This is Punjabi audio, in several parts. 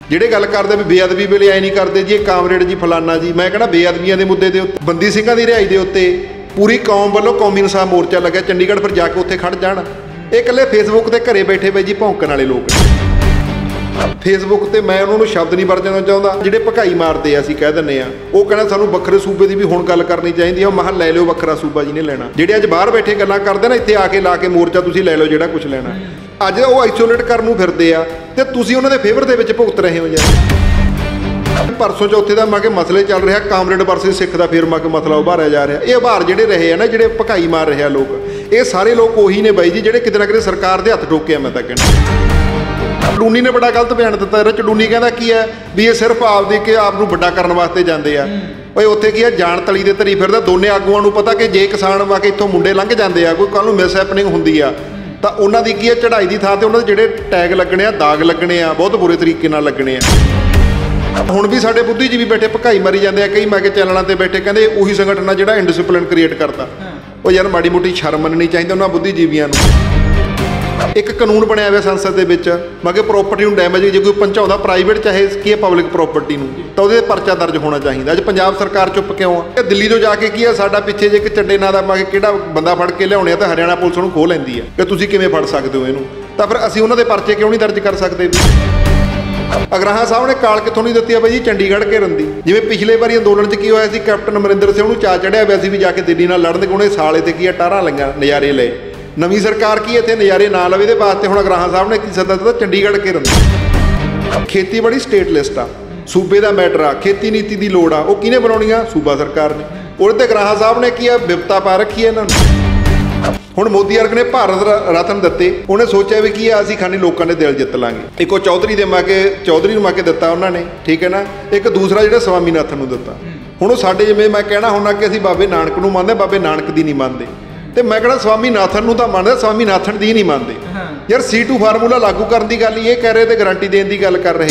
ਜਿਹੜੇ ਗੱਲ ਕਰਦੇ ਵੀ ਬੇਅਦਬੀ ਵੇਲੇ ਐ ਨਹੀਂ ਕਰਦੇ ਜੀ, ਇਹ ਕਾਮਰੇਡ ਜੀ ਫਲਾਨਾ ਜੀ। ਮੈਂ ਕਹਿੰਦਾ ਬੇਅਦਬੀਆਂ ਦੇ ਮੁੱਦੇ ਦੇ ਉੱਤੇ, ਬੰਦੀ ਸਿੰਘਾਂ ਦੀ ਰਿਹਾਈ ਦੇ ਉੱਤੇ ਪੂਰੀ ਕੌਮ ਵੱਲੋਂ ਕੌਮੀ ਇਨਸਾਫ ਮੋਰਚਾ ਲੱਗਿਆ ਚੰਡੀਗੜ੍ਹ, ਫਿਰ ਜਾ ਕੇ ਉੱਥੇ ਖੜ ਜਾਣ। ਇਹ ਇਕੱਲੇ ਫੇਸਬੁੱਕ ਤੇ ਘਰੇ ਬੈਠੇ ਬਾਈ ਜੀ ਭੌਂਕਣ ਵਾਲੇ ਲੋਕ। ਫੇਸਬੁੱਕ ਤੇ ਮੈਂ ਉਹਨਾਂ ਨੂੰ ਸ਼ਬਦ ਨਹੀਂ ਵਰਤਣਾ ਚਾਹੁੰਦਾ, ਜਿਹੜੇ ਭਕਾਈ ਮਾਰਦੇ ਆ ਅਸੀਂ ਕਹਿ ਦਿੰਦੇ ਆ। ਉਹ ਕਹਿੰਦਾ ਸਾਨੂੰ ਵੱਖਰੇ ਸੂਬੇ ਦੀ ਵੀ ਹੁਣ ਗੱਲ ਕਰਨੀ ਚਾਹੀਦੀ ਆ। ਉਹ ਮਹਾਂ ਲੈ ਲਿਓ ਵੱਖਰਾ ਸੂਬਾ ਜਿਹਨੇ ਲੈਣਾ। ਜਿਹੜੇ ਅੱਜ ਬਾਹਰ ਬੈਠੇ ਗੱਲਾਂ ਕਰਦੇ ਨਾ, ਇੱਥੇ ਆ ਕੇ ਲਾ ਕੇ ਮੋਰਚਾ ਤੁਸੀਂ ਲੈ ਲਓ ਜਿਹੜਾ ਕੁਝ ਲੈਣਾ। ਅੱਜ ਉਹ ਆਈਸੋਲੇਟ ਕਰਨ ਨੂੰ ਫਿਰਦੇ ਆ ਤੇ ਤੁਸੀਂ ਉਹਨਾਂ ਦੇ ਫੇਵਰ ਦੇ ਵਿੱਚ ਭੁਗਤ ਰਹੇ ਹੋ ਯਾਰ। ਪਰਸੋਂ ਚੌਥੇ ਦਾ ਕੇ ਮਸਲੇ ਚੱਲ ਰਿਹਾ, ਕਾਮਰੇਡ ਵਰਸਸ ਸਿੱਖ ਦਾ ਫਿਰ ਕੇ ਮਸਲਾ ਉਭਾਰਿਆ ਜਾ ਰਿਹਾ। ਇਹ ਉਭਾਰ ਜਿਹੜੇ ਰਹੇ ਆ ਨਾ, ਜਿਹੜੇ ਭਕਾਈ ਮਾਰ ਰਹੇ ਆ ਲੋਕ, ਇਹ ਸਾਰੇ ਲੋਕ ਉਹੀ ਨੇ ਬਾਈ ਜੀ ਜਿਹੜੇ ਕਿਤੇ ਨਾ ਕਿਤੇ ਸਰਕਾਰ ਦੇ ਹੱਥ ਟੋਕੇ ਆ। ਮੈਂ ਤਾਂ ਕਹਿੰਦਾ ਚਡੂਨੀ ਨੇ ਬੜਾ ਗਲਤ ਬਿਆਨ ਦਿੱਤਾ। ਚਡੂਨੀ ਕਹਿੰਦਾ ਕੀ ਹੈ ਵੀ ਇਹ ਸਿਰਫ ਆਪ ਨੂੰ ਵੱਡਾ ਕਰਨ ਵਾਸਤੇ ਜਾਂਦੇ ਆ। ਓਏ ਉੱਥੇ ਕੀ ਹੈ, ਜਾਣ ਤਲੀ ਦੇ ਧਰੀ ਫਿਰਦਾ। ਦੋਨੇ ਆਗੂਆਂ ਨੂੰ ਪਤਾ ਕਿ ਜੇ ਕਿਸਾਨ ਵਾ ਕੇ ਇੱਥੋਂ ਮੁੰਡੇ ਲੰਘ ਜਾਂਦੇ ਆ, ਕੋਈ ਕੱਲ੍ਹ ਨੂੰ ਮਿਸ ਹੈਪਨਿੰਗ ਹੁੰਦੀ ਆ ਤਾਂ ਉਹਨਾਂ ਦੀ ਕੀ ਹੈ, ਚੜ੍ਹਾਈ ਦੀ ਥਾਂ 'ਤੇ ਉਹਨਾਂ ਦੇ ਜਿਹੜੇ ਟੈਗ ਲੱਗਣੇ ਆ, ਦਾਗ ਲੱਗਣੇ ਆ, ਬਹੁਤ ਬੁਰੇ ਤਰੀਕੇ ਨਾਲ ਲੱਗਣੇ ਆ। ਹੁਣ ਵੀ ਸਾਡੇ ਬੁੱਧੀਜੀਵੀ ਬੈਠੇ ਭਕਾਈ ਮਾਰੀ ਜਾਂਦੇ ਆ। ਕਈ ਚੈਨਲਾਂ 'ਤੇ ਬੈਠੇ ਕਹਿੰਦੇ ਉਹੀ ਸੰਗਠਨ ਆ ਜਿਹੜਾ ਇਨਡਿਸਪਲਿਨ ਕ੍ਰੀਏਟ ਕਰਦਾ। ਉਹ ਯਾਰ ਮਾੜੀ ਮੋਟੀ ਸ਼ਰਮ ਮੰਨਣੀ ਚਾਹੀਦੀ ਉਹਨਾਂ ਬੁੱਧੀਜੀਵੀਆਂ ਨੂੰ। ਇੱਕ ਕਾਨੂੰਨ ਬਣਿਆ ਹੋਇਆ ਸੰਸਦ ਦੇ ਵਿੱਚ, ਪ੍ਰੋਪਰਟੀ ਨੂੰ ਡੈਮੇਜ ਜੇ ਕੋਈ ਪਹੁੰਚਾਉਂਦਾ, ਪ੍ਰਾਈਵੇਟ ਚਾਹੇ ਕੀ ਹੈ ਪਬਲਿਕ ਪ੍ਰੋਪਰਟੀ ਨੂੰ, ਤਾਂ ਉਹਦੇ ਪਰਚਾ ਦਰਜ ਹੋਣਾ ਚਾਹੀਦਾ। ਅੱਜ ਪੰਜਾਬ ਸਰਕਾਰ ਚੁੱਪ ਕਿਉਂ ਆ? ਦਿੱਲੀ ਤੋਂ ਜਾ ਕੇ ਕੀ ਆ, ਸਾਡਾ ਪਿੱਛੇ ਜੇ ਇੱਕ ਚੱਡੇ ਨਾਂ ਦਾ ਕਿਹੜਾ ਬੰਦਾ ਫੜ ਕੇ ਲਿਆਉਣੇ ਆ ਤਾਂ ਹਰਿਆਣਾ ਪੁਲਿਸ ਨੂੰ ਖੋਹ ਲੈਂਦੀ ਆ ਕਿ ਤੁਸੀਂ ਕਿਵੇਂ ਫੜ ਸਕਦੇ ਹੋ ਇਹਨੂੰ। ਤਾਂ ਫਿਰ ਅਸੀਂ ਉਹਨਾਂ ਦੇ ਪਰਚੇ ਕਿਉਂ ਨਹੀਂ ਦਰਜ ਕਰ ਸਕਦੇ? ਅਗਰਾਹਾਂ ਸਾਹਿਬ ਨੇ ਕਾਲ ਕਿੱਥੋਂ ਨਹੀਂ ਦਿੱਤੀ ਆ ਬਾਈ ਜੀ, ਚੰਡੀਗੜ੍ਹ ਘੇਰਨ ਦੀ। ਜਿਵੇਂ ਪਿਛਲੇ ਵਾਰੀ ਅੰਦੋਲਨ 'ਚ ਕੀ ਹੋਇਆ ਸੀ, ਕੈਪਟਨ ਅਮਰਿੰਦਰ ਸਿੰਘ ਨੂੰ ਚਾਅ ਚੜਿਆ ਹੋਇਆ ਸੀ ਵੀ ਜਾ ਕੇ ਦਿੱਲੀ ਨਾਲ ਲੜਨ ਦੇ, ਉਹਨੇ ਸਾਲੇ 'ਤੇ ਕੀ ਆ ਟਾਰਾਂ ਲਈਆਂ, ਨਜ਼ਾਰੇ ਲਏ। ਨਵੀਂ ਸਰਕਾਰ ਕੀ ਇੱਥੇ ਨਜ਼ਾਰੇ ਨਾ ਲਵੇ, ਇਹਦੇ ਵਾਸਤੇ ਹੁਣ ਅਗਰਾਹਾਂ ਸਾਹਿਬ ਨੇ ਕੀ ਸੱਦਾ ਦਿੱਤਾ, ਚੰਡੀਗੜ੍ਹ ਘੇਰਨ। ਖੇਤੀਬਾੜੀ ਸਟੇਟ ਲਿਸਟ ਆ, ਸੂਬੇ ਦਾ ਮੈਟਰ ਆ, ਖੇਤੀ ਨੀਤੀ ਦੀ ਲੋੜ ਆ, ਉਹ ਕਿਹਨੇ ਬਣਾਉਣੀ ਆ? ਸੂਬਾ ਸਰਕਾਰ ਨੇ। ਉਹਦੇ 'ਤੇ ਅਗਰਾਹਾਂ ਸਾਹਿਬ ਨੇ ਕੀ ਆ ਬਿਪਤਾ ਪਾ ਰੱਖੀ ਹੈ ਇਹਨਾਂ ਨੂੰ। ਹੁਣ ਮੋਦੀ ਵਰਗ ਨੇ ਭਾਰਤ ਰਤਨ ਦਿੱਤੇ, ਉਹਨੇ ਸੋਚਿਆ ਵੀ ਕੀ ਆ ਅਸੀਂ ਖਾਨੀ ਲੋਕਾਂ ਦੇ ਦਿਲ ਜਿੱਤ ਲਾਂਗੇ। ਇੱਕੋ ਚੌਧਰੀ ਨੂੰ ਦਿੱਤਾ ਉਹਨਾਂ ਨੇ, ਠੀਕ ਹੈ ਨਾ। ਇੱਕ ਦੂਸਰਾ ਜਿਹੜਾ ਸਵਾਮੀਨਾਥਨ ਨੂੰ ਦਿੱਤਾ। ਹੁਣ ਉਹ ਸਾਡੇ ਜਿਵੇਂ ਮੈਂ ਕਹਿਣਾ ਹੁੰਦਾ ਕਿ ਅਸੀਂ ਬਾਬੇ ਨਾਨਕ ਨੂੰ ਮੰਨਦੇ, ਬਾਬੇ ਨਾਨਕ ਦੀ ਨਹੀਂ ਮੰਨਦੇ। ਤੇ ਮੈਂ ਕਹਿੰਦਾ ਸਵਾਮੀਨਾਥਨ ਨੂੰ ਤਾਂ ਮੰਨਦੇ, ਸਵਾਮੀਨਾਥਨ ਦੀ ਨਹੀਂ ਮੰਨਦੇ। ਯਾਰ C2 ਫਾਰਮੂਲਾ ਲਾਗੂ ਕਰਨ ਦੀ ਗੱਲ ਇਹ ਕਹਿ ਰਹੇ ਤੇ ਗਾਰੰਟੀ ਦੇਣ ਦੀ ਗੱਲ ਕਰ ਰਹੇ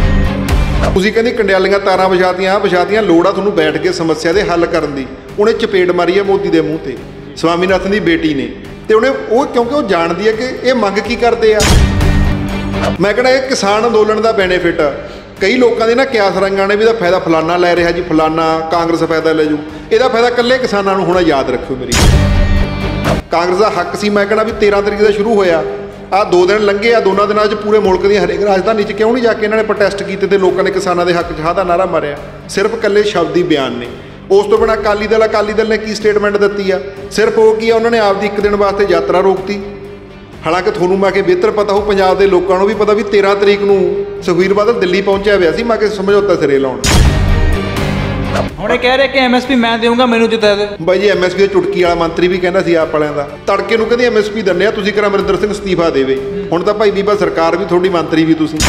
ਆ। ਤੁਸੀਂ ਕਹਿੰਦੀ ਕੰਡਿਆਲੀਆਂ ਤਾਰਾਂ ਵਿਛਾਤੀਆਂ, ਲੋੜ ਆ ਤੁਹਾਨੂੰ ਬੈਠ ਕੇ ਸਮੱਸਿਆ ਦੇ ਹੱਲ ਕਰਨ ਦੀ। ਉਹਨੇ ਚਪੇੜ ਮਾਰੀ ਹੈ ਮੋਦੀ ਦੇ ਮੂੰਹ ਤੇ, ਸਵਾਮੀਨਾਥਨ ਦੀ ਬੇਟੀ ਨੇ। ਤੇ ਉਹਨੇ ਕਿਉਂਕਿ ਉਹ ਜਾਣਦੀ ਹੈ ਕਿ ਇਹ ਮੰਗ ਕੀ ਕਰਦੇ ਆ। ਮੈਂ ਕਹਿੰਦਾ ਇਹ ਕਿਸਾਨ ਅੰਦੋਲਨ ਦਾ ਬੈਨੀਫਿਟ ਕਈ ਲੋਕਾਂ ਦੇ ਨਾ ਕਿਆਸ ਰੰਗਾਂ ਨੇ ਵੀ ਇਹਦਾ ਫਾਇਦਾ ਫਲਾਨਾ ਲੈ ਰਿਹਾ ਜੀ, ਫਲਾਨਾ ਕਾਂਗਰਸ ਫਾਇਦਾ ਲੈ ਜੂ। ਇਹਦਾ ਫਾਇਦਾ ਇਕੱਲੇ ਕਿਸਾਨਾਂ ਨੂੰ ਹੋਣਾ, ਯਾਦ ਰੱਖਿਓ ਮੇਰੀ। ਕਾਂਗਰਸ ਦਾ ਹੱਕ ਸੀ, ਮੈਂ ਕਹਿੰਦਾ ਵੀ 13 ਤਰੀਕ ਦਾ ਸ਼ੁਰੂ ਹੋਇਆ, ਆਹ 2 ਦਿਨ ਲੰਘੇ ਆ, ਦੋਨਾਂ ਦਿਨਾਂ 'ਚ ਪੂਰੇ ਮੁਲਕ ਦੀਆਂ ਹਰੇਕ ਰਾਜਧਾਨੀ 'ਚ ਕਿਉਂ ਨਹੀਂ ਜਾ ਕੇ ਇਹਨਾਂ ਨੇ ਪ੍ਰੋਟੈਸਟ ਕੀਤੇ ਤੇ ਲੋਕਾਂ ਨੇ ਕਿਸਾਨਾਂ ਦੇ ਹੱਕ 'ਚ ਹਾਂ ਦਾ ਨਾਅਰਾ ਮਾਰਿਆ? ਸਿਰਫ ਇਕੱਲੇ ਸ਼ਬਦੀ ਬਿਆਨ ਨੇ। ਉਸ ਤੋਂ ਬਿਨਾਂ ਅਕਾਲੀ ਦਲ ਨੇ ਕੀ ਸਟੇਟਮੈਂਟ ਦਿੱਤੀ ਆ? ਸਿਰਫ ਉਹ ਕੀ ਆ, ਉਹਨਾਂ ਨੇ ਆਪਦੀ 1 ਦਿਨ ਵਾਸਤੇ ਯਾਤਰਾ ਰੋਕਤੀ। ਹਾਲਾਂਕਿ ਤੁਹਾਨੂੰ ਬਿਹਤਰ ਪਤਾ ਹੋ, ਪੰਜਾਬ ਦੇ ਲੋਕਾਂ ਨੂੰ ਵੀ ਪਤਾ ਵੀ 13 ਤਰੀਕ ਨੂੰ ਸੁਖਬੀਰ ਬਾਦਲ ਦਿੱਲੀ ਪਹੁੰਚਿਆ ਹੋਇਆ ਸੀ ਸਮਝੌਤਾ ਸਿਰੇ ਲਾਉਣ। ਹੁਣ ਇਹ ਕਹਿ ਰਹੇ ਕਿ MSP ਮੈਂ ਦੇਵਾਂਗਾ, ਮੈਨੂੰ ਜਿੱਤਾ ਦੇ। ਬਾਈ ਜੀ MSP ਦਾ ਚੁਟਕੀ ਵਾਲਾ ਮੰਤਰੀ ਵੀ ਕਹਿੰਦਾ ਸੀ ਆਪ ਵਾਲਿਆਂ ਦਾ, ਤੜਕੇ ਨੂੰ ਕਹਿੰਦੇ MSP ਦਿੰਦੇ ਆ, ਤੁਸੀਂ ਕਰ ਅਮਰਿੰਦਰ ਸਿੰਘ ਅਸਤੀਫਾ ਦੇਵੇ। ਹੁਣ ਤਾਂ ਭਾਈ ਬੀਬਾ ਸਰਕਾਰ ਵੀ ਤੁਹਾਡੀ, ਮੰਤਰੀ ਵੀ ਤੁਸੀਂ।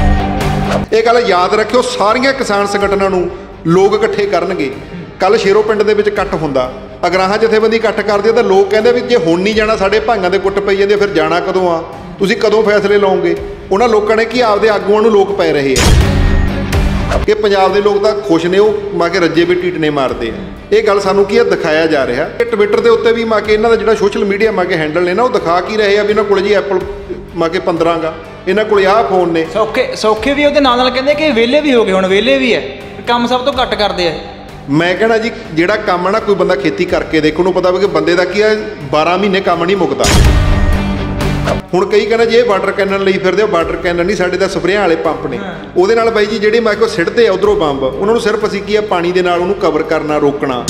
ਇਹ ਗੱਲ ਯਾਦ ਰੱਖਿਓ, ਸਾਰੀਆਂ ਕਿਸਾਨ ਸੰਗਠਨਾਂ ਨੂੰ ਲੋਕ ਇਕੱਠੇ ਕਰਨਗੇ। ਕੱਲ੍ਹ ਸ਼ੇਰੋ ਪਿੰਡ ਦੇ ਵਿੱਚ ਇਕੱਠ ਹੁੰਦਾ, ਅਗਰਾਹਾਂ ਜਥੇਬੰਦੀ ਇਕੱਠ ਕਰਦੀ ਆ ਤਾਂ ਲੋਕ ਕਹਿੰਦੇ ਵੀ ਜੇ ਹੁਣ ਨਹੀਂ ਜਾਣਾ, ਸਾਡੇ ਭਾਈਆਂ ਦੇ ਕੁੱਟ ਪਈ ਜਾਂਦੇ, ਫਿਰ ਜਾਣਾ ਕਦੋਂ ਆ? ਤੁਸੀਂ ਕਦੋਂ ਫੈਸਲੇ ਲਓਗੇ? ਉਹਨਾਂ ਲੋਕਾਂ ਨੇ ਕੀ ਆਪਦੇ ਆਗੂਆਂ ਨੂੰ ਲੋਕ ਪੈ ਰਹੇ ਆ ਕਿ ਪੰਜਾਬ ਦੇ ਲੋਕ ਤਾਂ ਖੁਸ਼ ਨੇ, ਉਹ ਰੱਜੇ ਵੀ ਟੀਟਨੇ ਮਾਰਦੇ ਆ। ਇਹ ਗੱਲ ਸਾਨੂੰ ਕੀ ਹੈ ਦਿਖਾਇਆ ਜਾ ਰਿਹਾ। ਇਹ ਟਵਿੱਟਰ ਦੇ ਉੱਤੇ ਵੀ ਇਹਨਾਂ ਦਾ ਜਿਹੜਾ ਸੋਸ਼ਲ ਮੀਡੀਆ ਹੈਂਡਲ ਨੇ ਨਾ, ਉਹ ਦਿਖਾ ਕੀ ਰਹੇ ਆ ਵੀ ਇਹਨਾਂ ਕੋਲ ਜੀ ਐਪਲ 15 ਗਾ, ਇਹਨਾਂ ਕੋਲ ਆਹ ਫੋਨ ਨੇ। ਸੌਖੇ ਵੀ ਉਹਦੇ ਨਾਲ ਕਹਿੰਦੇ ਕਿ ਵਿਹਲੇ ਵੀ ਹੋ ਗਏ, ਹੁਣ ਵਿਹਲੇ ਵੀ ਹੈ, ਕੰਮ ਸਭ ਤੋਂ ਘੱਟ ਕਰਦੇ ਆ। ਮੈਂ ਕਹਿਣਾ ਜੀ ਜਿਹੜਾ ਕੰਮ ਹੈ ਨਾ, ਕੋਈ ਬੰਦਾ ਖੇਤੀ ਕਰਕੇ ਦੇਖੋ, ਉਹਨੂੰ ਪਤਾ ਵੀ ਕਿ ਬੰਦੇ ਦਾ ਕੀ ਹੈ 12 ਮਹੀਨੇ ਕੰਮ ਨਹੀਂ ਮੁੱਕਦਾ। ਹੁਣ ਕਈ ਕਹਿੰਦਾ ਜੀ ਇਹ ਵਾਟਰ ਕੈਨਨ ਲਈ ਫਿਰਦੇ, ਉਹ ਵਾਟਰ ਕੈਨਨ ਨਹੀਂ, ਸਾਡੇ ਤਾਂ ਸਪਰੇਆਂ ਵਾਲੇ ਪੰਪ ਨੇ। ਉਹਦੇ ਨਾਲ ਬਾਈ ਜੀ ਜਿਹੜੇ ਸਿੱਟਦੇ ਆ ਉੱਧਰੋਂ ਬੰਬ, ਉਹਨਾਂ ਨੂੰ ਸਿਰਫ ਅਸੀਂ ਕੀ ਆ ਪਾਣੀ ਦੇ ਨਾਲ ਉਹਨੂੰ ਕਵਰ ਕਰਨਾ, ਰੋਕਣਾ।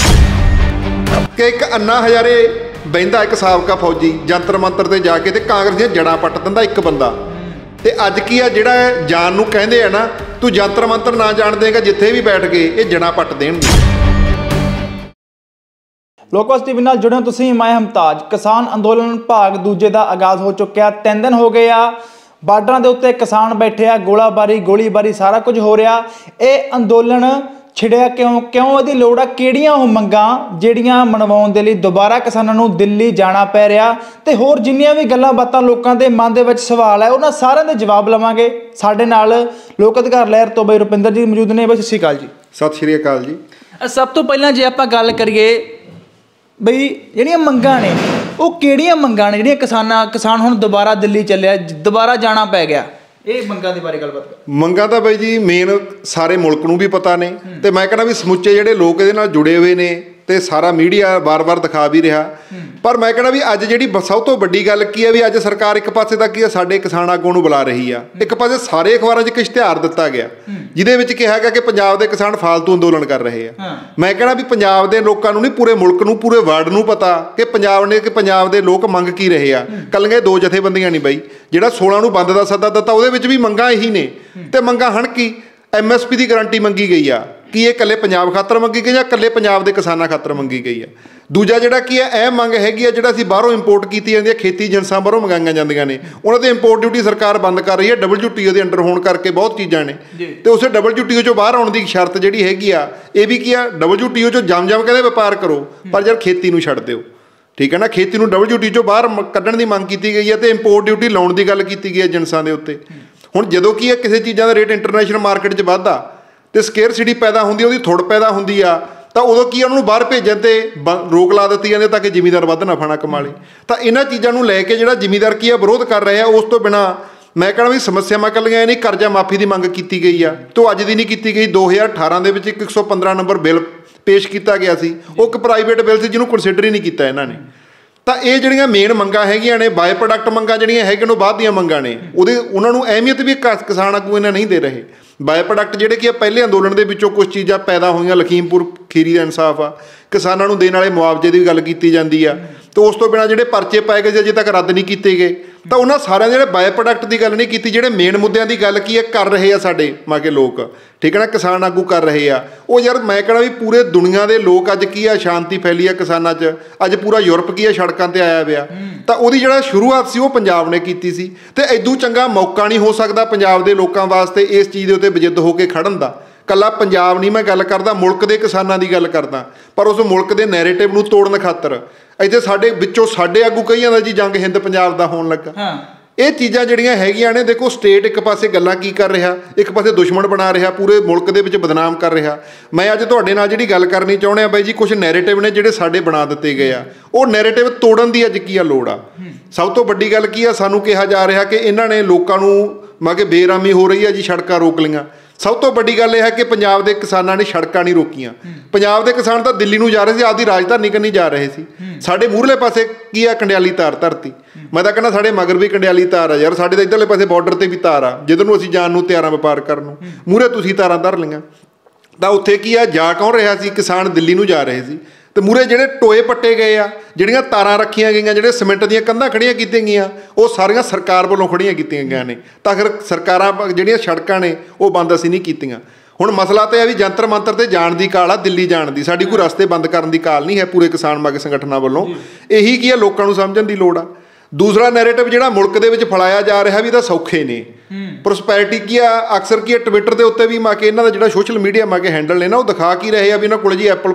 ਕਿ ਇੱਕ ਅੰਨਾ ਹਜ਼ਾਰੇ ਬਹਿੰਦਾ, ਇੱਕ ਸਾਬਕਾ ਫੌਜੀ, ਜੰਤਰ ਮੰਤਰ ਤੇ ਜਾ ਕੇ ਤੇ ਕਾਂਗਰਸ ਦੀਆਂ ਜੜ੍ਹਾਂ ਪੱਟ ਦਿੰਦਾ ਇੱਕ ਬੰਦਾ। ਤੇ ਅੱਜ ਕੀ ਆ ਜਿਹੜਾ ਜਾਨ ਨੂੰ ਕਹਿੰਦੇ ਆ ਨਾ, ਤੂੰ ਜੰਤਰ ਮੰਤਰ ਨਾ ਜਾਣ ਦੇਗਾ, ਜਿੱਥੇ ਵੀ ਬੈਠ ਗਏ ਇਹ ਜੜ੍ਹਾਂ ਪੱਟ ਦੇਣਗੇ। ਲੋਕਵਾਸ ਟੀਵੀ ਨਾਲ ਜੁੜੇ ਹੋ ਤੁਸੀਂ, ਮੈਂ ਹਮਤਾਜ। ਕਿਸਾਨ ਅੰਦੋਲਨ ਭਾਗ ਦੂਜੇ ਦਾ ਆਗਾਜ਼ ਹੋ ਚੁੱਕਿਆ, 3 ਦਿਨ ਹੋ ਗਏ ਆ। ਬਾਰਡਰਾਂ ਦੇ ਉੱਤੇ ਕਿਸਾਨ ਬੈਠੇ ਆ, ਗੋਲੀਬਾਰੀ ਸਾਰਾ ਕੁਝ ਹੋ ਰਿਹਾ। ਇਹ ਅੰਦੋਲਨ ਛਿੜਿਆ ਕਿਉਂ ਇਹਦੀ ਲੋੜ ਆ? ਕਿਹੜੀਆਂ ਉਹ ਮੰਗਾਂ ਜਿਹੜੀਆਂ ਮਨਵਾਉਣ ਦੇ ਲਈ ਦੁਬਾਰਾ ਕਿਸਾਨਾਂ ਨੂੰ ਦਿੱਲੀ ਜਾਣਾ ਪੈ ਰਿਹਾ? ਤੇ ਹੋਰ ਜਿੰਨੀਆਂ ਵੀ ਗੱਲਾਂ ਬਾਤਾਂ ਲੋਕਾਂ ਦੇ ਮਨ ਦੇ ਵਿੱਚ ਸਵਾਲ ਹੈ, ਉਹਨਾਂ ਸਾਰਿਆਂ ਦੇ ਜਵਾਬ ਲਵਾਂਗੇ। ਸਾਡੇ ਨਾਲ ਲੋਕ ਅਧਿਕਾਰ ਲਹਿਰ ਤੋਂ ਬਈ ਰੁਪਿੰਦਰ ਜੀ ਮੌਜੂਦ ਨੇ। ਬਈ ਸਤਿ ਸ਼੍ਰੀ ਅਕਾਲ ਜੀ। ਸਤਿ ਸ਼੍ਰੀ ਅਕਾਲ ਜੀ। ਸਭ ਤੋਂ ਪਹਿਲਾਂ ਜੇ ਆਪਾਂ ਗੱਲ ਕਰੀਏ ਬਈ ਜਿਹੜੀਆਂ ਮੰਗਾਂ ਨੇ, ਉਹ ਕਿਹੜੀਆਂ ਮੰਗਾਂ ਨੇ ਜਿਹੜੀਆਂ ਕਿਸਾਨ ਹੁਣ ਦੁਬਾਰਾ ਦਿੱਲੀ ਚੱਲਿਆ, ਦੁਬਾਰਾ ਜਾਣਾ ਪੈ ਗਿਆ? ਇਹ ਮੰਗਾਂ ਦੇ ਬਾਰੇ ਗੱਲਬਾਤ ਕਰ। ਮੰਗਾਂ ਤਾਂ ਬਾਈ ਜੀ ਮੇਨ ਸਾਰੇ ਮੁਲਕ ਨੂੰ ਵੀ ਪਤਾ ਨੇ, ਤੇ ਮੈਂ ਕਹਿੰਦਾ ਵੀ ਸਮੁੱਚੇ ਜਿਹੜੇ ਲੋਕ ਇਹਦੇ ਨਾਲ ਜੁੜੇ ਹੋਏ ਨੇ ਤੇ ਸਾਰਾ ਮੀਡੀਆ ਵਾਰ-ਵਾਰ ਦਿਖਾ ਵੀ ਰਿਹਾ। ਪਰ ਮੈਂ ਕਹਿੰਦਾ ਵੀ ਅੱਜ ਜਿਹੜੀ ਸਭ ਤੋਂ ਵੱਡੀ ਗੱਲ ਕੀ ਹੈ ਵੀ ਅੱਜ ਸਰਕਾਰ ਇੱਕ ਪਾਸੇ ਤਾਂ ਕੀ ਹੈ ਸਾਡੇ ਕਿਸਾਨ ਆਗੂਆਂ ਨੂੰ ਬੁਲਾ ਰਹੀ ਆ, ਇੱਕ ਪਾਸੇ ਸਾਰੇ ਅਖਬਾਰਾਂ 'ਚ ਇੱਕ ਇਸ਼ਤਿਹਾਰ ਦਿੱਤਾ ਗਿਆ ਜਿਹਦੇ ਵਿੱਚ ਕਿਹਾ ਗਿਆ ਕਿ ਪੰਜਾਬ ਦੇ ਕਿਸਾਨ ਫਾਲਤੂ ਅੰਦੋਲਨ ਕਰ ਰਹੇ ਆ। ਮੈਂ ਕਹਿੰਦਾ ਵੀ ਪੰਜਾਬ ਦੇ ਲੋਕਾਂ ਨੂੰ ਨਹੀਂ, ਪੂਰੇ ਮੁਲਕ ਨੂੰ, ਪੂਰੇ ਵਰਲਡ ਨੂੰ ਪਤਾ ਕਿ ਪੰਜਾਬ ਦੇ ਲੋਕ ਮੰਗ ਕੀ ਰਹੇ ਆ। ਕੱਲੀਆਂ ਦੋ ਜਥੇਬੰਦੀਆਂ ਨਹੀਂ ਬਾਈ, ਜਿਹੜਾ 16 ਨੂੰ ਬੰਦ ਦਾ ਸੱਦਾ ਦਿੱਤਾ ਉਹਦੇ ਵਿੱਚ ਵੀ ਮੰਗਾਂ ਇਹੀ ਨੇ। ਤੇ ਮੰਗਾਂ ਹਨ ਕੀ? MSP ਦੀ ਗਾਰੰਟੀ ਮੰਗੀ ਗਈ ਆ, ਕੀ ਇਹ ਇਕੱਲੇ ਪੰਜਾਬ ਖਾਤਰ ਮੰਗੀ ਗਈ ਜਾਂ ਇਕੱਲੇ ਪੰਜਾਬ ਦੇ ਕਿਸਾਨਾਂ ਖਾਤਰ ਮੰਗੀ ਗਈ ਆ? ਦੂਜਾ ਜਿਹੜਾ ਕੀ ਹੈ ਇਹ ਮੰਗ ਹੈਗੀ ਆ ਜਿਹੜਾ ਅਸੀਂ ਬਾਹਰੋਂ ਇੰਪੋਰਟ ਕੀਤੀ ਜਾਂਦੀ ਹੈ, ਖੇਤੀ ਜਿਨਸਾਂ ਬਾਹਰੋਂ ਮੰਗਾਈਆਂ ਜਾਂਦੀਆਂ ਨੇ, ਉਹਨਾਂ 'ਤੇ ਇੰਪੋਰਟ ਡਿਊਟੀ ਸਰਕਾਰ ਬੰਦ ਕਰ ਰਹੀ ਹੈ। WTO ਦੇ ਅੰਡਰ ਹੋਣ ਕਰਕੇ ਬਹੁਤ ਚੀਜ਼ਾਂ ਨੇ, ਤੇ ਉਸੇ WTO 'ਚੋਂ ਬਾਹਰ ਆਉਣ ਦੀ ਸ਼ਰਤ ਜਿਹੜੀ ਹੈਗੀ ਆ ਇਹ ਵੀ ਕੀ ਆ, WTO 'ਚੋਂ ਜਮ ਕਹਿੰਦੇ ਵਪਾਰ ਕਰੋ ਪਰ ਯਾਰ ਖੇਤੀ ਨੂੰ ਛੱਡ ਦਿਓ। ਠੀਕ ਹੈ ਨਾ, ਖੇਤੀ ਨੂੰ WTO 'ਚੋਂ ਬਾਹਰ ਕੱਢਣ ਦੀ ਮੰਗ ਕੀਤੀ ਗਈ ਹੈ ਤੇ ਇੰਪੋਰਟ ਡਿਊਟੀ ਲਾਉਣ ਦੀ ਗੱਲ ਕੀਤੀ ਗਈ ਹੈ ਜਿਨਸਾਂ ਦੇ ਉੱਤੇ। ਹੁਣ ਜਦੋਂ ਕੀ ਹੈ ਕਿਸੇ ਚੀਜ਼ਾਂ ਦਾ ਰੇਟ ਇੰਟਰਨੈਸ਼ਨਲ ਮਾਰਕੀਟ 'ਚ ਵੱਧਦਾ ਤੇ ਸਕੇਅਰਸਿਟੀ ਪੈਦਾ ਹੁੰਦੀ, ਉਹਦੀ ਥੁੜ ਪੈਦਾ ਹੁੰਦੀ ਆ, ਤਾਂ ਉਦੋਂ ਕੀ ਉਹਨਾਂ ਨੂੰ ਬਾਹਰ ਭੇਜਣ ਤੇ ਰੋਕ ਲਾ ਦਿੱਤੀ ਜਾਂਦੀ ਤਾਂ ਕਿ ਜ਼ਿਮੀਂਦਾਰ ਵੱਧ ਨਫਾ ਨਾ ਕਮਾ ਲੇ। ਤਾਂ ਇਹਨਾਂ ਚੀਜ਼ਾਂ ਨੂੰ ਲੈ ਕੇ ਜਿਹੜਾ ਜ਼ਿਮੀਂਦਾਰ ਕੀ ਆ ਵਿਰੋਧ ਕਰ ਰਹੇ ਆ। ਉਸ ਤੋਂ ਬਿਨਾਂ ਮੈਂ ਕਹਿਣਾ ਵੀ ਸਮੱਸਿਆਵਾਂ ਇਕੱਲੀਆਂ ਇਹ ਨਹੀਂ, ਕਰਜ਼ਾ ਮਾਫੀ ਦੀ ਮੰਗ ਕੀਤੀ ਗਈ ਆ ਤੇ ਉਹ ਅੱਜ ਦੀ ਨਹੀਂ ਕੀਤੀ ਗਈ। 2018 ਦੇ ਵਿੱਚ ਇੱਕ 115 ਨੰਬਰ ਬਿੱਲ ਪੇਸ਼ ਕੀਤਾ ਗਿਆ ਸੀ, ਉਹ ਇੱਕ ਪ੍ਰਾਈਵੇਟ ਬਿੱਲ ਸੀ ਜਿਹਨੂੰ ਕੰਸੀਡਰ ਹੀ ਨਹੀਂ ਕੀਤਾ ਇਹਨਾਂ ਨੇ। ਤਾਂ ਇਹ ਜਿਹੜੀਆਂ ਮੇਨ ਮੰਗਾਂ ਹੈਗੀਆਂ ਨੇ, ਬਾਏ ਪ੍ਰੋਡਕਟ ਮੰਗਾਂ ਜਿਹੜੀਆਂ ਹੈਗੀਆਂ ਉਹ ਬਾਅਦ ਦੀਆਂ ਮੰਗਾਂ ਨੇ, ਉਹਨਾਂ ਨੂੰ ਅਹਿਮੀਅਤ ਵੀ ਕਿਸਾਨ ਆਗੂ ਇਹਨਾਂ ਨਹੀਂ ਦੇ ਰਹੇ। ਬਾਏ ਪ੍ਰੋਡਕਟ ਜਿਹੜੇ ਕਿ ਪਹਿਲੇ ਅੰਦੋਲਨ ਦੇ ਵਿੱਚੋਂ ਕੁਝ ਚੀਜ਼ਾਂ ਪੈਦਾ ਹੋਈਆਂ, ਲਖੀਮਪੁਰ ਖੀਰੀ ਦਾ ਇਨਸਾਫ ਆ, ਕਿਸਾਨਾਂ ਨੂੰ ਦੇਣ ਵਾਲੇ ਮੁਆਵਜ਼ੇ ਦੀ ਗੱਲ ਕੀਤੀ ਜਾਂਦੀ ਆ, ਤੇ ਉਸ ਤੋਂ ਬਿਨਾਂ ਜਿਹੜੇ ਪਰਚੇ ਪਾਏ ਗਏ ਅਜੇ ਤੱਕ ਰੱਦ ਨਹੀਂ ਕੀਤੇ ਗਏ। ਤਾਂ ਉਹਨਾਂ ਸਾਰਿਆਂ ਜਿਹੜੇ ਬਾਏ ਪ੍ਰੋਡਕਟ ਦੀ ਗੱਲ ਨਹੀਂ ਕੀਤੀ, ਜਿਹੜੇ ਮੇਨ ਮੁੱਦਿਆਂ ਦੀ ਗੱਲ ਕੀ ਹੈ ਕਰ ਰਹੇ ਆ ਸਾਡੇ ਮਾਗੇ ਲੋਕ, ਠੀਕ ਹੈ ਨਾ, ਕਿਸਾਨ ਆਗੂ ਕਰ ਰਹੇ ਆ ਉਹ। ਯਾਰ ਮੈਂ ਕਹਿਣਾ ਵੀ ਪੂਰੇ ਦੁਨੀਆ ਦੇ ਲੋਕ ਅੱਜ ਕੀ ਆ, ਸ਼ਾਂਤੀ ਫੈਲੀ ਆ ਕਿਸਾਨਾਂ 'ਚ। ਅੱਜ ਪੂਰਾ ਯੂਰਪ ਕੀ ਆ ਸੜਕਾਂ 'ਤੇ ਆਇਆ ਪਿਆ। ਤਾਂ ਉਹਦੀ ਜਿਹੜਾ ਸ਼ੁਰੂਆਤ ਸੀ ਉਹ ਪੰਜਾਬ ਨੇ ਕੀਤੀ ਸੀ, ਤੇ ਐਦੂ ਚੰਗਾ ਮੌਕਾ ਨਹੀਂ ਹੋ ਸਕਦਾ ਪੰਜਾਬ ਦੇ ਲੋਕਾਂ ਵਾਸਤੇ ਇਸ ਚੀਜ਼ ਦੇ ਉੱਤੇ ਬਜਿੱਦ ਹੋ ਕੇ ਖੜਨ ਦਾ। ਕੱਲਾ ਪੰਜਾਬ ਨਹੀਂ ਮੈਂ ਗੱਲ ਕਰਦਾ, ਮੁਲਕ ਦੇ ਕਿਸਾਨਾਂ ਦੀ ਗੱਲ ਕਰਦਾ। ਪਰ ਉਸ ਮੁਲਕ ਦੇ ਨੈਰੇਟਿਵ ਨੂੰ ਤੋੜਨ ਖਾਤਰ ਇੱਥੇ ਸਾਡੇ ਵਿੱਚੋਂ ਸਾਡੇ ਆਗੂ ਕਹੀ ਜਾਂਦਾ ਜੀ ਜੰਗ ਹਿੰਦ ਪੰਜਾਬ ਦਾ ਹੋਣ ਲੱਗਾ। ਇਹ ਚੀਜ਼ਾਂ ਜਿਹੜੀਆਂ ਹੈਗੀਆਂ ਨੇ, ਦੇਖੋ ਸਟੇਟ ਇੱਕ ਪਾਸੇ ਗੱਲਾਂ ਕੀ ਕਰ ਰਿਹਾ, ਇੱਕ ਪਾਸੇ ਦੁਸ਼ਮਣ ਬਣਾ ਰਿਹਾ, ਪੂਰੇ ਮੁਲਕ ਦੇ ਵਿੱਚ ਬਦਨਾਮ ਕਰ ਰਿਹਾ। ਮੈਂ ਅੱਜ ਤੁਹਾਡੇ ਨਾਲ ਜਿਹੜੀ ਗੱਲ ਕਰਨੀ ਚਾਹੁੰਦਾ ਬਾਈ ਜੀ, ਕੁਝ ਨੈਰੇਟਿਵ ਨੇ ਜਿਹੜੇ ਸਾਡੇ ਬਣਾ ਦਿੱਤੇ ਗਏ ਆ, ਉਹ ਨੈਰੇਟਿਵ ਤੋੜਨ ਦੀ ਅੱਜ ਕੀ ਆ ਲੋੜ ਆ। ਸਭ ਤੋਂ ਵੱਡੀ ਗੱਲ ਕੀ ਆ, ਸਾਨੂੰ ਕਿਹਾ ਜਾ ਰਿਹਾ ਕਿ ਇਹਨਾਂ ਨੇ ਲੋਕਾਂ ਨੂੰ ਕਿ ਬੇਰਾਮੀ ਹੋ ਰਹੀ ਆ ਜੀ, ਸੜਕਾਂ ਰੋਕ ਲਈਆਂ। ਸਭ ਤੋਂ ਵੱਡੀ ਗੱਲ ਇਹ ਹੈ ਕਿ ਪੰਜਾਬ ਦੇ ਕਿਸਾਨਾਂ ਨੇ ਸੜਕਾਂ ਨਹੀਂ ਰੋਕੀਆਂ। ਪੰਜਾਬ ਦੇ ਕਿਸਾਨ ਤਾਂ ਦਿੱਲੀ ਨੂੰ ਜਾ ਰਹੇ ਸੀ, ਆਪਦੀ ਰਾਜਧਾਨੀ ਕੰਨੀ ਜਾ ਰਹੇ ਸੀ। ਸਾਡੇ ਮੂਹਰਲੇ ਪਾਸੇ ਕੀ ਆ, ਕੰਡਿਆਲੀ ਤਾਰ ਧਰਤੀ। ਮੈਂ ਤਾਂ ਕਹਿੰਦਾ ਸਾਡੇ ਮਗਰ ਵੀ ਕੰਡਿਆਲੀ ਤਾਰ ਆ ਯਾਰ, ਸਾਡੇ ਤਾਂ ਇੱਧਰਲੇ ਪਾਸੇ ਬਾਰਡਰ 'ਤੇ ਵੀ ਤਾਰ ਆ, ਜਿੱਧਰ ਨੂੰ ਅਸੀਂ ਜਾਣ ਨੂੰ ਤਿਆਰ ਆ ਵਪਾਰ ਕਰਨ ਨੂੰ। ਮੂਹਰੇ ਤੁਸੀਂ ਤਾਰਾਂ ਧਰ ਲਈਆਂ। ਤਾਂ ਉੱਥੇ ਕੀ ਆ, ਜਾ ਕੌਣ ਰਿਹਾ ਸੀ? ਕਿਸਾਨ ਦਿੱਲੀ ਨੂੰ ਜਾ ਰਹੇ ਸੀ। ਤੇ ਮੂਹਰੇ ਜਿਹੜੇ ਟੋਏ ਪੱਟੇ ਗਏ ਆ, ਜਿਹੜੀਆਂ ਤਾਰਾਂ ਰੱਖੀਆਂ ਗਈਆਂ, ਜਿਹੜੇ ਸੀਮੈਂਟ ਦੀਆਂ ਕੰਧਾਂ ਖੜੀਆਂ ਕੀਤੀਆਂ ਗਈਆਂ, ਉਹ ਸਾਰੀਆਂ ਸਰਕਾਰ ਵੱਲੋਂ ਖੜੀਆਂ ਕੀਤੀਆਂ ਗਈਆਂ ਨੇ। ਤਾਂ ਫਿਰ ਸਰਕਾਰਾਂ ਜਿਹੜੀਆਂ ਸੜਕਾਂ ਨੇ ਉਹ ਬੰਦ ਅਸੀਂ ਨਹੀਂ ਕੀਤੀਆਂ। ਹੁਣ ਮਸਲਾ ਤਾਂ ਇਹ ਵੀ ਜੰਤਰ ਮੰਤਰ 'ਤੇ ਜਾਣ ਦੀ ਕਾਲ ਆ, ਦਿੱਲੀ ਜਾਣ ਦੀ। ਸਾਡੀ ਕੋਈ ਰਸਤੇ ਬੰਦ ਕਰਨ ਦੀ ਕਾਲ ਨਹੀਂ ਹੈ ਪੂਰੇ ਕਿਸਾਨ ਮਾਗੇ ਸੰਗਠਨਾਂ ਵੱਲੋਂ। ਇਹੀ ਕੀ ਆ, ਲੋਕਾਂ ਨੂੰ ਸਮਝਣ ਦੀ ਲੋੜ ਆ। ਦੂਸਰਾ ਨੈਰੇਟਿਵ ਜਿਹੜਾ ਮੁਲਕ ਦੇ ਵਿੱਚ ਫੈਲਾਇਆ ਜਾ ਰਿਹਾ ਵੀ ਤਾਂ ਸੌਖੇ ਨੇ, ਪ੍ਰੋਸਪੈਰਿਟੀ ਕੀ ਆ, ਅਕਸਰ ਕੀ ਆ ਟਵਿੱਟਰ ਦੇ ਉੱਤੇ ਵੀ ਇਹਨਾਂ ਦਾ ਜਿਹੜਾ ਸੋਸ਼ਲ ਮੀਡੀਆ ਹੈਂਡਲ ਨੇ ਨਾ, ਉਹ ਦਿਖਾ ਕੀ ਰਹੇ ਆ ਵੀ ਇਹਨਾਂ ਕੋਲ ਜੀ ਐਪਲ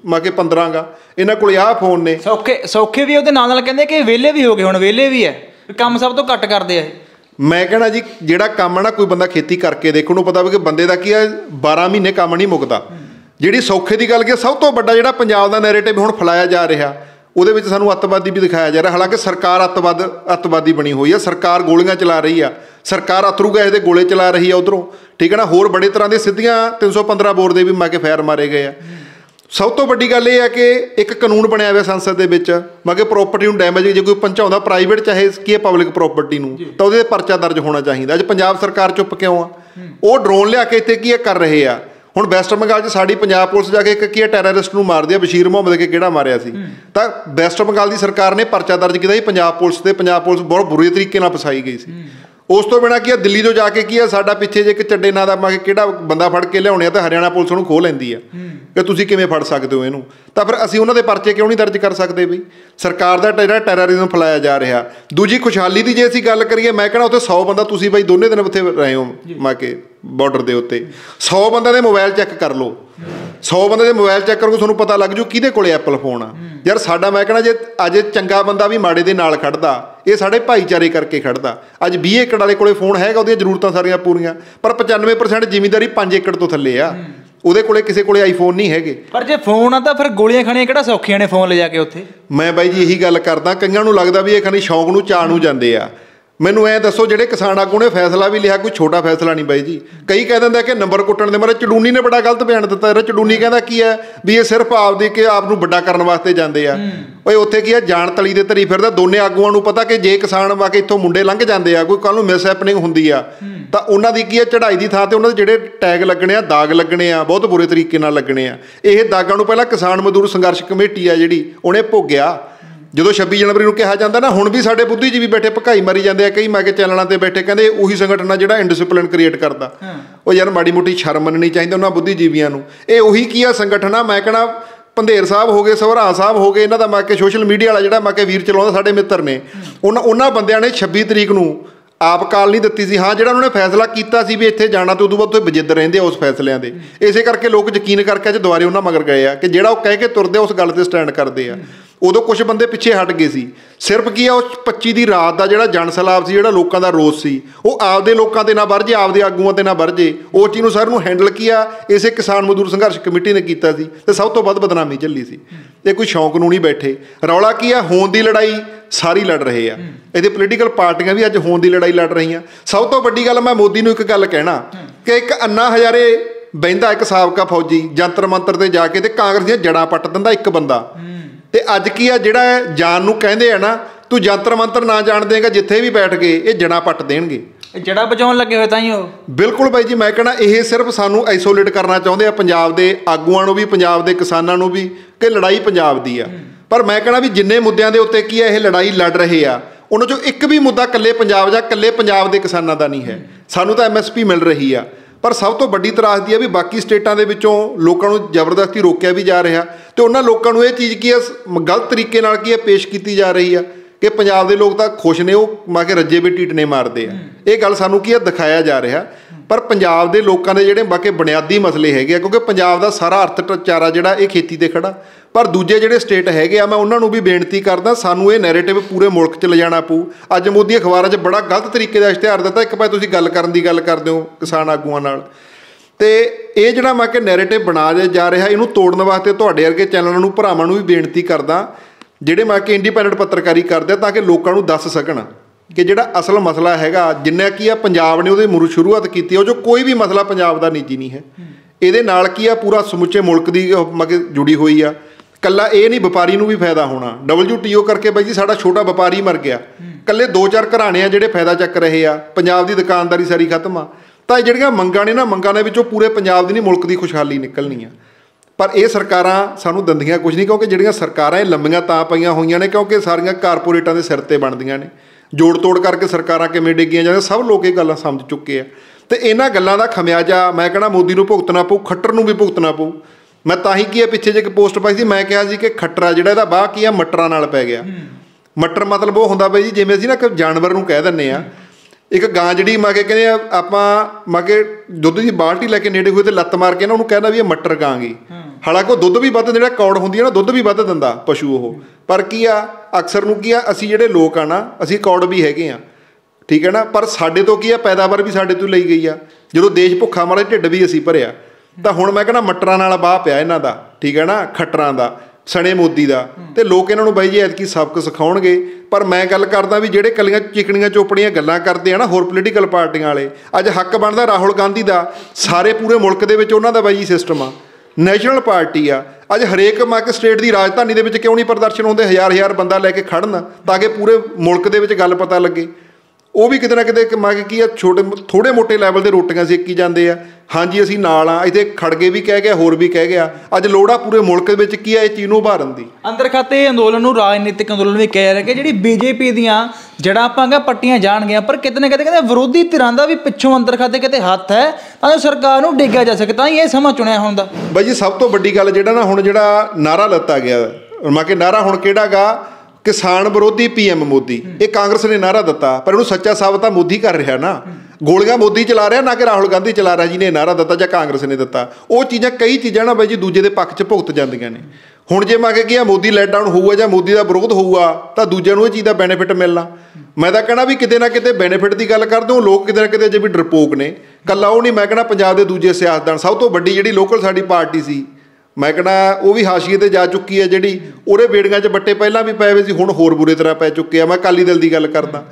15 ਗਾ, ਇਹਨਾਂ ਕੋਲ ਆਹ ਫੋਨ ਨੇ। ਸੌਖੇ ਵੀ ਉਹਦੇ ਨਾਲ ਕਹਿੰਦੇ ਕਿ ਵਿਹਲੇ ਵੀ ਹੋ ਗਏ, ਹੁਣ ਵਿਹਲੇ ਵੀ ਹੈ, ਕੰਮ ਸਭ ਤੋਂ ਘੱਟ ਕਰਦੇ ਆ ਇਹ। ਮੈਂ ਕਹਿਣਾ ਜੀ ਜਿਹੜਾ ਕੰਮ ਆ ਨਾ, ਕੋਈ ਬੰਦਾ ਖੇਤੀ ਕਰਕੇ ਦੇਖੋ, ਉਹਨੂੰ ਪਤਾ ਵੀ ਕਿ ਬੰਦੇ ਦਾ ਕੀ ਆ 12 ਮਹੀਨੇ ਕੰਮ ਨਹੀਂ ਮੁੱਕਦਾ। ਜਿਹੜੀ ਸੌਖੇ ਦੀ ਗੱਲ ਕੀ, ਸਭ ਤੋਂ ਵੱਡਾ ਜਿਹੜਾ ਪੰਜਾਬ ਦਾ ਨੈਰੇਟਿਵ ਹੁਣ ਫੈਲਾਇਆ ਜਾ ਰਿਹਾ, ਉਹਦੇ ਵਿੱਚ ਸਾਨੂੰ ਅੱਤਵਾਦੀ ਵੀ ਦਿਖਾਇਆ ਜਾ ਰਿਹਾ। ਹਾਲਾਂਕਿ ਸਰਕਾਰ ਅੱਤਵਾਦੀ ਬਣੀ ਹੋਈ ਆ, ਸਰਕਾਰ ਗੋਲੀਆਂ ਚਲਾ ਰਹੀ ਆ, ਸਰਕਾਰ ਅਥਰੂ ਗੈਸ ਦੇ ਗੋਲੇ ਚਲਾ ਰਹੀ ਆ ਉੱਧਰੋਂ, ਠੀਕ ਹੈ ਨਾ। ਹੋਰ ਬੜੇ ਤਰ੍ਹਾਂ ਦੇ ਸਿੱਧੀਆਂ 315 ਬੋਰ ਦੇ ਵੀ ਫਾਇਰ ਮਾਰੇ ਗਏ ਆ। ਸਭ ਤੋਂ ਵੱਡੀ ਗੱਲ ਇਹ ਹੈ ਕਿ ਇੱਕ ਕਾਨੂੰਨ ਬਣਿਆ ਹੋਇਆ ਸੰਸਦ ਦੇ ਵਿੱਚ, ਪ੍ਰੋਪਰਟੀ ਨੂੰ ਡੈਮੇਜ ਜੇ ਕੋਈ ਪਹੁੰਚਾਉਂਦਾ, ਪ੍ਰਾਈਵੇਟ ਚਾਹੇ ਕੀ ਹੈ ਪਬਲਿਕ ਪ੍ਰੋਪਰਟੀ ਨੂੰ, ਤਾਂ ਉਹਦੇ 'ਤੇ ਪਰਚਾ ਦਰਜ ਹੋਣਾ ਚਾਹੀਦਾ। ਅੱਜ ਪੰਜਾਬ ਸਰਕਾਰ ਚੁੱਪ ਕਿਉਂ ਆ? ਉਹ ਡਰੋਨ ਲਿਆ ਕੇ ਇੱਥੇ ਕੀ ਕਰ ਰਹੇ ਆ। ਹੁਣ ਵੈਸਟ ਬੰਗਾਲ 'ਚ ਸਾਡੀ ਪੰਜਾਬ ਪੁਲਿਸ ਜਾ ਕੇ ਇੱਕ ਕੀ ਟੈਰਰਿਸਟ ਨੂੰ ਮਾਰਦੀ ਆ, ਬਸ਼ੀਰ ਮੁਹੰਮਦ ਕੇ ਕਿਹੜਾ ਮਾਰਿਆ ਸੀ। ਤਾਂ ਵੈਸਟ ਬੰਗਾਲ ਦੀ ਸਰਕਾਰ ਨੇ ਪਰਚਾ ਦਰਜ ਕੀਤਾ ਸੀ ਪੰਜਾਬ ਪੁਲਿਸ 'ਤੇ। ਪੰਜਾਬ ਪੁਲਿਸ ਬਹੁਤ ਬੁਰੇ ਤਰੀਕੇ ਨਾਲ ਫਸਾਈ ਗਈ ਸੀ। ਉਸ ਤੋਂ ਬਿਨਾਂ ਕੀ ਆ, ਦਿੱਲੀ ਤੋਂ ਜਾ ਕੇ ਕੀ ਆ, ਸਾਡਾ ਪਿੱਛੇ ਜੇ ਇੱਕ ਚੱਡੇ ਨਾਂ ਦਾ ਕਿਹੜਾ ਬੰਦਾ ਫੜ ਕੇ ਲਿਆਉਣੇ ਆ, ਤਾਂ ਹਰਿਆਣਾ ਪੁਲਿਸ ਉਹਨੂੰ ਖੋਹ ਲੈਂਦੀ ਆ ਕਿ ਤੁਸੀਂ ਕਿਵੇਂ ਫੜ ਸਕਦੇ ਹੋ ਇਹਨੂੰ। ਤਾਂ ਫਿਰ ਅਸੀਂ ਉਹਨਾਂ ਦੇ ਪਰਚੇ ਕਿਉਂ ਨਹੀਂ ਦਰਜ ਕਰ ਸਕਦੇ ਬਈ? ਸਰਕਾਰ ਦਾ ਜਿਹੜਾ ਟੈਰਰਿਜ਼ਮ ਫੈਲਾਇਆ ਜਾ ਰਿਹਾ। ਦੂਜੀ ਖੁਸ਼ਹਾਲੀ ਦੀ ਜੇ ਅਸੀਂ ਗੱਲ ਕਰੀਏ, ਮੈਂ ਕਹਿਣਾ ਉੱਥੇ 100 ਬੰਦਾ, ਤੁਸੀਂ ਬਾਈ ਦੋਨੇ ਦਿਨ ਉੱਥੇ ਰਹੇ ਹੋ ਬਾਰਡਰ ਦੇ ਉੱਤੇ, 100 ਬੰਦਿਆਂ ਦੇ ਮੋਬਾਈਲ ਚੈੱਕ ਕਰ ਲਓ। 100 ਬੰਦੇ ਦੇ ਮੋਬਾਈਲ ਚੈੱਕ ਕਰੋ, ਤੁਹਾਨੂੰ ਪਤਾ ਲੱਗ ਜੂ ਕਿਹਦੇ ਕੋਲੇ ਐਪਲ ਫੋਨ ਆ। ਯਾਰ ਸਾਡਾ ਮੈਂ ਕਹਿਣਾ ਜੇ ਅੱਜ ਚੰਗਾ ਬੰਦਾ ਵੀ ਮਾੜੇ ਦੇ ਨਾਲ ਖੜਦਾ, ਇਹ ਸਾਡੇ ਭਾਈਚਾਰੇ ਕਰਕੇ ਖੜਦਾ। ਅੱਜ 20 ਏਕੜ ਵਾਲੇ ਕੋਲੇ ਫੋਨ ਹੈਗਾ, ਉਹਦੀਆਂ ਜ਼ਰੂਰਤਾਂ ਸਾਰੀਆਂ ਪੂਰੀਆਂ, ਪਰ 95% ਜ਼ਿਮੀਂਦਾਰੀ 5 ਏਕੜ ਤੋਂ ਥੱਲੇ ਆ, ਉਹਦੇ ਕੋਲੇ ਕਿਸੇ ਕੋਲੇ ਆਈਫੋਨ ਨਹੀਂ ਹੈਗੇ। ਪਰ ਜੇ ਫੋਨ ਆ ਤਾਂ ਫਿਰ ਗੋਲੀਆਂ ਖਾਣੀਆਂ ਕਿਹੜਾ ਸੌਖੀਆਂ ਨੇ ਫੋਨ ਲਿਜਾ ਕੇ ਉੱਥੇ। ਮੈਂ ਬਾਈ ਜੀ ਇਹੀ ਗੱਲ ਕਰਦਾ, ਕਈਆਂ ਨੂੰ ਲੱਗਦਾ ਵੀ ਇਹ ਖਾਣੀ ਸ਼ੌਂਕ ਨੂੰ ਚਾਅ ਨੂੰ ਜਾਂਦੇ ਆ। ਮੈਨੂੰ ਐਂ ਦੱਸੋ ਜਿਹੜੇ ਕਿਸਾਨ ਆਗੂ ਨੇ ਫੈਸਲਾ ਵੀ ਲਿਆ ਕੋਈ ਛੋਟਾ ਫੈਸਲਾ ਨਹੀਂ ਬਾਈ ਜੀ। ਕਈ ਕਹਿ ਦਿੰਦੇ ਕਿ ਨੰਬਰ ਕੁੱਟਣ ਦੇ ਮਾਰੇ ਚੜੂਨੀ ਨੇ ਬੜਾ ਗਲਤ ਬਿਆਨ ਦਿੱਤਾ। ਇਹਦਾ ਚੜੂਨੀ ਕਹਿੰਦਾ ਕੀ ਹੈ ਵੀ ਇਹ ਸਿਰਫ ਆਪਦੀ ਕਿ ਆਪ ਨੂੰ ਵੱਡਾ ਕਰਨ ਵਾਸਤੇ ਜਾਂਦੇ ਆ। ਓਏ ਉੱਥੇ ਕੀ ਆ ਜਾਨ ਤਲੀ ਦੇ ਧਰੀ ਫਿਰਦਾ। ਦੋਨੇ ਆਗੂਆਂ ਨੂੰ ਪਤਾ ਕਿ ਜੇ ਕਿਸਾਨ ਵਾ ਕੇ ਇੱਥੋਂ ਮੁੰਡੇ ਲੰਘ ਜਾਂਦੇ ਆ ਕੋਈ ਕੱਲ੍ਹ ਨੂੰ ਮਿਸ ਹੈਪਨਿੰਗ ਹੁੰਦੀ ਆ ਤਾਂ ਉਹਨਾਂ ਦੀ ਕੀ ਆ ਚੜ੍ਹਾਈ ਦੀ ਥਾਂ 'ਤੇ ਉਹਨਾਂ ਦੇ ਜਿਹੜੇ ਟੈਗ ਲੱਗਣੇ ਆ ਦਾਗ ਲੱਗਣੇ ਆ ਬਹੁਤ ਬੁਰੇ ਤਰੀਕੇ ਨਾਲ ਲੱਗਣੇ ਆ। ਇਹ ਦਾਗਾਂ ਨੂੰ ਪਹਿਲਾਂ ਕਿਸਾਨ ਮਜ਼ਦੂਰ ਸੰਘਰਸ਼ ਕਮੇਟੀ ਆ ਜਿਹੜੀ ਉਹਨੇ ਭੋਗਿਆ। ਜਦੋਂ 26 ਜਨਵਰੀ ਨੂੰ ਕਿਹਾ ਜਾਂਦਾ ਨਾ ਹੁਣ ਵੀ ਸਾਡੇ ਬੁੱਧੀਜੀਵੀ ਬੈਠੇ ਭਕਾਈ ਮਾਰੀ ਜਾਂਦੇ ਆ। ਕਈ ਮੈਂ ਕਿ ਚੈਨਲਾਂ 'ਤੇ ਬੈਠੇ ਕਹਿੰਦੇ ਉਹੀ ਸੰਗਠਨ ਆ ਜਿਹੜਾ ਇਨਡਿਸਿਪਲਿਨ ਕ੍ਰੀਏਟ ਕਰਦਾ। ਉਹ ਯਾਰ ਮਾੜੀ ਮੋਟੀ ਸ਼ਰਮ ਮੰਨਣੀ ਚਾਹੀਦੀ ਉਹਨਾਂ ਬੁੱਧੀਜੀਵੀਆਂ ਨੂੰ। ਇਹ ਉਹੀ ਕੀ ਆ ਸੰਗਠਨ ਆ। ਮੈਂ ਕਹਿਣਾ ਪੰਧੇਰ ਸਾਹਿਬ ਹੋ ਗਏ ਸਵਰਾ ਸਾਹਿਬ ਹੋ ਗਏ ਇਹਨਾਂ ਦਾ ਮੈਂ ਕਿ ਸੋਸ਼ਲ ਮੀਡੀਆ ਵਾਲਾ ਜਿਹੜਾ ਮੈਂ ਕਿ ਵੀਰ ਚਲਾਉਂਦਾ ਸਾਡੇ ਮਿੱਤਰ ਨੇ ਉਹਨਾਂ ਬੰਦਿਆਂ ਨੇ 26 ਤਰੀਕ ਨੂੰ ਆਪ ਕਾਲ ਨਹੀਂ ਦਿੱਤੀ ਸੀ। ਹਾਂ ਜਿਹੜਾ ਉਹਨਾਂ ਨੇ ਫੈਸਲਾ ਕੀਤਾ ਸੀ ਵੀ ਇੱਥੇ ਜਾਣਾ ਤੇ ਉਦੋਂ ਬਾਅਦ ਉੱਥੇ ਬਜਿੱਦ ਰਹਿੰਦੇ ਆ ਉਸ ਫੈਸਲਿਆਂ ਦੇ। ਇਸੇ ਕਰਕੇ ਲੋਕ ਯਕੀਨ ਕਰਕੇ ਅੱਜ ਦੁਬਾਰੇ ਉਹਨਾਂ ਮਗਰ ਗਏ ਆ ਕਿ ਜਿਹੜਾ ਉਹ ਕਹਿ ਕੇ ਤੁਰਦੇ ਉਸ ਗੱਲ 'ਤੇ ਸਟੈਂਡ ਕਰਦੇ ਆ। ਉਦੋਂ ਕੁਛ ਬੰਦੇ ਪਿੱਛੇ ਹਟ ਗਏ ਸੀ। ਸਿਰਫ ਕੀ ਆ ਉਹ 25 ਦੀ ਰਾਤ ਦਾ ਜਿਹੜਾ ਜਨ ਸੈਲਾਬ ਸੀ ਜਿਹੜਾ ਲੋਕਾਂ ਦਾ ਰੋਸ ਸੀ ਉਹ ਆਪਦੇ ਲੋਕਾਂ 'ਤੇ ਨਾ ਵਰਜੇ ਆਪਦੇ ਆਗੂਆਂ 'ਤੇ ਨਾ ਵਰਜੇ। ਉਹ ਚੀਜ਼ ਨੂੰ ਸਾਰਿਆਂ ਨੂੰ ਹੈਂਡਲ ਕੀ ਆ ਇਸੇ ਕਿਸਾਨ ਮਜ਼ਦੂਰ ਸੰਘਰਸ਼ ਕਮੇਟੀ ਨੇ ਕੀਤਾ ਸੀ ਅਤੇ ਸਭ ਤੋਂ ਵੱਧ ਬਦਨਾਮੀ ਝੱਲੀ ਸੀ। ਇਹ ਕੋਈ ਸ਼ੌਂਕ ਨੂੰ ਨਹੀਂ ਬੈਠੇ। ਰੌਲਾ ਕੀ ਆ ਹੋਂਦ ਦੀ ਲੜਾਈ ਸਾਰੀ ਲੜ ਰਹੇ ਆ। ਇਹਦੇ ਪੋਲੀਟੀਕਲ ਪਾਰਟੀਆਂ ਵੀ ਅੱਜ ਹੋਂਦ ਦੀ ਲੜਾਈ ਲੜ ਰਹੀਆਂ। ਸਭ ਤੋਂ ਵੱਡੀ ਗੱਲ ਮੈਂ ਮੋਦੀ ਨੂੰ ਇੱਕ ਗੱਲ ਕਹਿਣਾ ਕਿ ਇੱਕ ਅੰਨਾ ਹਜ਼ਾਰੇ ਬਹਿੰਦਾ ਇੱਕ ਸਾਬਕਾ ਫੌਜੀ ਜੰਤਰ ਮੰਤਰ 'ਤੇ ਜਾ ਕੇ ਤੇ ਕਾਂਗਰਸ ਦੀਆਂ ਜੜ੍ਹਾਂ ਪੱਟ ਦਿੰਦਾ ਇੱਕ ਬੰਦਾ। ਤੇ ਅੱਜ ਕੀ ਆ ਜਿਹੜਾ ਜਾਨ ਨੂੰ ਕਹਿੰਦੇ ਆ ਨਾ ਤੂੰ ਜੰਤਰ ਮੰਤਰ ਨਾ ਜਾਣ ਦੇਗਾ ਜਿੱਥੇ ਵੀ ਬੈਠ ਗਏ ਇਹ ਜੜ੍ਹਾਂ ਪੱਟ ਦੇਣਗੇ। ਜੜ੍ਹਾਂ ਬਚਾਉਣ ਲੱਗੇ ਹੋਏ ਤਾਂ ਹੀ ਉਹ ਬਿਲਕੁਲ ਬਾਈ ਜੀ। ਮੈਂ ਕਹਿਣਾ ਇਹ ਸਿਰਫ ਸਾਨੂੰ ਆਈਸੋਲੇਟ ਕਰਨਾ ਚਾਹੁੰਦੇ ਆ ਪੰਜਾਬ ਦੇ ਆਗੂਆਂ ਨੂੰ ਵੀ ਪੰਜਾਬ ਦੇ ਕਿਸਾਨਾਂ ਨੂੰ ਵੀ ਕਿ ਲੜਾਈ ਪੰਜਾਬ ਦੀ ਆ। ਪਰ ਮੈਂ ਕਹਿਣਾ ਵੀ ਜਿੰਨੇ ਮੁੱਦਿਆਂ ਦੇ ਉੱਤੇ ਕੀ ਆ ਇਹ ਲੜਾਈ ਲੜ ਰਹੇ ਆ ਉਹਨਾਂ 'ਚੋਂ ਇੱਕ ਵੀ ਮੁੱਦਾ ਇਕੱਲੇ ਪੰਜਾਬ ਜਾਂ ਇਕੱਲੇ ਪੰਜਾਬ ਦੇ ਕਿਸਾਨਾਂ ਦਾ ਨਹੀਂ ਹੈ। ਸਾਨੂੰ ਤਾਂ MSP ਮਿਲ ਰਹੀ ਆ ਪਰ ਸਭ ਤੋਂ ਵੱਡੀ ਤਰਾਸਦੀ ਆ ਵੀ ਬਾਕੀ ਸਟੇਟਾਂ ਦੇ ਵਿੱਚੋਂ ਲੋਕਾਂ ਨੂੰ ਜ਼ਬਰਦਸਤੀ ਰੋਕਿਆ ਵੀ ਜਾ ਰਿਹਾ ਅਤੇ ਉਹਨਾਂ ਲੋਕਾਂ ਨੂੰ ਇਹ ਚੀਜ਼ ਕੀ ਆ ਗਲਤ ਤਰੀਕੇ ਨਾਲ ਕੀ ਆ ਪੇਸ਼ ਕੀਤੀ ਜਾ ਰਹੀ ਆ ਕਿ ਪੰਜਾਬ ਦੇ ਲੋਕ ਤਾਂ ਖੁਸ਼ ਨੇ ਉਹ ਮੈਂ ਕਿ ਰੱਜੇ ਵੀ ਟੀਟਨੇ ਮਾਰਦੇ ਆ। ਇਹ ਗੱਲ ਸਾਨੂੰ ਕੀ ਆ ਦਿਖਾਇਆ ਜਾ ਰਿਹਾ। ਪਰ ਪੰਜਾਬ ਦੇ ਲੋਕਾਂ ਦੇ ਜਿਹੜੇ ਬਾਕੀ ਬੁਨਿਆਦੀ ਮਸਲੇ ਹੈਗੇ ਆ ਕਿਉਂਕਿ ਪੰਜਾਬ ਦਾ ਸਾਰਾ ਅਰਥਚਾਰਾ ਜਿਹੜਾ ਇਹ ਖੇਤੀ 'ਤੇ ਖੜਾ। ਪਰ ਦੂਜੇ ਜਿਹੜੇ ਸਟੇਟ ਹੈਗੇ ਆ ਮੈਂ ਉਹਨਾਂ ਨੂੰ ਵੀ ਬੇਨਤੀ ਕਰਦਾ ਸਾਨੂੰ ਇਹ ਨੈਰੇਟਿਵ ਪੂਰੇ ਮੁਲਕ 'ਚ ਲਿਜਾਣਾ ਪਊ। ਅੱਜ ਮੋਦੀ ਅਖਬਾਰਾਂ 'ਚ ਬੜਾ ਗਲਤ ਤਰੀਕੇ ਦਾ ਇਸ਼ਤਿਹਾਰ ਦਿੱਤਾ। ਇੱਕ ਪਾਸੇ ਤੁਸੀਂ ਗੱਲ ਕਰਨ ਦੀ ਗੱਲ ਕਰਦੇ ਹੋ ਕਿਸਾਨ ਆਗੂਆਂ ਨਾਲ ਅਤੇ ਇਹ ਜਿਹੜਾ ਮੈਂ ਕਿ ਨੈਰੇਟਿਵ ਬਣਾ ਜਾ ਰਿਹਾ ਇਹਨੂੰ ਤੋੜਨ ਵਾਸਤੇ ਤੁਹਾਡੇ ਵਰਗੇ ਚੈਨਲਾਂ ਨੂੰ ਭਰਾਵਾਂ ਨੂੰ ਵੀ ਬੇਨਤੀ ਕਰਦਾ ਜਿਹੜੇ ਮੈਂ ਕਿ ਇੰਡੀਪੈਂਡੈਂਟ ਪੱਤਰਕਾਰੀ ਕਰਦੇ ਆ ਤਾਂ ਕਿ ਲੋਕਾਂ ਨੂੰ ਦੱਸ ਸਕਣ ਕਿ ਜਿਹੜਾ ਅਸਲ ਮਸਲਾ ਹੈਗਾ ਜਿੰਨਾ ਕੀ ਆ ਪੰਜਾਬ ਨੇ ਉਹਦੇ ਮੁਰੂ ਸ਼ੁਰੂਆਤ ਕੀਤੀ ਉਹ 'ਚੋਂ ਕੋਈ ਵੀ ਮਸਲਾ ਪੰਜਾਬ ਦਾ ਨਿੱਜੀ ਨਹੀਂ ਹੈ। ਇਹਦੇ ਨਾਲ ਕੀ ਆ ਪੂਰਾ ਸਮੁੱਚੇ ਮੁਲਕ ਦੀ ਮਤਲਬ ਜੁੜੀ ਹੋਈ ਆ। ਇਕੱਲਾ ਇਹ ਨਹੀਂ ਵਪਾਰੀ ਨੂੰ ਵੀ ਫਾਇਦਾ ਹੋਣਾ। WTO ਕਰਕੇ ਬਾਈ ਜੀ ਸਾਡਾ ਛੋਟਾ ਵਪਾਰੀ ਮਰ ਗਿਆ। ਇਕੱਲੇ 2-4 ਘਰਾਣੇ ਆ ਜਿਹੜੇ ਫਾਇਦਾ ਚੱਕ ਰਹੇ ਆ। ਪੰਜਾਬ ਦੀ ਦੁਕਾਨਦਾਰੀ ਸਾਰੀ ਖਤਮ ਆ। ਤਾਂ ਜਿਹੜੀਆਂ ਮੰਗਾਂ ਨੇ ਨਾ ਮੰਗਾਂ ਦੇ ਵਿੱਚੋਂ ਪੂਰੇ ਪੰਜਾਬ ਦੀ ਨਹੀਂ ਮੁਲਕ ਦੀ ਖੁਸ਼ਹਾਲੀ ਨਿਕਲਣੀ ਆ। ਪਰ ਇਹ ਸਰਕਾਰਾਂ ਸਾਨੂੰ ਦਿੰਦੀਆਂ ਕੁਝ ਨਹੀਂ ਕਿਉਂਕਿ ਜਿਹੜੀਆਂ ਸਰਕਾਰਾਂ ਇਹ ਲੰਬੀਆਂ ਤਾਂ ਪਈਆਂ ਹੋਈਆਂ ਨੇ ਕਿਉਂਕਿ ਸਾਰੀਆਂ ਕਾਰਪੋਰੇਟਾਂ ਦੇ ਸਿਰ 'ਤੇ ਬਣਦੀਆਂ ਨੇ। ਜੋੜ ਤੋੜ ਕਰਕੇ ਸਰਕਾਰਾਂ ਕਿਵੇਂ ਡਿੱਗੀਆਂ ਜਾਂਦੀਆਂ ਸਭ ਲੋਕ ਇਹ ਗੱਲਾਂ ਸਮਝ ਚੁੱਕੇ ਆ ਅਤੇ ਇਹਨਾਂ ਗੱਲਾਂ ਦਾ ਖਮਿਆਜਾ ਮੈਂ ਕਹਿਣਾ ਮੋਦੀ ਨੂੰ ਭੁਗਤਣਾ ਪਊ ਖੱਟਰ ਨੂੰ ਵੀ ਭੁਗਤਣਾ ਪਊ। ਮੈਂ ਤਾਂ ਹੀ ਕੀ ਆ ਪਿੱਛੇ ਜੇ ਇੱਕ ਪੋਸਟ ਪਾਈ ਸੀ ਮੈਂ ਕਿਹਾ ਸੀ ਕਿ ਖੱਟਰਾ ਜਿਹੜਾ ਇਹਦਾ ਬਾਹ ਕੀ ਆ ਮਟਰਾਂ ਨਾਲ ਪੈ ਗਿਆ। ਮਟਰ ਮਤਲਬ ਉਹ ਹੁੰਦਾ ਬਾਈ ਜੀ ਜਿਵੇਂ ਅਸੀਂ ਨਾ ਇੱਕ ਜਾਨਵਰ ਨੂੰ ਕਹਿ ਦਿੰਦੇ ਆ ਇੱਕ ਗਾਂ ਜਿਹੜੀ ਮੈਂ ਕਿ ਕਹਿੰਦੇ ਆ ਆਪਾਂ ਮੈਂ ਕਿ ਦੁੱਧ ਦੀ ਬਾਲਟੀ ਲੈ ਕੇ ਨੇੜੇ ਹੋਏ ਅਤੇ ਲੱਤ ਮਾਰ ਕੇ ਨਾ ਉਹਨੂੰ ਕਹਿੰਦਾ ਵੀ ਇਹ ਮਟਰ ਗਾਂ ਗੀ। ਹਾਲਾਂਕਿ ਉਹ ਦੁੱਧ ਵੀ ਵੱਧ ਜਿਹੜਾ ਕੌੜ ਹੁੰਦੀ ਹੈ ਨਾ ਦੁੱਧ ਵੀ ਵੱਧ ਦਿੰਦਾ ਪਸ਼ੂ ਉਹ। ਪਰ ਕੀ ਆ ਅਕਸਰ ਨੂੰ ਕੀ ਆ ਅਸੀਂ ਜਿਹੜੇ ਲੋਕ ਆ ਨਾ ਅਸੀਂ ਕੌੜ ਵੀ ਹੈਗੇ ਆ ਠੀਕ ਹੈ ਨਾ। ਪਰ ਸਾਡੇ ਤੋਂ ਕੀ ਆ ਪੈਦਾਵਾਰ ਵੀ ਸਾਡੇ ਤੋਂ ਲਈ ਗਈ ਆ। ਜਦੋਂ ਦੇਸ਼ ਭੁੱਖਾ ਮਾਰੇ ਢਿੱਡ ਵੀ ਅਸੀਂ ਭਰਿਆ। ਤਾਂ ਹੁਣ ਮੈਂ ਕਹਿੰਦਾ ਮਟਰਾਂ ਨਾਲ ਬਾਹ ਪਿਆ ਇਹਨਾਂ ਦਾ ਠੀਕ ਹੈ ਨਾ ਖੱਟਰਾਂ ਦਾ ਸਣੇ ਮੋਦੀ ਦਾ ਅਤੇ ਲੋਕ ਇਹਨਾਂ ਨੂੰ ਬਾਈ ਜੀ ਐਤਕੀ ਸਬਕ ਸਿਖਾਉਣਗੇ। ਪਰ ਮੈਂ ਗੱਲ ਕਰਦਾ ਵੀ ਜਿਹੜੇ ਕੱਲੀਆਂ ਚਿਕਣੀਆਂ ਚੋਪੜੀਆਂ ਗੱਲਾਂ ਕਰਦੇ ਆ ਨਾ ਹੋਰ ਪੋਲੀਟੀਕਲ ਪਾਰਟੀਆਂ ਵਾਲੇ ਅੱਜ ਹੱਕ ਬਣਦਾ ਰਾਹੁਲ ਗਾਂਧੀ ਦਾ ਸਾਰੇ ਪੂਰੇ ਮੁਲਕ ਦੇ ਵਿੱਚ ਉਹਨਾਂ ਦਾ ਬਾਈ ਜੀ ਸਿਸਟਮ ਆ ਨੈਸ਼ਨਲ ਪਾਰਟੀ ਆ। ਅੱਜ ਹਰੇਕ ਮੈਂ ਸਟੇਟ ਦੀ ਰਾਜਧਾਨੀ ਦੇ ਵਿੱਚ ਕਿਉਂ ਨਹੀਂ ਪ੍ਰਦਰਸ਼ਨ ਹੁੰਦੇ ਹਜ਼ਾਰ ਬੰਦਾ ਲੈ ਕੇ ਖੜਨ ਤਾਂ ਕਿ ਪੂਰੇ ਮੁਲਕ ਦੇ ਵਿੱਚ ਗੱਲ ਪਤਾ ਲੱਗੇ। ਉਹ ਵੀ ਕਿਤੇ ਨਾ ਕਿਤੇ ਮੈਂ ਕੀ ਆ ਥੋੜ੍ਹੇ ਮੋਟੇ ਲੈਵਲ ਦੇ ਰੋਟੀਆਂ ਸੇਕੀ ਜਾਂਦੇ ਆ। ਹਾਂਜੀ ਅਸੀਂ ਨਾਲ ਆ ਇੱਥੇ ਖੜਗੇ ਵੀ ਕਹਿ ਗਿਆ ਹੋਰ ਵੀ ਕਹਿ ਗਿਆ। ਅੱਜ ਲੋੜ ਆ ਪੂਰੇ ਮੁਲਕ ਵਿੱਚ ਕੀ ਆ ਇਹ ਚੀਜ਼ ਨੂੰ ਉਭਾਰਨ ਦੀ। ਅੰਦਰ ਖਾਤੇ ਅੰਦੋਲਨ ਨੂੰ ਰਾਜਨੀਤਿਕ ਅੰਦੋਲਨ ਵੀ ਕਹਿ ਰਿਹਾ ਕਿ ਜਿਹੜੀ BJP ਦੀਆਂ ਜੜ੍ਹਾਂ ਆਪਾਂ ਪੱਟੀਆਂ ਜਾਣਗੀਆਂ ਪਰ ਕਿਤੇ ਨਾ ਕਿਤੇ ਕਹਿੰਦੇ ਵਿਰੋਧੀ ਧਿਰਾਂ ਦਾ ਵੀ ਪਿੱਛੋਂ ਅੰਦਰ ਖਾਤੇ ਕਿਤੇ ਹੱਥ ਹੈ ਤਾਂ ਜੋ ਸਰਕਾਰ ਨੂੰ ਡੇਗਿਆ ਜਾ ਸਕੇ ਤਾਂ ਹੀ ਇਹ ਸਮਾਂ ਚੁਣਿਆ ਹੁੰਦਾ। ਬਾਈ ਜੀ ਸਭ ਤੋਂ ਵੱਡੀ ਗੱਲ ਜਿਹੜਾ ਨਾ ਹੁਣ ਜਿਹੜਾ ਨਾਅਰਾ ਲੱਤਾ ਗਿਆ ਮੈਂ ਕਿ ਨਾਅਰਾ ਹੁਣ ਕਿਹੜਾ ਗਾ ਕਿਸਾਨ ਵਿਰੋਧੀ PM ਮੋਦੀ ਇਹ ਕਾਂਗਰਸ ਨੇ ਨਾਅਰਾ ਦਿੱਤਾ ਪਰ ਇਹਨੂੰ ਸੱਚਾ ਸਾਬਤ ਤਾਂ ਮੋਦੀ ਕਰ ਰਿਹਾ ਨਾ। ਗੋਲੀਆਂ ਮੋਦੀ ਚਲਾ ਰਿਹਾ ਨਾ ਕਿ ਰਾਹੁਲ ਗਾਂਧੀ ਚਲਾ ਰਿਹਾ ਜਿਹਨੇ ਨਾਅਰਾ ਦਿੱਤਾ ਜਾਂ ਕਾਂਗਰਸ ਨੇ ਦਿੱਤਾ। ਉਹ ਚੀਜ਼ਾਂ ਕਈ ਚੀਜ਼ਾਂ ਨਾ ਬਾਈ ਜੀ ਦੂਜੇ ਦੇ ਪੱਖ 'ਚ ਭੁਗਤ ਜਾਂਦੀਆਂ ਨੇ। ਹੁਣ ਜੇ ਮੈਂ ਕੀ ਆ ਮੋਦੀ ਲੈਟ ਡਾਊਨ ਹੋਊਗਾ ਜਾਂ ਮੋਦੀ ਦਾ ਵਿਰੋਧ ਹੋਊਗਾ ਤਾਂ ਦੂਜਿਆਂ ਨੂੰ ਇਹ ਚੀਜ਼ ਦਾ ਬੈਨੀਫਿਟ ਮਿਲਣਾ। ਮੈਂ ਤਾਂ ਕਹਿਣਾ ਵੀ ਕਿਤੇ ਨਾ ਕਿਤੇ ਬੈਨੀਫਿਟ ਦੀ ਗੱਲ ਕਰਦੇ ਹੋ ਲੋਕ ਕਿਤੇ ਨਾ ਕਿਤੇ ਅਜੇ ਵੀ ਡਰਪੋਕ ਨੇ। ਇਕੱਲਾ ਉਹ ਨਹੀਂ ਮੈਂ ਕਹਿਣਾ ਪੰਜਾਬ ਦੇ ਦੂਜੇ ਸਿਆਸਤਦਾਨ ਸਭ ਤੋਂ ਵੱਡੀ ਜਿਹੜੀ ਲੋਕਲ ਸਾਡੀ ਪਾਰਟੀ ਸੀ ਮੈਂ ਕਹਿਣਾ ਉਹ ਵੀ ਹਾਸ਼ੀਏ 'ਤੇ ਜਾ ਚੁੱਕੀ ਹੈ ਜਿਹੜੀ ਉਹਦੇ ਬੇੜੀਆਂ 'ਚ ਬੱਟੇ ਪਹਿਲਾਂ ਵੀ ਪਏ ਹੋਏ ਸੀ ਹੁਣ ਹੋਰ ਬੁਰੇ ਤਰ੍ਹਾਂ ਪੈ ਚੁੱਕੇ ਆ। ਮੈਂ ਅਕਾਲੀ ਦਲ ਦੀ ਗੱਲ ਕਰਦਾ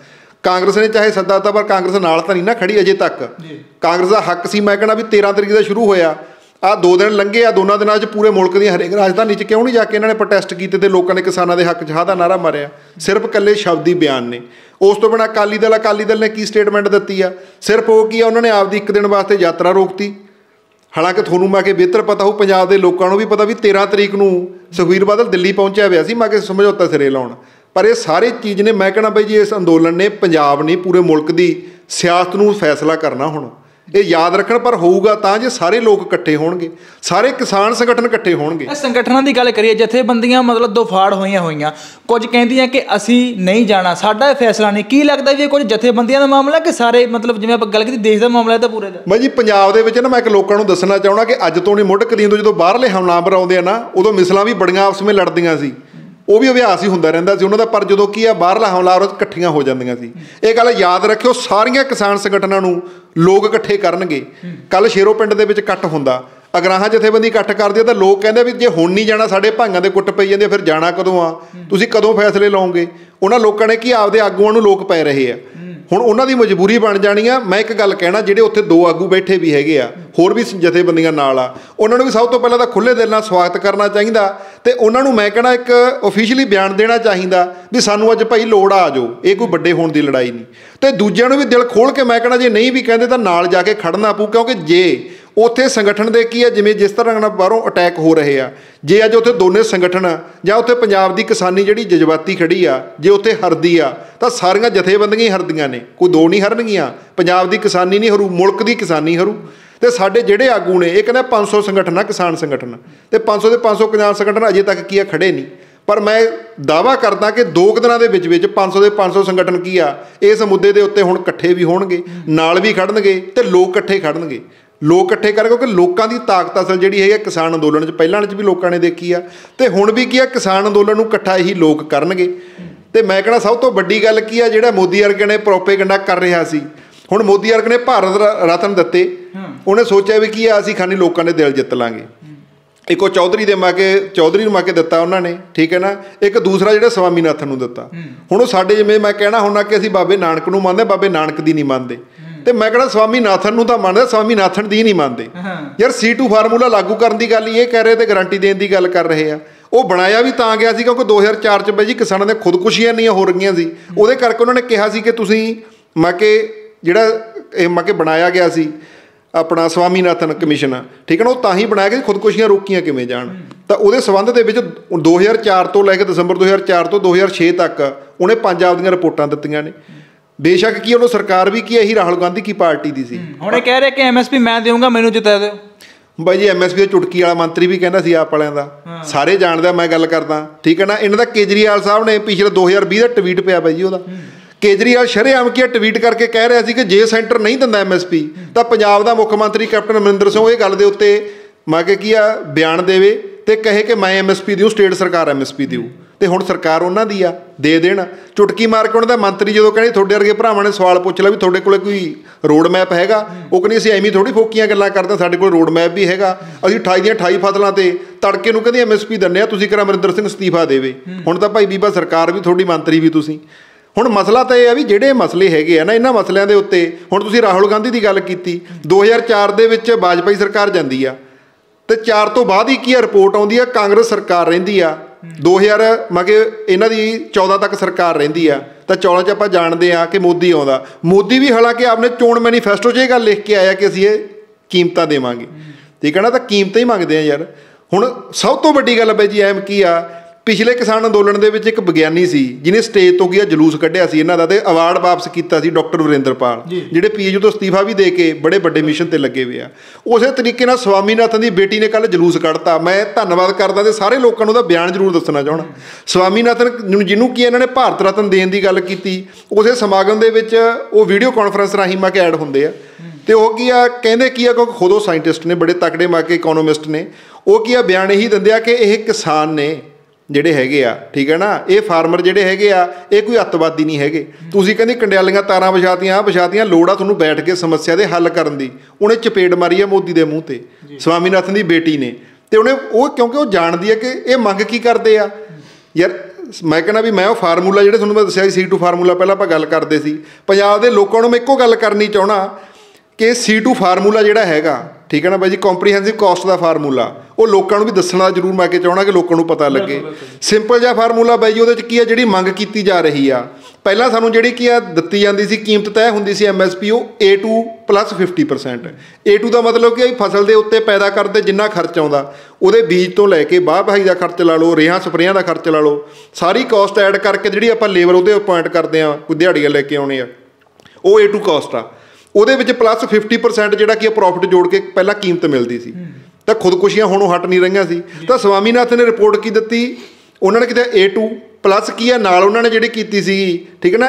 ਕਾਂਗਰਸ ਨੇ ਚਾਹੇ ਸੱਦਾ ਦਿੱਤਾ ਪਰ ਕਾਂਗਰਸ ਨਾਲ ਤਾਂ ਨਹੀਂ ਨਾ ਖੜੀ ਅਜੇ ਤੱਕ। ਕਾਂਗਰਸ ਦਾ ਹੱਕ ਸੀ, ਮੈਂ ਕਹਿਣਾ ਵੀ 13 ਤਰੀਕ ਦਾ ਸ਼ੁਰੂ ਹੋਇਆ, ਆਹ 2 ਦਿਨ ਲੰਘੇ ਆ, ਦੋਨਾਂ ਦਿਨਾਂ 'ਚ ਪੂਰੇ ਮੁਲਕ ਦੀਆਂ ਹਰੇਕ ਰਾਜਧਾਨੀ 'ਚ ਕਿਉਂ ਨਹੀਂ ਜਾ ਕੇ ਇਹਨਾਂ ਨੇ ਪ੍ਰੋਟੈਸਟ ਕੀਤੇ ਤੇ ਲੋਕਾਂ ਨੇ ਕਿਸਾਨਾਂ ਦੇ ਹੱਕ 'ਚ ਹਾਂ ਦਾ ਨਾਅਰਾ ਮਾਰਿਆ? ਸਿਰਫ ਇਕੱਲੇ ਸ਼ਬਦੀ ਬਿਆਨ ਨੇ। ਉਸ ਤੋਂ ਬਿਨਾਂ ਅਕਾਲੀ ਦਲ ਨੇ ਕੀ ਸਟੇਟਮੈਂਟ ਦਿੱਤੀ ਆ? ਸਿਰਫ ਉਹ ਕੀ ਆ, ਉਹਨਾਂ ਨੇ ਆਪਦੀ 1 ਦਿਨ ਵਾਸਤੇ ਯਾਤਰਾ ਰੋਕਤੀ। ਹਾਲਾਂਕਿ ਤੁਹਾਨੂੰ ਮੈਂ ਕਿ ਬਿਹਤਰ ਪਤਾ ਹੋਊ, ਪੰਜਾਬ ਦੇ ਲੋਕਾਂ ਨੂੰ ਵੀ ਪਤਾ ਵੀ 13 ਤਰੀਕ ਨੂੰ ਸੁਖਬੀਰ ਬਾਦਲ ਦਿੱਲੀ ਪਹੁੰਚਿਆ ਹੋਇਆ ਸੀ ਮੈਂ ਕਿ ਸਮਝੌਤਾ ਸਿਰੇ ਲਾਉਣ। ਪਰ ਇਹ ਸਾਰੇ ਚੀਜ਼ ਨੇ, ਮੈਂ ਕਹਿਣਾ ਬਈ ਜੀ ਇਸ ਅੰਦੋਲਨ ਨੇ ਪੰਜਾਬ ਨੇ ਪੂਰੇ ਮੁਲਕ ਦੀ ਸਿਆਸਤ ਨੂੰ ਫੈਸਲਾ ਕਰਨਾ ਹੁਣ। ਇਹ ਯਾਦ ਰੱਖਣ, ਪਰ ਹੋਊਗਾ ਤਾਂ ਜੇ ਸਾਰੇ ਲੋਕ ਇਕੱਠੇ ਹੋਣਗੇ, ਸਾਰੇ ਕਿਸਾਨ ਸੰਗਠਨ ਇਕੱਠੇ ਹੋਣਗੇ। ਸੰਗਠਨਾਂ ਦੀ ਗੱਲ ਕਰੀਏ, ਜਥੇਬੰਦੀਆਂ ਮਤਲਬ ਦੋਫਾੜ ਹੋਈਆਂ, ਕੁਝ ਕਹਿੰਦੀਆਂ ਕਿ ਅਸੀਂ ਨਹੀਂ ਜਾਣਾ, ਸਾਡਾ ਇਹ ਫੈਸਲਾ ਨਹੀਂ। ਕੀ ਲੱਗਦਾ ਵੀ ਇਹ ਕੁਝ ਜਥੇਬੰਦੀਆਂ ਦਾ ਮਾਮਲਾ ਕਿ ਸਾਰੇ ਮਤਲਬ ਜਿਵੇਂ ਆਪਾਂ ਗੱਲ ਕੀਤੀ ਦੇਸ਼ ਦਾ ਮਾਮਲਾ ਤਾਂ ਪੂਰੇ ਦਾ? ਬਾਈ ਜੀ ਪੰਜਾਬ ਦੇ ਵਿੱਚ ਨਾ ਮੈਂ ਇੱਕ ਲੋਕਾਂ ਨੂੰ ਦੱਸਣਾ ਚਾਹੁੰਦਾ ਕਿ ਅੱਜ ਤੋਂ ਨਹੀਂ, ਮੁੱਢ ਕਦੀਮ ਤੋਂ ਜਦੋਂ ਬਾਹਰਲੇ ਹਮਲਾਵਰ ਆਉਂਦੇ ਆ ਨਾ, ਉਦੋਂ ਮਿਸਲਾਂ ਵੀ ਬੜੀਆਂ ਆਪਸ ਵਿੱਚ ਲੜਦੀਆਂ ਸੀ, ਉਹ ਵੀ ਅਭਿਆਸ ਹੀ ਹੁੰਦਾ ਰਹਿੰਦਾ ਸੀ ਉਹਨਾਂ ਦਾ। ਪਰ ਜਦੋਂ ਕੀ ਆ ਬਾਹਰਲਾ ਹਮਲਾਵਰ ਇਕੱਠੀਆਂ ਹੋ ਜਾਂਦੀਆਂ ਸੀ। ਇਹ ਗੱਲ ਯਾਦ ਰੱਖਿਓ, ਸਾਰੀਆਂ ਕਿਸਾਨ ਸੰਗਠਨਾਂ ਨੂੰ ਲੋਕ ਇਕੱਠੇ ਕਰਨਗੇ। ਕੱਲ੍ਹ ਸ਼ੇਰੋ ਪਿੰਡ ਦੇ ਵਿੱਚ ਇਕੱਠ ਹੁੰਦਾ, ਅਗਰਾਹਾਂ ਜਥੇਬੰਦੀ ਇਕੱਠ ਕਰਦੀ ਆ ਤਾਂ ਲੋਕ ਕਹਿੰਦੇ ਵੀ ਜੇ ਹੁਣ ਨਹੀਂ ਜਾਣਾ, ਸਾਡੇ ਭਾਈਆਂ ਦੇ ਕੁੱਟ ਪਈ ਜਾਂਦੇ, ਫਿਰ ਜਾਣਾ ਕਦੋਂ ਆ? ਤੁਸੀਂ ਕਦੋਂ ਫੈਸਲੇ ਲਓਗੇ? ਉਹਨਾਂ ਲੋਕਾਂ ਨੇ ਕੀ ਆਪਦੇ ਆਗੂਆਂ ਨੂੰ ਲੋਕ ਪੈ ਰਹੇ ਆ, ਹੁਣ ਉਹਨਾਂ ਦੀ ਮਜਬੂਰੀ ਬਣ ਜਾਣੀ ਆ। ਮੈਂ ਇੱਕ ਗੱਲ ਕਹਿਣਾ, ਜਿਹੜੇ ਉੱਥੇ 2 ਆਗੂ ਬੈਠੇ ਵੀ ਹੈਗੇ ਆ, ਹੋਰ ਵੀ ਜਥੇਬੰਦੀਆਂ ਨਾਲ ਆ, ਉਹਨਾਂ ਨੂੰ ਵੀ ਸਭ ਤੋਂ ਪਹਿਲਾਂ ਤਾਂ ਖੁੱਲ੍ਹੇ ਦਿਲ ਨਾਲ ਸਵਾਗਤ ਕਰਨਾ ਚਾਹੀਦਾ ਤੇ ਉਹਨਾਂ ਨੂੰ ਮੈਂ ਕਹਿਣਾ ਇੱਕ ਓਫੀਸ਼ੀਅਲੀ ਬਿਆਨ ਦੇਣਾ ਚਾਹੀਦਾ ਵੀ ਸਾਨੂੰ ਅੱਜ ਭਾਈ ਲੋੜ ਆ ਜਾਓ, ਇਹ ਕੋਈ ਵੱਡੇ ਹੋਣ ਦੀ ਲੜਾਈ ਨਹੀਂ। ਤੇ ਦੂਜਿਆਂ ਨੂੰ ਵੀ ਦਿਲ ਖੋਲ੍ਹ ਕੇ ਮੈਂ ਕਹਿਣਾ, ਜੇ ਨਹੀਂ ਵੀ ਕਹਿੰਦੇ ਤਾਂ ਨਾਲ ਜਾ ਕੇ ਖੜਨਾ ਪਊ, ਕਿਉਂਕਿ ਜੇ ਉੱਥੇ ਸੰਗਠਨ ਦੇ ਕੀ ਆ, ਜਿਵੇਂ ਜਿਸ ਤਰ੍ਹਾਂ ਨਾਲ ਬਾਹਰੋਂ ਅਟੈਕ ਹੋ ਰਹੇ ਆ, ਜੇ ਅੱਜ ਉੱਥੇ ਦੋਨੇ ਸੰਗਠਨ ਜਾਂ ਉੱਥੇ ਪੰਜਾਬ ਦੀ ਕਿਸਾਨੀ ਜਿਹੜੀ ਜਜ਼ਬਾਤੀ ਖੜੀ ਆ, ਜੇ ਉੱਥੇ ਹਰਦੀ ਆ ਤਾਂ ਸਾਰੀਆਂ ਜਥੇਬੰਦੀਆਂ ਹੀ ਹਰਦੀਆਂ ਨੇ, ਕੋਈ 2 ਨਹੀਂ ਹਰਨਗੀਆਂ। ਪੰਜਾਬ ਦੀ ਕਿਸਾਨੀ ਨਹੀਂ हरू, ਮੁਲਕ ਦੀ ਕਿਸਾਨੀ हरू। ਤੇ ਸਾਡੇ ਜਿਹੜੇ ਆਗੂ ਨੇ, ਇਹ ਕਹਿੰਦਾ 500 ਸੰਗਠਨ ਆ ਕਿਸਾਨ ਸੰਗਠਨ, ਤੇ 500 ਦੇ 500 ਕਿਸਾਨ ਸੰਗਠਨ ਅਜੇ ਤੱਕ ਕੀ ਆ ਖੜੇ ਨਹੀਂ। ਪਰ ਮੈਂ ਦਾਅਵਾ ਕਰਦਾ ਕਿ 2 ਦਿਨਾਂ ਦੇ ਵਿੱਚ 500 ਦੇ 500 ਸੰਗਠਨ ਕੀ ਆ ਇਸ ਮੁੱਦੇ ਦੇ ਉੱਤੇ ਹੁਣ ਇਕੱਠੇ ਵੀ ਹੋਣਗੇ, ਨਾਲ ਵੀ ਖੜਨਗੇ ਤੇ ਲੋਕ ਇਕੱਠੇ ਖੜਨਗੇ। ਲੋਕ ਇਕੱਠੇ ਕਰ, ਕਿਉਂਕਿ ਲੋਕਾਂ ਦੀ ਤਾਕਤ ਅਸਲ ਜਿਹੜੀ ਹੈਗੀ ਕਿਸਾਨ ਅੰਦੋਲਨ 'ਚ ਪਹਿਲਾਂ 'ਚ ਵੀ ਲੋਕਾਂ ਨੇ ਦੇਖੀ ਆ ਤੇ ਹੁਣ ਵੀ ਕੀ ਆ, ਕਿਸਾਨ ਅੰਦੋਲਨ ਨੂੰ ਇਕੱਠਾ ਇਹੀ ਲੋਕ ਕਰਨਗੇ। ਤੇ ਮੈਂ ਕਹਿਣਾ ਸਭ ਤੋਂ ਵੱਡੀ ਗੱਲ ਕੀ ਆ, ਜਿਹੜਾ ਮੋਦੀ ਵਰਗੇ ਨੇ ਪ੍ਰੋਪੇਗੈਂਡਾ ਕਰ ਰਿਹਾ ਸੀ, ਹੁਣ ਮੋਦੀ ਵਰਗੇ ਨੇ ਭਾਰਤ ਰਤਨ ਦਿੱਤੇ, ਉਹਨੇ ਸੋਚਿਆ ਵੀ ਕੀ ਆ ਅਸੀਂ ਖਾਨੀ ਲੋਕਾਂ ਦੇ ਦਿਲ ਜਿੱਤ ਲਾਂਗੇ। ਇੱਕੋ ਚੌਧਰੀ ਨੂੰ ਮਾ ਕੇ ਦਿੱਤਾ ਉਹਨਾਂ ਨੇ, ਠੀਕ ਹੈ ਨਾ। ਇੱਕ ਦੂਸਰਾ ਜਿਹੜਾ ਸਵਾਮੀਨਾਥਨ ਨੂੰ ਦਿੱਤਾ। ਹੁਣ ਉਹ ਸਾਡੇ ਜਿਵੇਂ ਮੈਂ ਕਹਿਣਾ ਹੁੰਦਾ ਕਿ ਅਸੀਂ ਬਾਬੇ ਨਾਨਕ ਨੂੰ ਮੰਨਦੇ, ਬਾਬੇ ਨਾਨਕ ਦੀ ਨਹੀਂ ਮੰਨਦੇ। ਤੇ ਮੈਂ ਕਹਿਣਾ ਸਵਾਮੀਨਾਥਨ ਨੂੰ ਤਾਂ ਮੰਨਦੇ, ਸਵਾਮੀਨਾਥਨ ਦੀ ਨਹੀਂ ਮੰਨਦੇ। ਯਾਰ C2 ਫਾਰਮੂਲਾ ਲਾਗੂ ਕਰਨ ਦੀ ਗੱਲ ਹੀ ਇਹ ਕਹਿ ਰਹੇ ਤੇ ਗਾਰੰਟੀ ਦੇਣ ਦੀ ਗੱਲ ਕਰ ਰਹੇ ਆ। ਉਹ ਬਣਾਇਆ ਵੀ ਤਾਂ ਗਿਆ ਸੀ ਕਿਉਂਕਿ 2004 'ਚ ਬਾਈ ਜੀ ਕਿਸਾਨਾਂ ਦੀਆਂ ਖੁਦਕੁਸ਼ੀਆਂ ਇੰਨੀਆਂ ਹੋ ਰਹੀਆਂ ਸੀ, ਉਹਦੇ ਕਰਕੇ ਉਹਨਾਂ ਨੇ ਕਿਹਾ ਸੀ ਕਿ ਤੁਸੀਂ ਜਿਹੜਾ ਇਹ ਬਣਾਇਆ ਗਿਆ ਸੀ ਆਪਣਾ ਸਵਾਮੀਨਾਥਨ ਕਮਿਸ਼ਨ, ਠੀਕ ਹੈ ਨਾ, ਉਹ ਤਾਂ ਹੀ ਬਣਾਇਆ ਗਿਆ ਖੁਦਕੁਸ਼ੀਆਂ ਰੋਕੀਆਂ ਕਿਵੇਂ ਜਾਣ। ਤਾਂ ਉਹਦੇ ਸੰਬੰਧ ਦੇ ਵਿੱਚ 2004 ਤੋਂ ਲੈ ਕੇ ਦਸੰਬਰ 2004 ਤੋਂ 2006 ਤੱਕ ਉਹਨੇ 5 ਆਪਦੀਆਂ ਰਿਪੋਰਟਾਂ ਦਿੱਤੀਆਂ ਨੇ। ਬੇਸ਼ੱਕ ਕੀ ਉਹਨੂੰ ਸਰਕਾਰ ਵੀ ਕੀ ਇਹੀ ਰਾਹੁਲ ਗਾਂਧੀ ਕੀ ਪਾਰਟੀ ਦੀ ਸੀ। ਹੁਣ ਇਹ ਕਹਿ ਰਹੇ ਕਿ MSP ਮੈਂ ਦੇਵਾਂਗਾ, ਮੈਨੂੰ ਜਿਤਾ ਦਿਓ। ਬਾਈ ਜੀ MSP ਦਾ ਚੁਟਕੀ ਵਾਲਾ ਮੰਤਰੀ ਵੀ ਕਹਿੰਦਾ ਸੀ ਆਪ ਵਾਲਿਆਂ ਦਾ, ਸਾਰੇ ਜਾਣਦਾ ਮੈਂ ਗੱਲ ਕਰਦਾ, ਠੀਕ ਹੈ ਨਾ। ਇਹਨਾਂ ਦਾ ਕੇਜਰੀਵਾਲ ਸਾਹਿਬ ਨੇ ਪਿਛਲੇ 2020 ਦਾ ਟਵੀਟ ਪਿਆ ਬਾਈ ਜੀ ਉਹਦਾ, ਕੇਜਰੀਵਾਲ ਸ਼ਰੇਆਮ ਕੀ ਟਵੀਟ ਕਰਕੇ ਕਹਿ ਰਿਹਾ ਸੀ ਕਿ ਜੇ ਸੈਂਟਰ ਨਹੀਂ ਦਿੰਦਾ MSP ਤਾਂ ਪੰਜਾਬ ਦਾ ਮੁੱਖ ਮੰਤਰੀ ਕੈਪਟਨ ਅਮਰਿੰਦਰ ਸਿੰਘ ਇਹ ਗੱਲ ਦੇ ਉੱਤੇ ਬਿਆਨ ਦੇਵੇ ਤੇ ਕਹੇ ਕਿ ਮੈਂ MSP ਦਿਊ, ਸਟੇਟ ਸਰਕਾਰ MSP ਦਿਊ। ਤੇ ਹੁਣ ਸਰਕਾਰ ਉਹਨਾਂ ਦੀ ਆ, ਦੇ ਦੇਣ। ਚੁਟਕੀ ਮਾਰ ਕੇ ਉਹਨਾਂ ਦਾ ਮੰਤਰੀ ਜਦੋਂ ਕਹਿੰਦੇ ਤੁਹਾਡੇ ਵਰਗੇ ਭਰਾਵਾਂ ਨੇ ਸਵਾਲ ਪੁੱਛ ਲਿਆ ਵੀ ਤੁਹਾਡੇ ਕੋਲ ਕੋਈ ਰੋਡ ਮੈਪ ਹੈਗਾ, ਉਹ ਕਹਿੰਦੇ ਅਸੀਂ ਐਵੇਂ ਥੋੜ੍ਹੀ ਫੋਕੀਆਂ ਗੱਲਾਂ ਕਰਦੇ, ਸਾਡੇ ਕੋਲ ਰੋਡ ਮੈਪ ਵੀ ਹੈਗਾ। ਅਸੀਂ 28 ਦੀਆਂ 28 ਫਸਲਾਂ ਤੇ ਤੜਕੇ ਨੂੰ ਕਹਿੰਦੇ MSP ਦਿੰਦੇ ਆ, ਤੁਸੀਂ ਕਰ ਅਮਰਿੰਦਰ ਸਿੰਘ ਅਸਤੀਫਾ ਦੇਵੇ। ਹੁਣ ਤਾਂ ਭਾਈ ਬੀਬਾ ਸਰਕਾਰ ਵੀ ਤੁਹਾਡੀ, ਮੰਤਰੀ ਵੀ ਤੁਸੀਂ। ਹੁਣ ਮਸਲਾ ਤਾਂ ਇਹ ਆ ਵੀ ਜਿਹੜੇ ਮਸਲੇ ਹੈਗੇ ਆ ਨਾ, ਇਹਨਾਂ ਮਸਲਿਆਂ ਦੇ ਉੱਤੇ ਹੁਣ ਤੁਸੀਂ ਰਾਹੁਲ ਗਾਂਧੀ ਦੀ ਗੱਲ ਕੀਤੀ, 2004 ਦੇ ਵਿੱਚ ਵਾਜਪਾਈ ਸਰਕਾਰ ਜਾਂਦੀ ਆ ਤੇ 4 ਤੋਂ ਬਾਅਦ ਹੀ ਕੀ ਆ ਰਿਪੋਰਟ ਆਉਂਦੀ ਆ, ਕਾਂਗਰਸ ਸਰਕਾਰ ਰਹਿੰਦੀ ਆ। 2000 ਇਹਨਾਂ ਦੀ 14 ਤੱਕ ਸਰਕਾਰ ਰਹਿੰਦੀ ਆ ਤਾਂ 14 'ਚ ਆਪਾਂ ਜਾਣਦੇ ਆ ਕਿ ਮੋਦੀ ਆਉਂਦਾ। ਮੋਦੀ ਵੀ ਹਾਲਾਂਕਿ ਆਪਣੇ ਚੋਣ ਮੈਨੀਫੈਸਟੋ 'ਚ ਇਹ ਗੱਲ ਲਿਖ ਕੇ ਆਇਆ ਕਿ ਅਸੀਂ ਇਹ ਕੀਮਤਾਂ ਦੇਵਾਂਗੇ, ਠੀਕ ਹੈ ਨਾ। ਤਾਂ ਕੀਮਤਾਂ ਹੀ ਮੰਗਦੇ ਆ ਯਾਰ। ਹੁਣ ਸਭ ਤੋਂ ਵੱਡੀ ਗੱਲ ਬਾਈ ਜੀ ਐਮ ਕੀ ਆ, ਪਿਛਲੇ ਕਿਸਾਨ ਅੰਦੋਲਨ ਦੇ ਵਿੱਚ ਇੱਕ ਵਿਗਿਆਨੀ ਸੀ ਜਿਹਨੇ ਸਟੇਜ ਤੋਂ ਜਲੂਸ ਕੱਢਿਆ ਸੀ ਇਹਨਾਂ ਦਾ ਤੇ ਅਵਾਰਡ ਵਾਪਸ ਕੀਤਾ ਸੀ, ਡਾਕਟਰ ਵਰਿੰਦਰਪਾਲ, ਜਿਹੜੇ PHU ਤੋਂ ਅਸਤੀਫਾ ਵੀ ਦੇ ਕੇ ਬੜੇ ਵੱਡੇ ਮਿਸ਼ਨ ਤੇ ਲੱਗੇ ਹੋਏ ਆ। ਉਸੇ ਤਰੀਕੇ ਨਾਲ ਸਵਾਮੀਨਾਥਨ ਦੀ ਬੇਟੀ ਨੇ ਕੱਲ੍ਹ ਜਲੂਸ ਕੱਢਤਾ। ਮੈਂ ਧੰਨਵਾਦ ਕਰਦਾ ਤੇ ਸਾਰੇ ਲੋਕਾਂ ਨੂੰ ਉਹਦਾ ਬਿਆਨ ਜ਼ਰੂਰ ਦੱਸਣਾ ਚਾਹੁੰਦਾ। ਸਵਾਮੀਨਾਥਨ ਜਿਹਨੂੰ ਕੀ ਇਹਨਾਂ ਨੇ ਭਾਰਤ ਰਤਨ ਦੇਣ ਦੀ ਗੱਲ ਕੀਤੀ, ਉਸੇ ਸਮਾਗਮ ਦੇ ਵਿੱਚ ਉਹ ਵੀਡੀਓ ਕਾਨਫਰੰਸ ਰਾਹੀਂ ਐਡ ਹੁੰਦੇ ਆ ਤੇ ਉਹ ਕੀ ਆ ਕਹਿੰਦੇ ਕੀ ਆ, ਕਿਉਂਕਿ ਖੁਦ ਉਹ ਸਾਇੰਟਿਸਟ ਨੇ, ਬੜੇ ਤਕੜੇ ਇਕੋਨੋਮਿਸਟ ਨੇ, ਉਹ ਕੀ ਆ ਬਿਆਨ ਇਹੀ ਦਿੰਦੇ ਆ ਕਿ ਇਹ ਕਿਸਾਨ ਨੇ ਜਿਹੜੇ ਹੈਗੇ ਆ, ਠੀਕ ਹੈ ਨਾ, ਇਹ ਫਾਰਮਰ ਜਿਹੜੇ ਹੈਗੇ ਆ ਇਹ ਕੋਈ ਅੱਤਵਾਦੀ ਨਹੀਂ ਹੈਗੇ। ਤੁਸੀਂ ਕਹਿੰਦੇ ਕੰਡਿਆਲੀਆਂ ਤਾਰਾਂ ਵਿਛਾਤੀਆਂ, ਲੋੜ ਆ ਤੁਹਾਨੂੰ ਬੈਠ ਕੇ ਸਮੱਸਿਆ ਦੇ ਹੱਲ ਕਰਨ ਦੀ। ਉਹਨੇ ਚਪੇੜ ਮਾਰੀ ਆ ਮੋਦੀ ਦੇ ਮੂੰਹ ਤੇ, ਸਵਾਮੀਨਾਥਨ ਦੀ ਬੇਟੀ ਨੇ। ਤੇ ਉਹਨੇ ਕਿਉਂਕਿ ਉਹ ਜਾਣਦੀ ਹੈ ਕਿ ਇਹ ਮੰਗ ਕੀ ਕਰਦੇ ਆ। ਯਾਰ ਮੈਂ ਕਹਿੰਦਾ ਵੀ ਮੈਂ ਉਹ ਫਾਰਮੂਲਾ ਜਿਹੜੇ ਤੁਹਾਨੂੰ ਮੈਂ ਦੱਸਿਆ ਸੀ C2 ਫਾਰਮੂਲਾ ਪਹਿਲਾਂ ਆਪਾਂ ਗੱਲ ਕਰਦੇ ਸੀ, ਪੰਜਾਬ ਦੇ ਲੋਕਾਂ ਨੂੰ ਮੈਂ ਇੱਕੋ ਗੱਲ ਕਰਨੀ ਚਾਹੁੰਦਾ ਕਿ C2 ਫਾਰਮੂਲਾ ਜਿਹੜਾ ਹੈਗਾ, ਠੀਕ ਹੈ ਨਾ ਬਾਈ ਜੀ, ਕੰਪਰੀਹੈਂਸਿਵ ਕਾਸਟ ਦਾ ਫਾਰਮੂਲਾ, ਉਹ ਲੋਕਾਂ ਨੂੰ ਵੀ ਦੱਸਣਾ ਜ਼ਰੂਰ ਮੈਂ ਕਿ ਚਾਹੁੰਦਾ ਕਿ ਲੋਕਾਂ ਨੂੰ ਪਤਾ ਲੱਗੇ। ਸਿੰਪਲ ਜਿਹਾ ਫਾਰਮੂਲਾ ਬਾਈ ਜੀ, ਉਹਦੇ 'ਚ ਕੀ ਆ, ਜਿਹੜੀ ਮੰਗ ਕੀਤੀ ਜਾ ਰਹੀ ਆ, ਪਹਿਲਾਂ ਸਾਨੂੰ ਜਿਹੜੀ ਕੀ ਆ ਦਿੱਤੀ ਜਾਂਦੀ ਸੀ ਕੀਮਤ ਤੈਅ ਹੁੰਦੀ ਸੀ MSP, ਉਹ A2 + 50%। A2 ਦਾ ਮਤਲਬ ਕਿ ਫਸਲ ਦੇ ਉੱਤੇ ਪੈਦਾ ਕਰਦੇ ਜਿੰਨਾ ਖਰਚ ਆਉਂਦਾ, ਉਹਦੇ ਬੀਜ ਤੋਂ ਲੈ ਕੇ ਵਾਹ ਵਹਾਈ ਦਾ ਖਰਚ ਲਾ ਲਓ, ਰੇਹਾਂ ਸਪਰੇਆਂ ਦਾ ਖਰਚ ਲਾ ਲਓ, ਸਾਰੀ ਕਾਸਟ ਐਡ ਕਰਕੇ ਜਿਹੜੀ ਆਪਾਂ ਲੇਬਰ ਉਹਦੇ ਅਪੁਆਇੰਟ ਕਰਦੇ ਹਾਂ, ਕੋਈ ਦਿਹਾੜੀਆਂ ਲੈ ਕੇ ਆਉਣੇ ਆ, ਉਹ A2 ਕਾਸਟ ਆ। ਉਹਦੇ ਵਿੱਚ + 50% ਜਿਹੜਾ ਕਿ ਪ੍ਰੋਫਿਟ ਜੋੜ ਕੇ ਪਹਿਲਾਂ ਕੀਮਤ ਮਿਲਦੀ ਸੀ। ਤਾਂ ਖੁਦਕੁਸ਼ੀਆਂ ਹੁਣ ਹਟ ਨਹੀਂ ਰਹੀਆਂ ਸੀ। ਤਾਂ ਸਵਾਮੀਨਾਥਨ ਨੇ ਰਿਪੋਰਟ ਕੀ ਦਿੱਤੀ, ਉਹਨਾਂ ਨੇ ਕਿਹਾ A2 ਪਲੱਸ ਕੀ ਆ, ਨਾਲ ਉਹਨਾਂ ਨੇ ਜਿਹੜੀ ਕੀਤੀ ਸੀਗੀ, ਠੀਕ ਹੈ ਨਾ,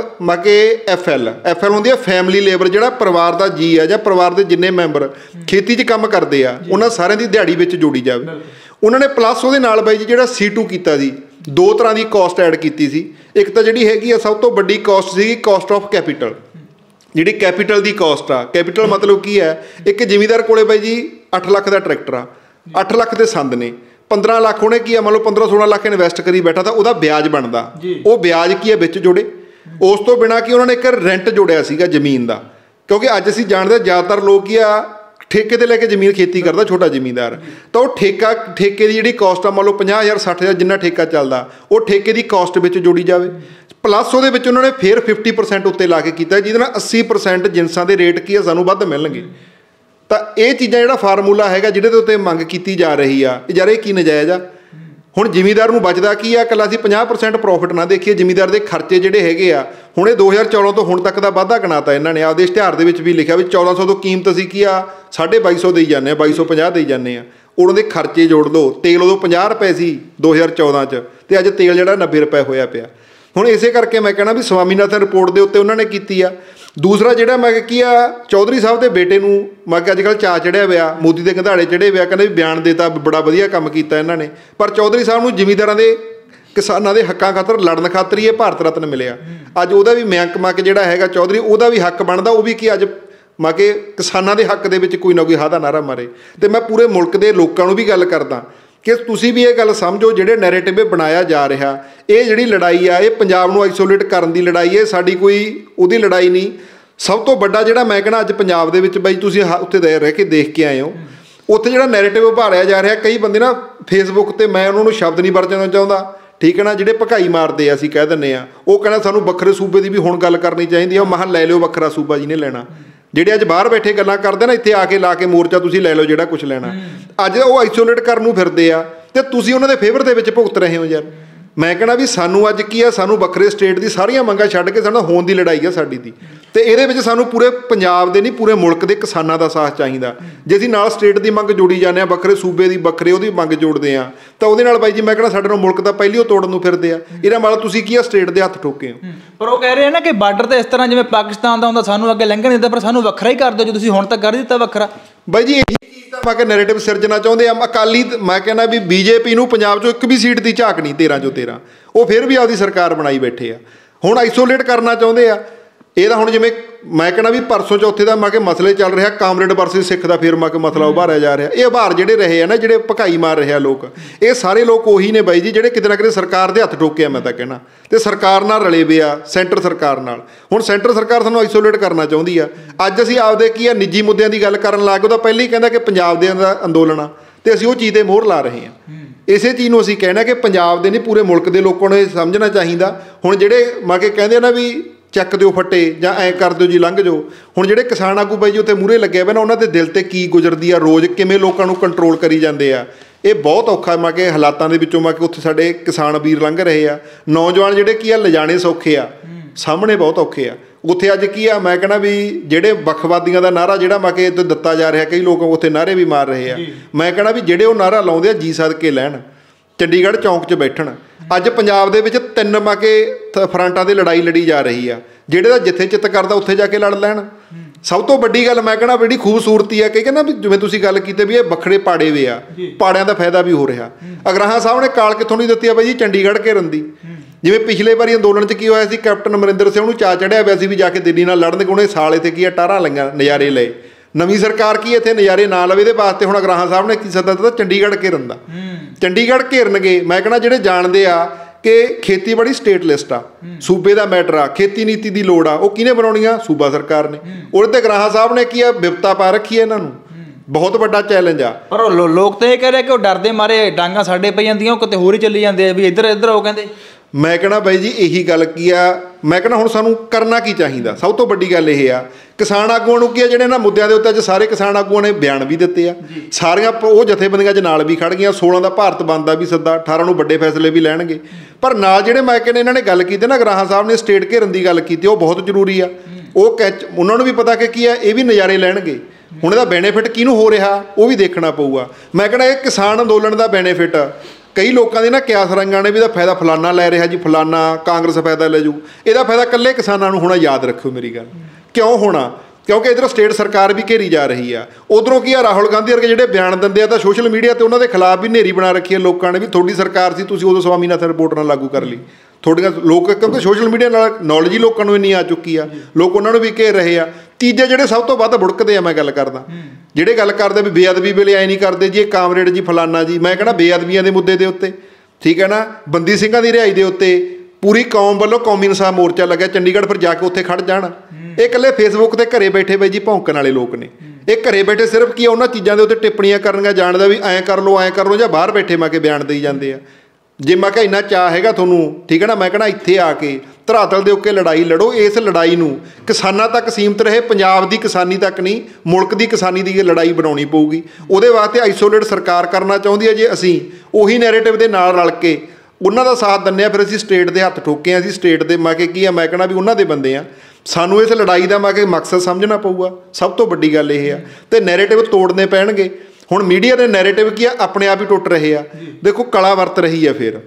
FL ਹੁੰਦੀ ਆ ਫੈਮਿਲੀ ਲੇਬਰ, ਜਿਹੜਾ ਪਰਿਵਾਰ ਦਾ ਜੀ ਆ ਜਾਂ ਪਰਿਵਾਰ ਦੇ ਜਿੰਨੇ ਮੈਂਬਰ ਖੇਤੀ 'ਚ ਕੰਮ ਕਰਦੇ ਆ, ਉਹਨਾਂ ਸਾਰਿਆਂ ਦੀ ਦਿਹਾੜੀ ਵਿੱਚ ਜੋੜੀ ਜਾਵੇ। ਉਹਨਾਂ ਨੇ ਪਲੱਸ ਉਹਦੇ ਨਾਲ ਬਾਈ ਜੀ ਜਿਹੜਾ C2 ਕੀਤਾ ਸੀ, 2 ਤਰ੍ਹਾਂ ਦੀ ਕਾਸਟ ਐਡ ਕੀਤੀ ਸੀ। ਇੱਕ ਤਾਂ ਜਿਹੜੀ ਹੈਗੀ ਆ ਸਭ ਤੋਂ ਵੱਡੀ ਕਾਸਟ ਸੀਗੀ ਕਾਸਟ ਆਫ ਕੈਪੀਟਲ, ਜਿਹੜੀ ਕੈਪੀਟਲ ਦੀ ਕਾਸਟ ਆ। ਕੈਪੀਟਲ ਮਤਲਬ ਕੀ ਹੈ, ਇੱਕ ਜ਼ਿਮੀਂਦਾਰ ਕੋਲੇ ਬਾਈ ਜੀ 8 ਲੱਖ ਦਾ ਟਰੈਕਟਰ ਆ, 8 ਲੱਖ ਦੇ ਸੰਦ ਨੇ, 15 ਲੱਖ ਉਹਨੇ ਕੀ ਆ, ਮੰਨ ਲਓ 15-16 ਲੱਖ ਇਨਵੈਸਟ ਕਰੀ ਬੈਠਾ, ਤਾਂ ਉਹਦਾ ਵਿਆਜ ਬਣਦਾ, ਉਹ ਵਿਆਜ ਕੀ ਹੈ ਵਿੱਚ ਜੋੜੇ। ਉਸ ਤੋਂ ਬਿਨਾਂ ਕੀ ਉਹਨਾਂ ਨੇ ਇੱਕ ਰੈਂਟ ਜੋੜਿਆ ਸੀਗਾ ਜ਼ਮੀਨ ਦਾ, ਕਿਉਂਕਿ ਅੱਜ ਅਸੀਂ ਜਾਣਦੇ ਹਾਂ ਜ਼ਿਆਦਾਤਰ ਲੋਕ ਕੀ ਆ ਠੇਕੇ 'ਤੇ ਲੈ ਕੇ ਜ਼ਮੀਨ ਖੇਤੀ ਕਰਦਾ ਛੋਟਾ ਜ਼ਿਮੀਂਦਾਰ, ਤਾਂ ਉਹ ਠੇਕੇ ਦੀ ਜਿਹੜੀ ਕਾਸਟ ਆ, ਮੰਨ ਲਓ 50,000 60,000 ਜਿੰਨਾ ਠੇਕਾ ਚੱਲਦਾ, ਉਹ ਠੇਕੇ ਦੀ ਕਾਸਟ ਵਿੱਚ ਜੋੜੀ ਜਾਵੇ। ਪਲੱਸ ਉਹਦੇ ਵਿੱਚ ਉਹਨਾਂ ਨੇ ਫਿਰ 50% ਉੱਤੇ ਲਾ ਕੇ ਕੀਤਾ, ਜਿਹਦੇ ਨਾਲ 80% ਜਿਨਸਾਂ ਦੇ ਰੇਟ ਕੀ ਆ ਸਾਨੂੰ ਵੱਧ ਮਿਲਣਗੇ। ਤਾਂ ਇਹ ਚੀਜ਼ਾਂ ਜਿਹੜਾ ਫਾਰਮੂਲਾ ਹੈਗਾ ਜਿਹਦੇ ਦੇ ਉੱਤੇ ਮੰਗ ਕੀਤੀ ਜਾ ਰਹੀ ਆ, ਯਾਰ ਇਹ ਕੀ ਨਜਾਇਜ਼ ਆ। ਹੁਣ ਜ਼ਿਮੀਂਦਾਰ ਨੂੰ ਬਚਦਾ ਕੀ ਆ, ਇਕੱਲਾ ਅਸੀਂ 50% ਪ੍ਰੋਫਿਟ ਨਾ ਦੇਖੀਏ, ਜ਼ਿਮੀਂਦਾਰ ਦੇ ਖਰਚੇ ਜਿਹੜੇ ਹੈਗੇ ਆ, ਹੁਣ ਇਹ 2014 ਤੋਂ ਹੁਣ ਤੱਕ ਦਾ ਵਾਧਾ ਗਿਣਾਤਾ ਇਹਨਾਂ ਨੇ, ਆਪਦੇ ਇਸ਼ਤਿਹਾਰ ਦੇ ਵਿੱਚ ਵੀ ਲਿਖਿਆ ਵੀ 1400 ਤੋਂ ਕੀਮਤ ਅਸੀਂ ਕੀ ਆ 2250 ਦੇਈ ਜਾਂਦੇ ਆ, 2250 ਦੇਈ ਜਾਂਦੇ ਆ। ਉਹਨਾਂ ਦੇ ਖਰਚੇ ਜੋੜ ਲਓ, ਤੇਲ ਉਦੋਂ 50 ਰੁਪਏ ਸੀ 2014 'ਚ, ਅਤੇ ਅੱਜ ਤੇਲ ਜਿਹੜਾ 90 ਰੁਪਏ ਹੋਇਆ ਪਿਆ। ਹੁਣ ਇਸੇ ਕਰਕੇ ਮੈਂ ਕਹਿਣਾ ਵੀ ਸਵਾਮੀਨਾਥਨ ਰਿਪੋਰਟ ਦੇ ਉੱਤੇ ਉਹਨਾਂ ਨੇ ਕੀਤੀ ਆ। ਦੂਸਰਾ ਜਿਹੜਾ ਮੈਂ ਕੀ ਆ, ਚੌਧਰੀ ਸਾਹਿਬ ਦੇ ਬੇਟੇ ਨੂੰ ਮੈਂ ਕਿ ਅੱਜ ਕੱਲ੍ਹ ਚਾਅ ਚੜ੍ਹਿਆ ਹੋਇਆ, ਮੋਦੀ ਦੇ ਗੰਧਾੜੇ ਚੜ੍ਹੇ ਹੋਇਆ, ਕਹਿੰਦੇ ਵੀ ਬਿਆਨ ਦੇਤਾ, ਬੜਾ ਵਧੀਆ ਕੰਮ ਕੀਤਾ ਇਹਨਾਂ ਨੇ। ਪਰ ਚੌਧਰੀ ਸਾਹਿਬ ਨੂੰ ਜ਼ਿਮੀਂਦਾਰਾਂ ਦੇ ਕਿਸਾਨਾਂ ਦੇ ਹੱਕਾਂ ਖਾਤਰ ਲੜਨ ਖਾਤਰ ਹੀ ਇਹ ਭਾਰਤ ਰਤਨ ਮਿਲਿਆ। ਅੱਜ ਉਹਦਾ ਵੀ ਮੱਕ ਜਿਹੜਾ ਹੈਗਾ ਚੌਧਰੀ, ਉਹਦਾ ਵੀ ਹੱਕ ਬਣਦਾ, ਉਹ ਵੀ ਕਿ ਅੱਜ ਕਿ ਕਿਸਾਨਾਂ ਦੇ ਹੱਕ ਦੇ ਵਿੱਚ ਕੋਈ ਨਾ ਕੋਈ ਹਾਂ ਦਾ ਨਾਅਰਾ ਮਾਰੇ। ਅਤੇ ਮੈਂ ਪੂਰੇ ਮੁਲਕ ਦੇ ਲੋਕਾਂ ਨੂੰ ਵੀ ਗੱਲ ਕਰਦਾ ਕਿ ਤੁਸੀਂ ਵੀ ਇਹ ਗੱਲ ਸਮਝੋ, ਜਿਹੜੇ ਨੈਰੇਟਿਵ ਬਣਾਇਆ ਜਾ ਰਿਹਾ, ਇਹ ਜਿਹੜੀ ਲੜਾਈ ਆ, ਇਹ ਪੰਜਾਬ ਨੂੰ ਆਈਸੋਲੇਟ ਕਰਨ ਦੀ ਲੜਾਈ ਹੈ, ਸਾਡੀ ਕੋਈ ਉਹਦੀ ਲੜਾਈ ਨਹੀਂ। ਸਭ ਤੋਂ ਵੱਡਾ ਜਿਹੜਾ ਮੈਂ ਕਹਿਣਾ ਅੱਜ ਪੰਜਾਬ ਦੇ ਵਿੱਚ ਬਾਈ, ਤੁਸੀਂ ਉੱਥੇ ਰਹਿ ਕੇ ਦੇਖ ਕੇ ਆਏ ਹੋ, ਉੱਥੇ ਜਿਹੜਾ ਨੈਰੇਟਿਵ ਉਭਾਰਿਆ ਜਾ ਰਿਹਾ, ਕਈ ਬੰਦੇ ਨਾ ਫੇਸਬੁੱਕ 'ਤੇ, ਮੈਂ ਉਹਨਾਂ ਨੂੰ ਸ਼ਬਦ ਨਹੀਂ ਵਰਤਣਾ ਚਾਹੁੰਦਾ, ਠੀਕ ਹੈ ਨਾ, ਜਿਹੜੇ ਭਕਾਈ ਮਾਰਦੇ ਆ, ਅਸੀਂ ਕਹਿ ਦਿੰਦੇ ਹਾਂ, ਉਹ ਕਹਿੰਦਾ ਸਾਨੂੰ ਵੱਖਰੇ ਸੂਬੇ ਦੀ ਵੀ ਹੁਣ ਗੱਲ ਕਰਨੀ ਚਾਹੀਦੀ ਆ। ਉਹ ਮਹਾਂ ਲੈ ਲਿਓ ਵੱਖਰਾ ਸੂਬਾ ਜਿਹਨੇ ਲੈਣਾ, ਜਿਹੜੇ ਅੱਜ ਬਾਹਰ ਬੈਠੇ ਗੱਲਾਂ ਕਰਦੇ ਨਾ, ਇੱਥੇ ਆ ਕੇ ਲਾ ਕੇ ਮੋਰਚਾ ਤੁਸੀਂ ਲੈ ਲਓ ਜਿਹੜਾ ਕੁਛ ਲੈਣਾ। ਅੱਜ ਉਹ ਆਈਸੋਲੇਟ ਕਰਨ ਨੂੰ ਫਿਰਦੇ ਆ, ਅਤੇ ਤੁਸੀਂ ਉਹਨਾਂ ਦੇ ਫੇਵਰ ਦੇ ਵਿੱਚ ਭੁਗਤ ਰਹੇ ਹੋ। ਯਾਰ ਮੈਂ ਕਹਿਣਾ ਵੀ ਸਾਨੂੰ ਅੱਜ ਕੀ ਆ, ਸਾਨੂੰ ਵੱਖਰੇ ਸਟੇਟ ਦੀ ਸਾਰੀਆਂ ਮੰਗਾਂ ਛੱਡ ਕੇ ਸਾਡਾ ਹੋਣ ਦੀ ਲੜਾਈ ਆ ਸਾਡੀ ਦੀ, ਅਤੇ ਇਹਦੇ ਵਿੱਚ ਸਾਨੂੰ ਪੂਰੇ ਪੰਜਾਬ ਦੇ ਨਹੀਂ, ਪੂਰੇ ਮੁਲਕ ਦੇ ਕਿਸਾਨਾਂ ਦਾ ਸਾਥ ਚਾਹੀਦਾ। ਜੇ ਅਸੀਂ ਨਾਲ ਸਟੇਟ ਦੀ ਮੰਗ ਜੋੜੀ ਜਾਂਦੇ ਹਾਂ, ਵੱਖਰੇ ਸੂਬੇ ਦੀ ਵੱਖਰੇ ਉਹਦੀ ਮੰਗ ਜੋੜਦੇ ਹਾਂ, ਤਾਂ ਉਹਦੇ ਨਾਲ ਬਾਈ ਜੀ ਮੈਂ ਕਹਿਣਾ ਸਾਡੇ ਨਾਲ ਮੁਲਕ ਤਾਂ ਪਹਿਲੀ ਉਹ ਤੋੜਨ ਨੂੰ ਫਿਰਦੇ ਆ। ਇਹਦਾ ਮਤਲਬ ਤੁਸੀਂ ਕੀ ਆ, ਸਟੇਟ ਦੇ ਹੱਥ ਠੋਕੇ ਹੋ। ਪਰ ਉਹ ਕਹਿ ਰਹੇ ਆ ਨਾ ਕਿ ਬਾਰਡਰ 'ਤੇ ਇਸ ਤਰ੍ਹਾਂ ਜਿਵੇਂ ਪਾਕਿਸਤਾਨ ਦਾ ਹੁੰਦਾ, ਸਾਨੂੰ ਅੱਗੇ ਲੰਘਣ ਦਿੰਦਾ, ਪਰ ਸਾਨੂੰ ਵੱਖਰਾ ਹੀ ਕਰ ਦਿਓ, ਜੋ ਤੁਸੀਂ ਹੁਣ ਤੱਕ ਕਰ ਦਿੱਤਾ ਵੱਖਰਾ। ਬਾਈ ਜੀ ਇਹੀ ਚੀਜ਼ ਦਾ ਮੈਂ ਕਿ ਨੈਰੇਟਿਵ ਸਿਰਜਣਾ ਚਾਹੁੰਦੇ ਆ। ਅਕਾਲੀ ਮੈਂ ਕਹਿੰਦਾ ਵੀ BJP ਨੂੰ ਪੰਜਾਬ 'ਚੋਂ ਇੱਕ ਵੀ ਸੀਟ ਦੀ ਝਾਕ ਨਹੀਂ, 13 ਚੋਂ 13, ਉਹ ਫਿਰ ਵੀ ਆਪਦੀ ਸਰਕਾਰ ਬਣਾਈ ਬੈਠੇ ਆ। ਹੁਣ ਆਈਸੋਲੇਟ ਕਰਨਾ ਚਾਹੁੰਦੇ ਆ। ਇਹਦਾ ਹੁਣ ਜਿਵੇਂ ਮੈਂ ਕਹਿਣਾ ਵੀ ਪਰਸੋਂ ਚੌਥੇ ਦਾ ਮੈਂ ਕਿ ਮਸਲੇ ਚੱਲ ਰਿਹਾ, ਕਾਮਰੇਡ ਵਰਸਸ ਸਿੱਖ ਦਾ ਫਿਰ ਮੈਂ ਕਿ ਮਸਲਾ ਉਭਾਰਿਆ ਜਾ ਰਿਹਾ। ਇਹ ਉਭਾਰ ਜਿਹੜੇ ਰਹੇ ਆ ਨਾ, ਜਿਹੜੇ ਭਕਾਈ ਮਾਰ ਰਹੇ ਆ ਲੋਕ, ਇਹ ਸਾਰੇ ਲੋਕ ਉਹੀ ਨੇ ਬਾਈ ਜੀ, ਜਿਹੜੇ ਕਿਤੇ ਨਾ ਕਿਤੇ ਸਰਕਾਰ ਦੇ ਹੱਥ ਠੋਕੇ ਆ, ਮੈਂ ਤਾਂ ਕਹਿਣਾ, ਅਤੇ ਸਰਕਾਰ ਨਾਲ ਰਲੇ ਵੇ ਆ, ਸੈਂਟਰ ਸਰਕਾਰ ਨਾਲ। ਹੁਣ ਸੈਂਟਰ ਸਰਕਾਰ ਸਾਨੂੰ ਆਈਸੋਲੇਟ ਕਰਨਾ ਚਾਹੁੰਦੀ ਆ। ਅੱਜ ਅਸੀਂ ਆਪਦੇ ਕੀ ਆ ਨਿੱਜੀ ਮੁੱਦਿਆਂ ਦੀ ਗੱਲ ਕਰਨ ਲੱਗ, ਉਹਦਾ ਪਹਿਲਾਂ ਹੀ ਕਹਿੰਦਾ ਕਿ ਪੰਜਾਬ ਦੇ ਅੰਦੋਲਨ ਆ, ਅਤੇ ਅਸੀਂ ਉਹ ਚੀਜ਼ 'ਤੇ ਮੋਹਰ ਲਾ ਰਹੇ ਹਾਂ। ਇਸੇ ਚੀਜ਼ ਨੂੰ ਅਸੀਂ ਕਹਿਣਾ ਕਿ ਪੰਜਾਬ ਦੇ ਨਹੀਂ, ਪੂਰੇ ਮੁਲਕ ਦੇ ਲੋਕਾਂ ਨੂੰ ਇਹ ਸਮਝਣਾ ਚਾਹੀਦਾ। ਹੁਣ ਜਿਹੜੇ ਮੈਂ ਕਿ ਕਹਿੰਦੇ ਨਾ ਵੀ ਚੱਕ ਦਿਓ ਫੱਟੇ ਜਾਂ ਐਂ ਕਰ ਦਿਓ ਜੀ, ਲੰਘ ਜਾਓ। ਹੁਣ ਜਿਹੜੇ ਕਿਸਾਨ ਆਗੂ ਬਾਈ ਜੀ ਉੱਥੇ ਮੂਹਰੇ ਲੱਗੇ ਹੋਏ ਨਾ, ਉਹਨਾਂ ਦੇ ਦਿਲ 'ਤੇ ਕੀ ਗੁਜ਼ਰਦੀ ਆ ਰੋਜ਼, ਕਿਵੇਂ ਲੋਕਾਂ ਨੂੰ ਕੰਟਰੋਲ ਕਰੀ ਜਾਂਦੇ ਆ, ਇਹ ਬਹੁਤ ਔਖਾ। ਮੈਂ ਕਿ ਹਾਲਾਤਾਂ ਦੇ ਵਿੱਚੋਂ ਮੈਂ ਕਿ ਉੱਥੇ ਸਾਡੇ ਕਿਸਾਨ ਵੀਰ ਲੰਘ ਰਹੇ ਆ, ਨੌਜਵਾਨ ਜਿਹੜੇ ਕੀ ਆ ਲਿਜਾਣੇ ਸੌਖੇ ਆ, ਸਾਹਮਣੇ ਬਹੁਤ ਔਖੇ ਆ। ਉੱਥੇ ਅੱਜ ਕੀ ਆ, ਮੈਂ ਕਹਿਣਾ ਵੀ ਜਿਹੜੇ ਵੱਖਵਾਦੀਆਂ ਦਾ ਨਾਅਰਾ ਜਿਹੜਾ ਮੈਂ ਕਿ ਇੱਥੇ ਦਿੱਤਾ ਜਾ ਰਿਹਾ, ਕਈ ਲੋਕ ਉੱਥੇ ਨਾਅਰੇ ਵੀ ਮਾਰ ਰਹੇ ਆ। ਮੈਂ ਕਹਿਣਾ ਵੀ ਜਿਹੜੇ ਉਹ ਨਾਅਰਾ ਲਾਉਂਦੇ ਆ, ਜੀ ਸਦਕੇ ਲੈਣ, ਚੰਡੀਗੜ੍ਹ ਚੌਂਕ 'ਚ ਬੈਠਣ। ਅੱਜ ਪੰਜਾਬ ਦੇ ਵਿੱਚ 3 ਮੈਂ ਕਿ ਫਰੰਟਾਂ 'ਤੇ ਲੜਾਈ ਲੜੀ ਜਾ ਰਹੀ ਆ, ਜਿਹੜੇ ਦਾ ਜਿੱਥੇ ਚਿੱਤ ਕਰਦਾ ਉੱਥੇ ਜਾ ਕੇ ਲੜ ਲੈਣ। ਸਭ ਤੋਂ ਵੱਡੀ ਗੱਲ ਮੈਂ ਕਹਿਣਾ ਜਿਹੜੀ ਖੂਬਸੂਰਤੀ ਆ, ਕਿ ਕਹਿੰਦਾ ਵੀ ਜਿਵੇਂ ਤੁਸੀਂ ਗੱਲ ਕੀਤੀ ਵੀ ਇਹ ਵੱਖਰੇ ਪਾੜੇ ਵੇ ਆ, ਪਾੜਿਆਂ ਦਾ ਫਾਇਦਾ ਵੀ ਹੋ ਰਿਹਾ। ਅਗਰਾਹਾਂ ਸਾਹਿਬ ਨੇ ਕਾਲ ਕਿੱਥੋਂ ਨਹੀਂ ਦਿੱਤੀ ਆ ਬਾਈ ਜੀ, ਚੰਡੀਗੜ੍ਹ ਘੇਰਨ ਦੀ। ਜਿਵੇਂ ਪਿਛਲੇ ਵਾਰੀ ਅੰਦੋਲਨ 'ਚ ਕੀ ਹੋਇਆ ਸੀ, ਕੈਪਟਨ ਅਮਰਿੰਦਰ ਸਿੰਘ ਨੂੰ ਚਾਅ ਚੜ੍ਹਿਆ ਹੋਇਆ ਸੀ ਵੀ ਜਾ ਕੇ ਦਿੱਲੀ ਨਾਲ ਲੜਨ, ਕਿ ਉਹਨੇ ਸਾਲ ਇੱਥੇ ਕੀ ਆ ਟਾਰਾਂ ਲਈਆਂ, ਨਜ਼ਾਰੇ ਲਏ। ਨਵੀਂ ਸਰਕਾਰ ਕੀ ਇੱਥੇ ਨਜ਼ਾਰੇ ਨਾ ਲਵੇ, ਇਹਦੇ ਵਾਸਤੇ ਹੁਣ ਅਗਰਾਹਾਂ ਸਾਹਿਬ ਨੇ ਕੀ ਸੱਦਾ ਦਿੱਤਾ, ਚੰਡੀਗੜ੍ਹ ਘੇਰਨ ਦਾ। ਚੰਡੀਗੜ੍ਹ ਘੇਰਨਗੇ, ਮੈਂ ਕਹਿਣਾ ਜਿਹੜੇ ਜਾਣਦੇ ਆ ਕਿ ਖੇਤੀਬਾੜੀ ਸਟੇਟ ਲਿਸਟ ਆ, ਸੂਬੇ ਦਾ ਮੈਟਰ ਆ, ਖੇਤੀ ਨੀਤੀ ਦੀ ਲੋੜ ਆ, ਉਹ ਕਿਹਨੇ ਬਣਾਉਣੀ ਆ? ਸੂਬਾ ਸਰਕਾਰ ਨੇ। ਉਹਦੇ ਤੇ ਗਰਾਹਾਂ ਸਾਹਿਬ ਨੇ ਕੀ ਆ, ਬਿਪਤਾ ਪਾ ਰੱਖੀ ਹੈ ਇਹਨਾਂ ਨੂੰ, ਬਹੁਤ ਵੱਡਾ ਚੈਲੰਜ ਆ। ਪਰ ਲੋਕ ਤਾਂ ਇਹ ਕਹਿ ਰਹੇ ਕਿ ਉਹ ਡਰਦੇ ਮਾਰੇ ਡਾਂਗਾ ਸਾਡੇ ਪਈ ਜਾਂਦੀਆਂ, ਉਹ ਕਿਤੇ ਹੋਰ ਹੀ ਚੱਲੀ ਜਾਂਦੇ ਆ ਵੀ ਇੱਧਰ ਇੱਧਰ। ਉਹ ਕਹਿੰਦੇ ਮੈਂ ਕਹਿਣਾ ਬਾਈ ਜੀ ਇਹੀ ਗੱਲ ਕੀ ਆ, ਮੈਂ ਕਹਿਣਾ ਹੁਣ ਸਾਨੂੰ ਕਰਨਾ ਕੀ ਚਾਹੀਦਾ? ਸਭ ਤੋਂ ਵੱਡੀ ਗੱਲ ਇਹ ਆ, ਕਿਸਾਨ ਆਗੂਆਂ ਨੂੰ ਕੀ ਆ, ਜਿਹੜੇ ਇਹਨਾਂ ਮੁੱਦਿਆਂ ਦੇ ਉੱਤੇ ਅੱਜ ਸਾਰੇ ਕਿਸਾਨ ਆਗੂਆਂ ਨੇ ਬਿਆਨ ਵੀ ਦਿੱਤੇ ਆ, ਸਾਰੀਆਂ ਉਹ ਜਥੇਬੰਦੀਆਂ 'ਚ ਨਾਲ ਵੀ ਖੜ ਗਈਆਂ। 16 ਦਾ ਭਾਰਤ ਬੰਦ ਦਾ ਵੀ ਸੱਦਾ, 18 ਨੂੰ ਵੱਡੇ ਫੈਸਲੇ ਵੀ ਲੈਣਗੇ। ਪਰ ਨਾਲ ਜਿਹੜੇ ਮੈਂ ਕਹਿੰਦਾ ਇਹਨਾਂ ਨੇ ਗੱਲ ਕੀਤੀ ਨਾ, ਗਰਾਹਾਂ ਸਾਹਿਬ ਨੇ ਸਟੇਟ ਘੇਰਨ ਦੀ ਗੱਲ ਕੀਤੀ, ਉਹ ਬਹੁਤ ਜ਼ਰੂਰੀ ਆ। ਉਹ ਉਹਨਾਂ ਨੂੰ ਵੀ ਪਤਾ ਕਿ ਕੀ ਆ, ਇਹ ਵੀ ਨਜ਼ਾਰੇ ਲੈਣਗੇ। ਹੁਣ ਇਹਦਾ ਬੈਨੀਫਿਟ ਕਿਹਨੂੰ ਹੋ ਰਿਹਾ ਉਹ ਵੀ ਦੇਖਣਾ ਪਊਗਾ। ਮੈਂ ਕਹਿੰਦਾ ਇਹ ਕਿਸਾਨ ਅੰਦੋਲਨ ਦਾ ਬੈਨੀਫਿਟ ਕਈ ਲੋਕਾਂ ਦੇ ਨਾ ਕਿਆਸ ਰੰਗਾਂ ਨੇ ਵੀ ਇਹਦਾ ਫਾਇਦਾ ਫਲਾਨਾ ਲੈ ਰਿਹਾ ਜੀ, ਫਲਾਨਾ ਕਾਂਗਰਸ ਫਾਇਦਾ ਲੈ ਜੂ। ਇਹਦਾ ਫਾਇਦਾ ਇਕੱਲੇ ਕਿਸਾਨਾਂ ਨੂੰ ਹੋਣਾ, ਯਾਦ ਰੱਖਿਓ ਮੇਰੀ ਗੱਲ। ਕਿਉਂ ਹੋਣਾ? ਕਿਉਂਕਿ ਇੱਧਰੋਂ ਸਟੇਟ ਸਰਕਾਰ ਵੀ ਘੇਰੀ ਜਾ ਰਹੀ ਆ, ਉੱਧਰੋਂ ਕੀ ਆ, ਰਾਹੁਲ ਗਾਂਧੀ ਵਰਗੇ ਜਿਹੜੇ ਬਿਆਨ ਦਿੰਦੇ ਆ ਤਾਂ ਸੋਸ਼ਲ ਮੀਡੀਆ 'ਤੇ ਉਹਨਾਂ ਦੇ ਖਿਲਾਫ ਵੀ ਨੇਰੀ ਬਣਾ ਰੱਖੀ ਹੈ ਲੋਕਾਂ ਨੇ ਵੀ ਤੁਹਾਡੀ ਸਰਕਾਰ ਸੀ, ਤੁਸੀਂ ਉਦੋਂ ਸਵਾਮੀਨਾਥਨ ਰਿਪੋਰਟ ਨਾਲ ਲਾਗੂ ਕਰ ਲਈ। ਤੁਹਾਡੀਆਂ ਲੋਕ ਕਿਉਂਕਿ ਸੋਸ਼ਲ ਮੀਡੀਆ ਨਾਲ ਨੌਲੇਜ ਹੀ ਲੋਕਾਂ ਨੂੰ ਇੰਨੀ ਆ ਚੁੱਕੀ ਆ, ਲੋਕ ਉਹਨਾਂ ਨੂੰ ਵੀ ਘੇਰ ਰਹੇ ਆ। ਤੀਜੇ ਜਿਹੜੇ ਸਭ ਤੋਂ ਵੱਧ ਬੁੜਕਦੇ ਆ, ਮੈਂ ਗੱਲ ਕਰਦਾ, ਜਿਹੜੇ ਗੱਲ ਕਰਦੇ ਵੀ ਬੇਅਦਬੀ ਵੇਲੇ ਐਂ ਨਹੀਂ ਕਰਦੇ ਜੀ, ਇਹ ਕਾਮਰੇਡ ਜੀ ਫਲਾਨਾ ਜੀ। ਮੈਂ ਕਹਿੰਦਾ ਬੇਅਦਬੀਆਂ ਦੇ ਮੁੱਦੇ ਦੇ ਉੱਤੇ, ਠੀਕ ਹੈ ਨਾ, ਬੰਦੀ ਸਿੰਘਾਂ ਦੀ ਰਿਹਾਈ ਦੇ ਉੱਤੇ ਪੂਰੀ ਕੌਮ ਵੱਲੋਂ ਕੌਮੀ ਇਨਸਾਫ ਮੋਰਚਾ ਲੱਗਿਆ ਚੰਡੀਗੜ੍ਹ, ਫਿਰ ਜਾ ਕੇ ਉੱਥੇ ਖੜ ਜਾਣ। ਇਹ ਇਕੱਲੇ ਫੇਸਬੁੱਕ 'ਤੇ ਘਰੇ ਬੈਠੇ ਬਾਈ ਜੀ ਭੌਂਕਣ ਵਾਲੇ ਲੋਕ ਨੇ। ਇਹ ਘਰੇ ਬੈਠੇ ਸਿਰਫ ਕੀ ਆ, ਉਹਨਾਂ ਚੀਜ਼ਾਂ ਦੇ ਉੱਤੇ ਟਿੱਪਣੀਆਂ ਕਰਨੀਆਂ ਜਾਣਦਾ ਵੀ ਐਂ ਕਰ ਲਓ, ਜਾਂ ਬਾਹਰ ਬੈਠੇ ਮੈਂ ਕੇ ਬਿਆਨ ਦੇਈ ਜਾਂਦੇ ਆ। ਜੇ ਮੈਂ ਕਿਹਾ ਇੰਨਾ ਚਾਅ ਹੈਗਾ ਤੁਹਾਨੂੰ, ਠੀਕ ਹੈ ਨਾ, ਮੈਂ ਕਹਿਣਾ ਇੱਥੇ ਆ ਕੇ ਧਰਾਤਲ ਦੇ ਉੱਤੇ ਲੜਾਈ ਲੜੋ। ਇਸ ਲੜਾਈ ਨੂੰ ਕਿਸਾਨਾਂ ਤੱਕ ਸੀਮਤ ਰਹੇ, ਪੰਜਾਬ ਦੀ ਕਿਸਾਨੀ ਤੱਕ ਨਹੀਂ, ਮੁਲਕ ਦੀ ਕਿਸਾਨੀ ਦੀ ਇਹ ਲੜਾਈ ਬਣਾਉਣੀ ਪਊਗੀ। ਉਹਦੇ ਵਾਸਤੇ ਆਈਸੋਲੇਟ ਸਰਕਾਰ ਕਰਨਾ ਚਾਹੁੰਦੀ ਹੈ। ਜੇ ਅਸੀਂ ਉਹੀ ਨੈਰੇਟਿਵ ਦੇ ਨਾਲ ਰਲ ਕੇ ਉਹਨਾਂ ਦਾ ਸਾਥ ਦਿੰਦੇ ਹਾਂ, ਫਿਰ ਅਸੀਂ ਸਟੇਟ ਦੇ ਹੱਥ ਠੋਕੇ ਹਾਂ। ਅਸੀਂ ਸਟੇਟ ਦੇ ਮੈਂ ਕਿ ਕੀ ਆ, ਮੈਂ ਕਹਿਣਾ ਵੀ ਉਹਨਾਂ ਦੇ ਬੰਦੇ ਆ। ਸਾਨੂੰ ਇਸ ਲੜਾਈ ਦਾ ਮੈਂ ਕਿ ਮਕਸਦ ਸਮਝਣਾ ਪਊਗਾ। ਸਭ ਤੋਂ ਵੱਡੀ ਗੱਲ ਇਹ ਆ, ਅਤੇ ਨੈਰੇਟਿਵ ਤੋੜਨੇ ਪੈਣਗੇ। ਹੁਣ ਮੀਡੀਆ ਦੇ ਨੈਰੇਟਿਵ ਕੀ ਆ, ਆਪਣੇ ਆਪ ਹੀ ਟੁੱਟ ਰਹੇ ਆ। ਦੇਖੋ ਕਲਾ ਵਰਤ ਰਹੀ ਆ। ਫਿਰ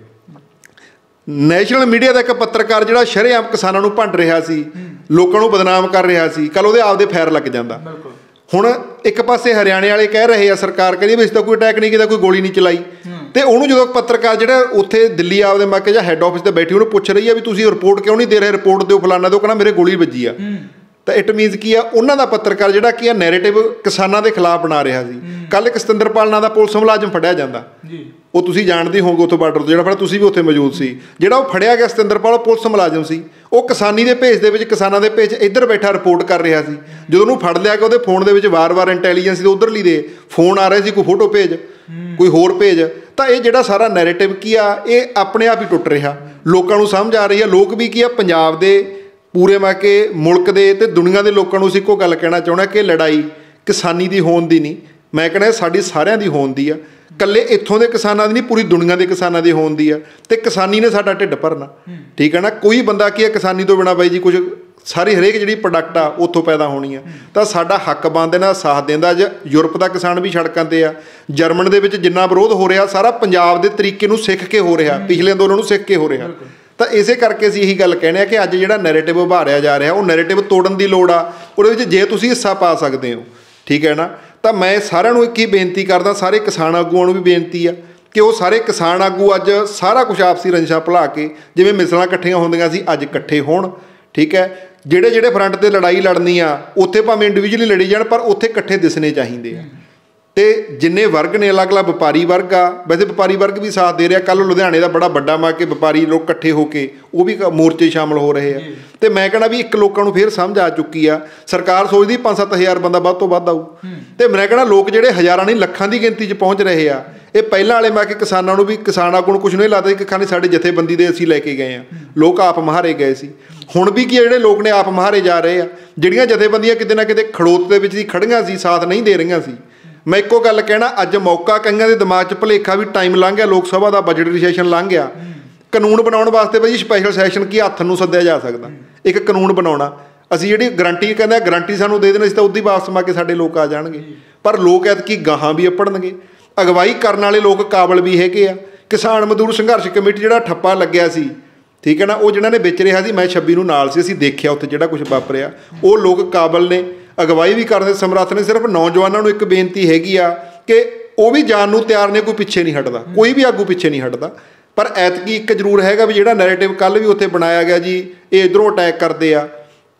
ਨੈਸ਼ਨਲ ਮੀਡੀਆ ਦਾ ਇੱਕ ਪੱਤਰਕਾਰ ਜਿਹੜਾ ਸ਼ਰੇਆਮ ਕਿਸਾਨਾਂ ਨੂੰ ਭੰਡ ਰਿਹਾ ਸੀ, ਲੋਕਾਂ ਨੂੰ ਬਦਨਾਮ ਕਰ ਰਿਹਾ ਸੀ, ਕੱਲ ਉਹਦੇ ਆਪਦੇ ਫੈਰ ਲੱਗ ਜਾਂਦਾ। ਹੁਣ ਇੱਕ ਪਾਸੇ ਹਰਿਆਣੇ ਵਾਲੇ ਕਹਿ ਰਹੇ ਆ, ਸਰਕਾਰ ਕਹਿੰਦੀ ਵੀ ਇਸ ਤਾਂ ਕੋਈ ਅਟੈਕ ਨਹੀਂ ਕੀਤਾ, ਕੋਈ ਗੋਲੀ ਨਹੀਂ ਚਲਾਈ। ਤੇ ਉਹਨੂੰ ਜਦੋਂ ਪੱਤਰਕਾਰ ਜਿਹੜਾ ਉੱਥੇ ਦਿੱਲੀ ਆਪਦੇ ਮੌਕੇ ਜਾਂ ਹੈੱਡ ਆਫਿਸ 'ਤੇ ਬੈਠੀ ਉਹਨੂੰ ਪੁੱਛ ਰਹੀ ਆ ਵੀ ਤੁਸੀਂ ਰਿਪੋਰਟ ਕਿਉਂ ਨਹੀਂ ਦੇ ਰਹੇ, ਰਿਪੋਰਟ ਦਿਓ ਫਲਾਨਾ ਦਿਓ, ਕਹਿੰਦਾ ਮੇਰੇ ਗੋਲੀ ਵੱਜੀ ਆ। ਤਾਂ ਇਟ ਮੀਨਸ ਕੀ ਆ, ਉਹਨਾਂ ਦਾ ਪੱਤਰਕਾਰ ਜਿਹੜਾ ਕੀ ਆ ਨੈਰੇਟਿਵ ਕਿਸਾਨਾਂ ਦੇ ਖਿਲਾਫ ਬਣਾ ਰਿਹਾ ਸੀ। ਕੱਲ੍ਹ ਇੱਕ ਸਤਿੰਦਰਪਾਲ ਨਾਂ ਦਾ ਪੁਲਿਸ ਮੁਲਾਜ਼ਮ ਫੜਿਆ ਜਾਂਦਾ, ਉਹ ਤੁਸੀਂ ਜਾਣਦੇ ਹੋਗੇ ਉੱਥੋਂ ਬਾਰਡਰ ਤੋਂ, ਜਿਹੜਾ ਫੜਿਆ ਤੁਸੀਂ ਵੀ ਉੱਥੇ ਮੌਜੂਦ ਸੀ। ਜਿਹੜਾ ਉਹ ਫੜਿਆ ਗਿਆ ਸਤਿੰਦਰਪਾਲ, ਉਹ ਪੁਲਿਸ ਮੁਲਾਜ਼ਮ ਸੀ। ਉਹ ਕਿਸਾਨੀ ਦੇ ਭੇਜ ਦੇ ਵਿੱਚ, ਕਿਸਾਨਾਂ ਦੇ ਭੇਜ ਇੱਧਰ ਬੈਠਾ ਰਿਪੋਰਟ ਕਰ ਰਿਹਾ ਸੀ। ਜਦੋਂ ਉਹਨੂੰ ਫੜ ਲਿਆ ਕਿ ਉਹਦੇ ਫੋਨ ਦੇ ਵਿੱਚ ਵਾਰ-ਵਾਰ ਇੰਟੈਲੀਜੈਂਸ ਦੇ ਉੱਧਰਲੀ ਦੇ ਫੋਨ ਆ ਰਹੇ ਸੀ, ਕੋਈ ਫੋਟੋ ਭੇਜ, ਕੋਈ ਹੋਰ ਭੇਜ। ਤਾਂ ਇਹ ਜਿਹੜਾ ਸਾਰਾ ਨੈਰੇਟਿਵ ਕੀ ਆ, ਇਹ ਆਪਣੇ ਆਪ ਹੀ ਟੁੱਟ ਰਿਹਾ। ਲੋਕਾਂ ਨੂੰ ਸਮਝ ਆ ਰਹੀ ਆ। ਲੋਕ ਵੀ ਕੀ ਆ, ਪੰਜਾਬ ਦੇ ਪੂਰੇ ਮੈਂ ਕਿ ਮੁਲਕ ਦੇ ਅਤੇ ਦੁਨੀਆ ਦੇ ਲੋਕਾਂ ਨੂੰ ਅਸੀਂ ਇੱਕੋ ਗੱਲ ਕਹਿਣਾ ਚਾਹੁੰਦਾ ਕਿ ਲੜਾਈ ਕਿਸਾਨੀ ਦੀ ਹੋਣ ਦੀ ਨਹੀਂ, ਮੈਂ ਕਹਿੰਦਾ ਸਾਡੀ ਸਾਰਿਆਂ ਦੀ ਹੋਣ ਦੀ ਆ। ਇਕੱਲੇ ਇੱਥੋਂ ਦੇ ਕਿਸਾਨਾਂ ਦੀ ਨਹੀਂ, ਪੂਰੀ ਦੁਨੀਆ ਦੇ ਕਿਸਾਨਾਂ ਦੀ ਹੋਣ ਦੀ ਆ। ਅਤੇ ਕਿਸਾਨੀ ਨੇ ਸਾਡਾ ਢਿੱਡ ਭਰਨਾ, ਠੀਕ ਹੈ ਨਾ। ਕੋਈ ਬੰਦਾ ਕੀ ਆ ਕਿਸਾਨੀ ਤੋਂ ਬਿਨਾਂ ਬਾਈ ਜੀ ਕੁਝ, ਸਾਰੀ ਹਰੇਕ ਜਿਹੜੀ ਪ੍ਰੋਡਕਟ ਆ ਉੱਥੋਂ ਪੈਦਾ ਹੋਣੀ ਆ। ਤਾਂ ਸਾਡਾ ਹੱਕ ਬਣਦੇ ਨਾਲ ਸਾਥ ਦਿੰਦਾ। ਅੱਜ ਯੂਰਪ ਦਾ ਕਿਸਾਨ ਵੀ ਸੜਕਾਂ 'ਤੇ ਆ। ਜਰਮਨ ਦੇ ਵਿੱਚ ਜਿੰਨਾ ਵਿਰੋਧ ਹੋ ਰਿਹਾ, ਸਾਰਾ ਪੰਜਾਬ ਦੇ ਤਰੀਕੇ ਨੂੰ ਸਿੱਖ ਕੇ ਹੋ ਰਿਹਾ, ਪਿਛਲੇ ਅੰਦੋਲਨ ਨੂੰ ਸਿੱਖ ਕੇ ਹੋ ਰਿਹਾ। ਤਾਂ ਇਸੇ ਕਰਕੇ ਅਸੀਂ ਇਹੀ ਗੱਲ ਕਹਿੰਦੇ ਹਾਂ ਕਿ ਅੱਜ ਜਿਹੜਾ ਨੈਰੇਟਿਵ ਉਭਾਰਿਆ ਜਾ ਰਿਹਾ, ਉਹ ਨੈਰੇਟਿਵ ਤੋੜਨ ਦੀ ਲੋੜ ਆ। ਉਹਦੇ ਵਿੱਚ ਜੇ ਤੁਸੀਂ ਹਿੱਸਾ ਪਾ ਸਕਦੇ ਹੋ, ਠੀਕ ਹੈ ਨਾ, ਤਾਂ ਮੈਂ ਸਾਰਿਆਂ ਨੂੰ ਇੱਕ ਹੀ ਬੇਨਤੀ ਕਰਦਾ, ਸਾਰੇ ਕਿਸਾਨ ਆਗੂਆਂ ਨੂੰ ਵੀ ਬੇਨਤੀ ਆ ਕਿ ਉਹ ਸਾਰੇ ਕਿਸਾਨ ਆਗੂ ਅੱਜ ਸਾਰਾ ਕੁਛ ਆਪਸੀ ਰੰਜਿਸ਼ਾਂ ਭੁਲਾ ਕੇ, ਜਿਵੇਂ ਮਿਸਲਾਂ ਇਕੱਠੀਆਂ ਹੁੰਦੀਆਂ ਸੀ, ਅੱਜ ਇਕੱਠੇ ਹੋਣ, ਠੀਕ ਹੈ। ਜਿਹੜੇ ਫਰੰਟ 'ਤੇ ਲੜਾਈ ਲੜਨੀ ਆ, ਉੱਥੇ ਭਾਵੇਂ ਇੰਡੀਵਿਜੂਅਲੀ ਲੜੀ ਜਾਣ, ਪਰ ਉੱਥੇ ਇਕੱਠੇ ਦਿਸਣੇ ਚਾਹੀਦੇ ਆ। ਅਤੇ ਜਿੰਨੇ ਵਰਗ ਨੇ, ਅਲੱਗ-ਅਲੱਗ ਵਪਾਰੀ ਵਰਗ ਆ, ਵੈਸੇ ਵਪਾਰੀ ਵਰਗ ਵੀ ਸਾਥ ਦੇ ਰਿਹਾ। ਕੱਲ੍ਹ ਲੁਧਿਆਣੇ ਦਾ ਬੜਾ ਵੱਡਾ ਮਾ ਕੇ ਵਪਾਰੀ ਲੋਕ ਇਕੱਠੇ ਹੋ ਕੇ ਉਹ ਵੀ ਮੋਰਚੇ ਸ਼ਾਮਲ ਹੋ ਰਹੇ ਆ। ਅਤੇ ਮੈਂ ਕਹਿਣਾ ਵੀ ਇੱਕ ਲੋਕਾਂ ਨੂੰ ਫਿਰ ਸਮਝ ਆ ਚੁੱਕੀ ਆ। ਸਰਕਾਰ ਸੋਚਦੀ 5-7 ਹਜ਼ਾਰ ਬੰਦਾ ਵੱਧ ਤੋਂ ਵੱਧ ਆਊ, ਅਤੇ ਮੈਂ ਕਹਿਣਾ ਲੋਕ ਜਿਹੜੇ ਹਜ਼ਾਰਾਂ ਨਹੀਂ ਲੱਖਾਂ ਦੀ ਗਿਣਤੀ 'ਚ ਪਹੁੰਚ ਰਹੇ ਆ। ਇਹ ਪਹਿਲਾਂ ਵਾਲੇ ਮੈਂ ਕਿ ਕਿਸਾਨਾਂ ਨੂੰ ਵੀ, ਕਿਸਾਨ ਆਗੂ ਨੂੰ ਕੁਛ ਨਹੀਂ ਲੱਗਦਾ ਕਿ ਖਾਲੀ ਸਾਡੇ ਜਥੇਬੰਦੀ ਦੇ ਅਸੀਂ ਲੈ ਕੇ ਗਏ ਹਾਂ, ਲੋਕ ਆਪ ਮੁਹਾਰੇ ਗਏ ਸੀ। ਹੁਣ ਵੀ ਕੀ ਜਿਹੜੇ ਲੋਕ ਨੇ ਆਪ ਮੁਹਾਰੇ ਜਾ ਰਹੇ ਆ। ਜਿਹੜੀਆਂ ਜਥੇਬੰਦੀਆਂ ਕਿਤੇ ਨਾ ਕਿਤੇ ਖੜੋਤ ਦੇ ਵਿੱਚ ਹੀ ਖੜੀਆਂ ਸੀ, ਸਾਥ ਨਹੀਂ ਦੇ ਰਹੀਆਂ ਸੀ। ਮੈਂ ਇੱਕੋ ਗੱਲ ਕਹਿਣਾ, ਅੱਜ ਮੌਕਾ ਕਈਆਂ ਦੇ ਦਿਮਾਗ 'ਚ ਭੁਲੇਖਾ ਵੀ ਟਾਈਮ ਲੰਘ ਗਿਆ, ਲੋਕ ਸਭਾ ਦਾ ਬਜਟ ਸੈਸ਼ਨ ਲੰਘ ਗਿਆ। ਕਾਨੂੰਨ ਬਣਾਉਣ ਵਾਸਤੇ ਭਾਈ ਸਪੈਸ਼ਲ ਸੈਸ਼ਨ ਕੀ ਹੱਥ ਨੂੰ ਸੱਦਿਆ ਜਾ ਸਕਦਾ, ਇੱਕ ਕਾਨੂੰਨ ਬਣਾਉਣਾ। ਅਸੀਂ ਜਿਹੜੀ ਗਰੰਟੀ ਕਹਿੰਦੇ ਗਰੰਟੀ ਸਾਨੂੰ ਦੇ ਦੇਣ, ਅਸੀਂ ਤਾਂ ਉੱਦੀ ਵਾਪਸ ਮਾ ਕੇ ਸਾਡੇ ਲੋਕ ਆ ਜਾਣਗੇ। ਪਰ ਲੋਕ ਐਤਕੀ ਗਾਹਾਂ ਵੀ ਅੱਪੜਨਗੇ। ਅਗਵਾਈ ਕਰਨ ਵਾਲੇ ਲੋਕ ਕਾਬਲ ਵੀ ਹੈਗੇ ਆ। ਕਿਸਾਨ ਮਜ਼ਦੂਰ ਸੰਘਰਸ਼ ਕਮੇਟੀ ਜਿਹੜਾ ਠੱਪਾ ਲੱਗਿਆ ਸੀ, ਠੀਕ ਹੈ ਨਾ, ਉਹ ਜਿਹਨਾਂ ਨੇ ਵਿੱਚ ਰਿਹਾ ਸੀ, ਮੈਂ 26 ਨੂੰ ਨਾਲ ਸੀ, ਅਸੀਂ ਦੇਖਿਆ ਉੱਥੇ ਜਿਹੜਾ ਕੁਛ ਵਾਪਰਿਆ। ਉਹ ਲੋਕ ਕਾਬਲ ਨੇ, ਅਗਵਾਈ ਵੀ ਕਰਨ ਦੇ ਸਮਰੱਥ ਨੇ। ਸਿਰਫ ਨੌਜਵਾਨਾਂ ਨੂੰ ਇੱਕ ਬੇਨਤੀ ਹੈਗੀ ਆ ਕਿ ਉਹ ਵੀ ਜਾਣ ਨੂੰ ਤਿਆਰ ਨੇ, ਕੋਈ ਪਿੱਛੇ ਨਹੀਂ ਹਟਦਾ, ਕੋਈ ਵੀ ਆਗੂ ਪਿੱਛੇ ਨਹੀਂ ਹਟਦਾ। ਪਰ ਐਤਕੀ ਇੱਕ ਜ਼ਰੂਰ ਹੈਗਾ ਵੀ ਜਿਹੜਾ ਨੈਰੇਟਿਵ ਕੱਲ੍ਹ ਵੀ ਉੱਥੇ ਬਣਾਇਆ ਗਿਆ ਜੀ, ਇਹ ਇੱਧਰੋਂ ਅਟੈਕ ਕਰਦੇ ਆ,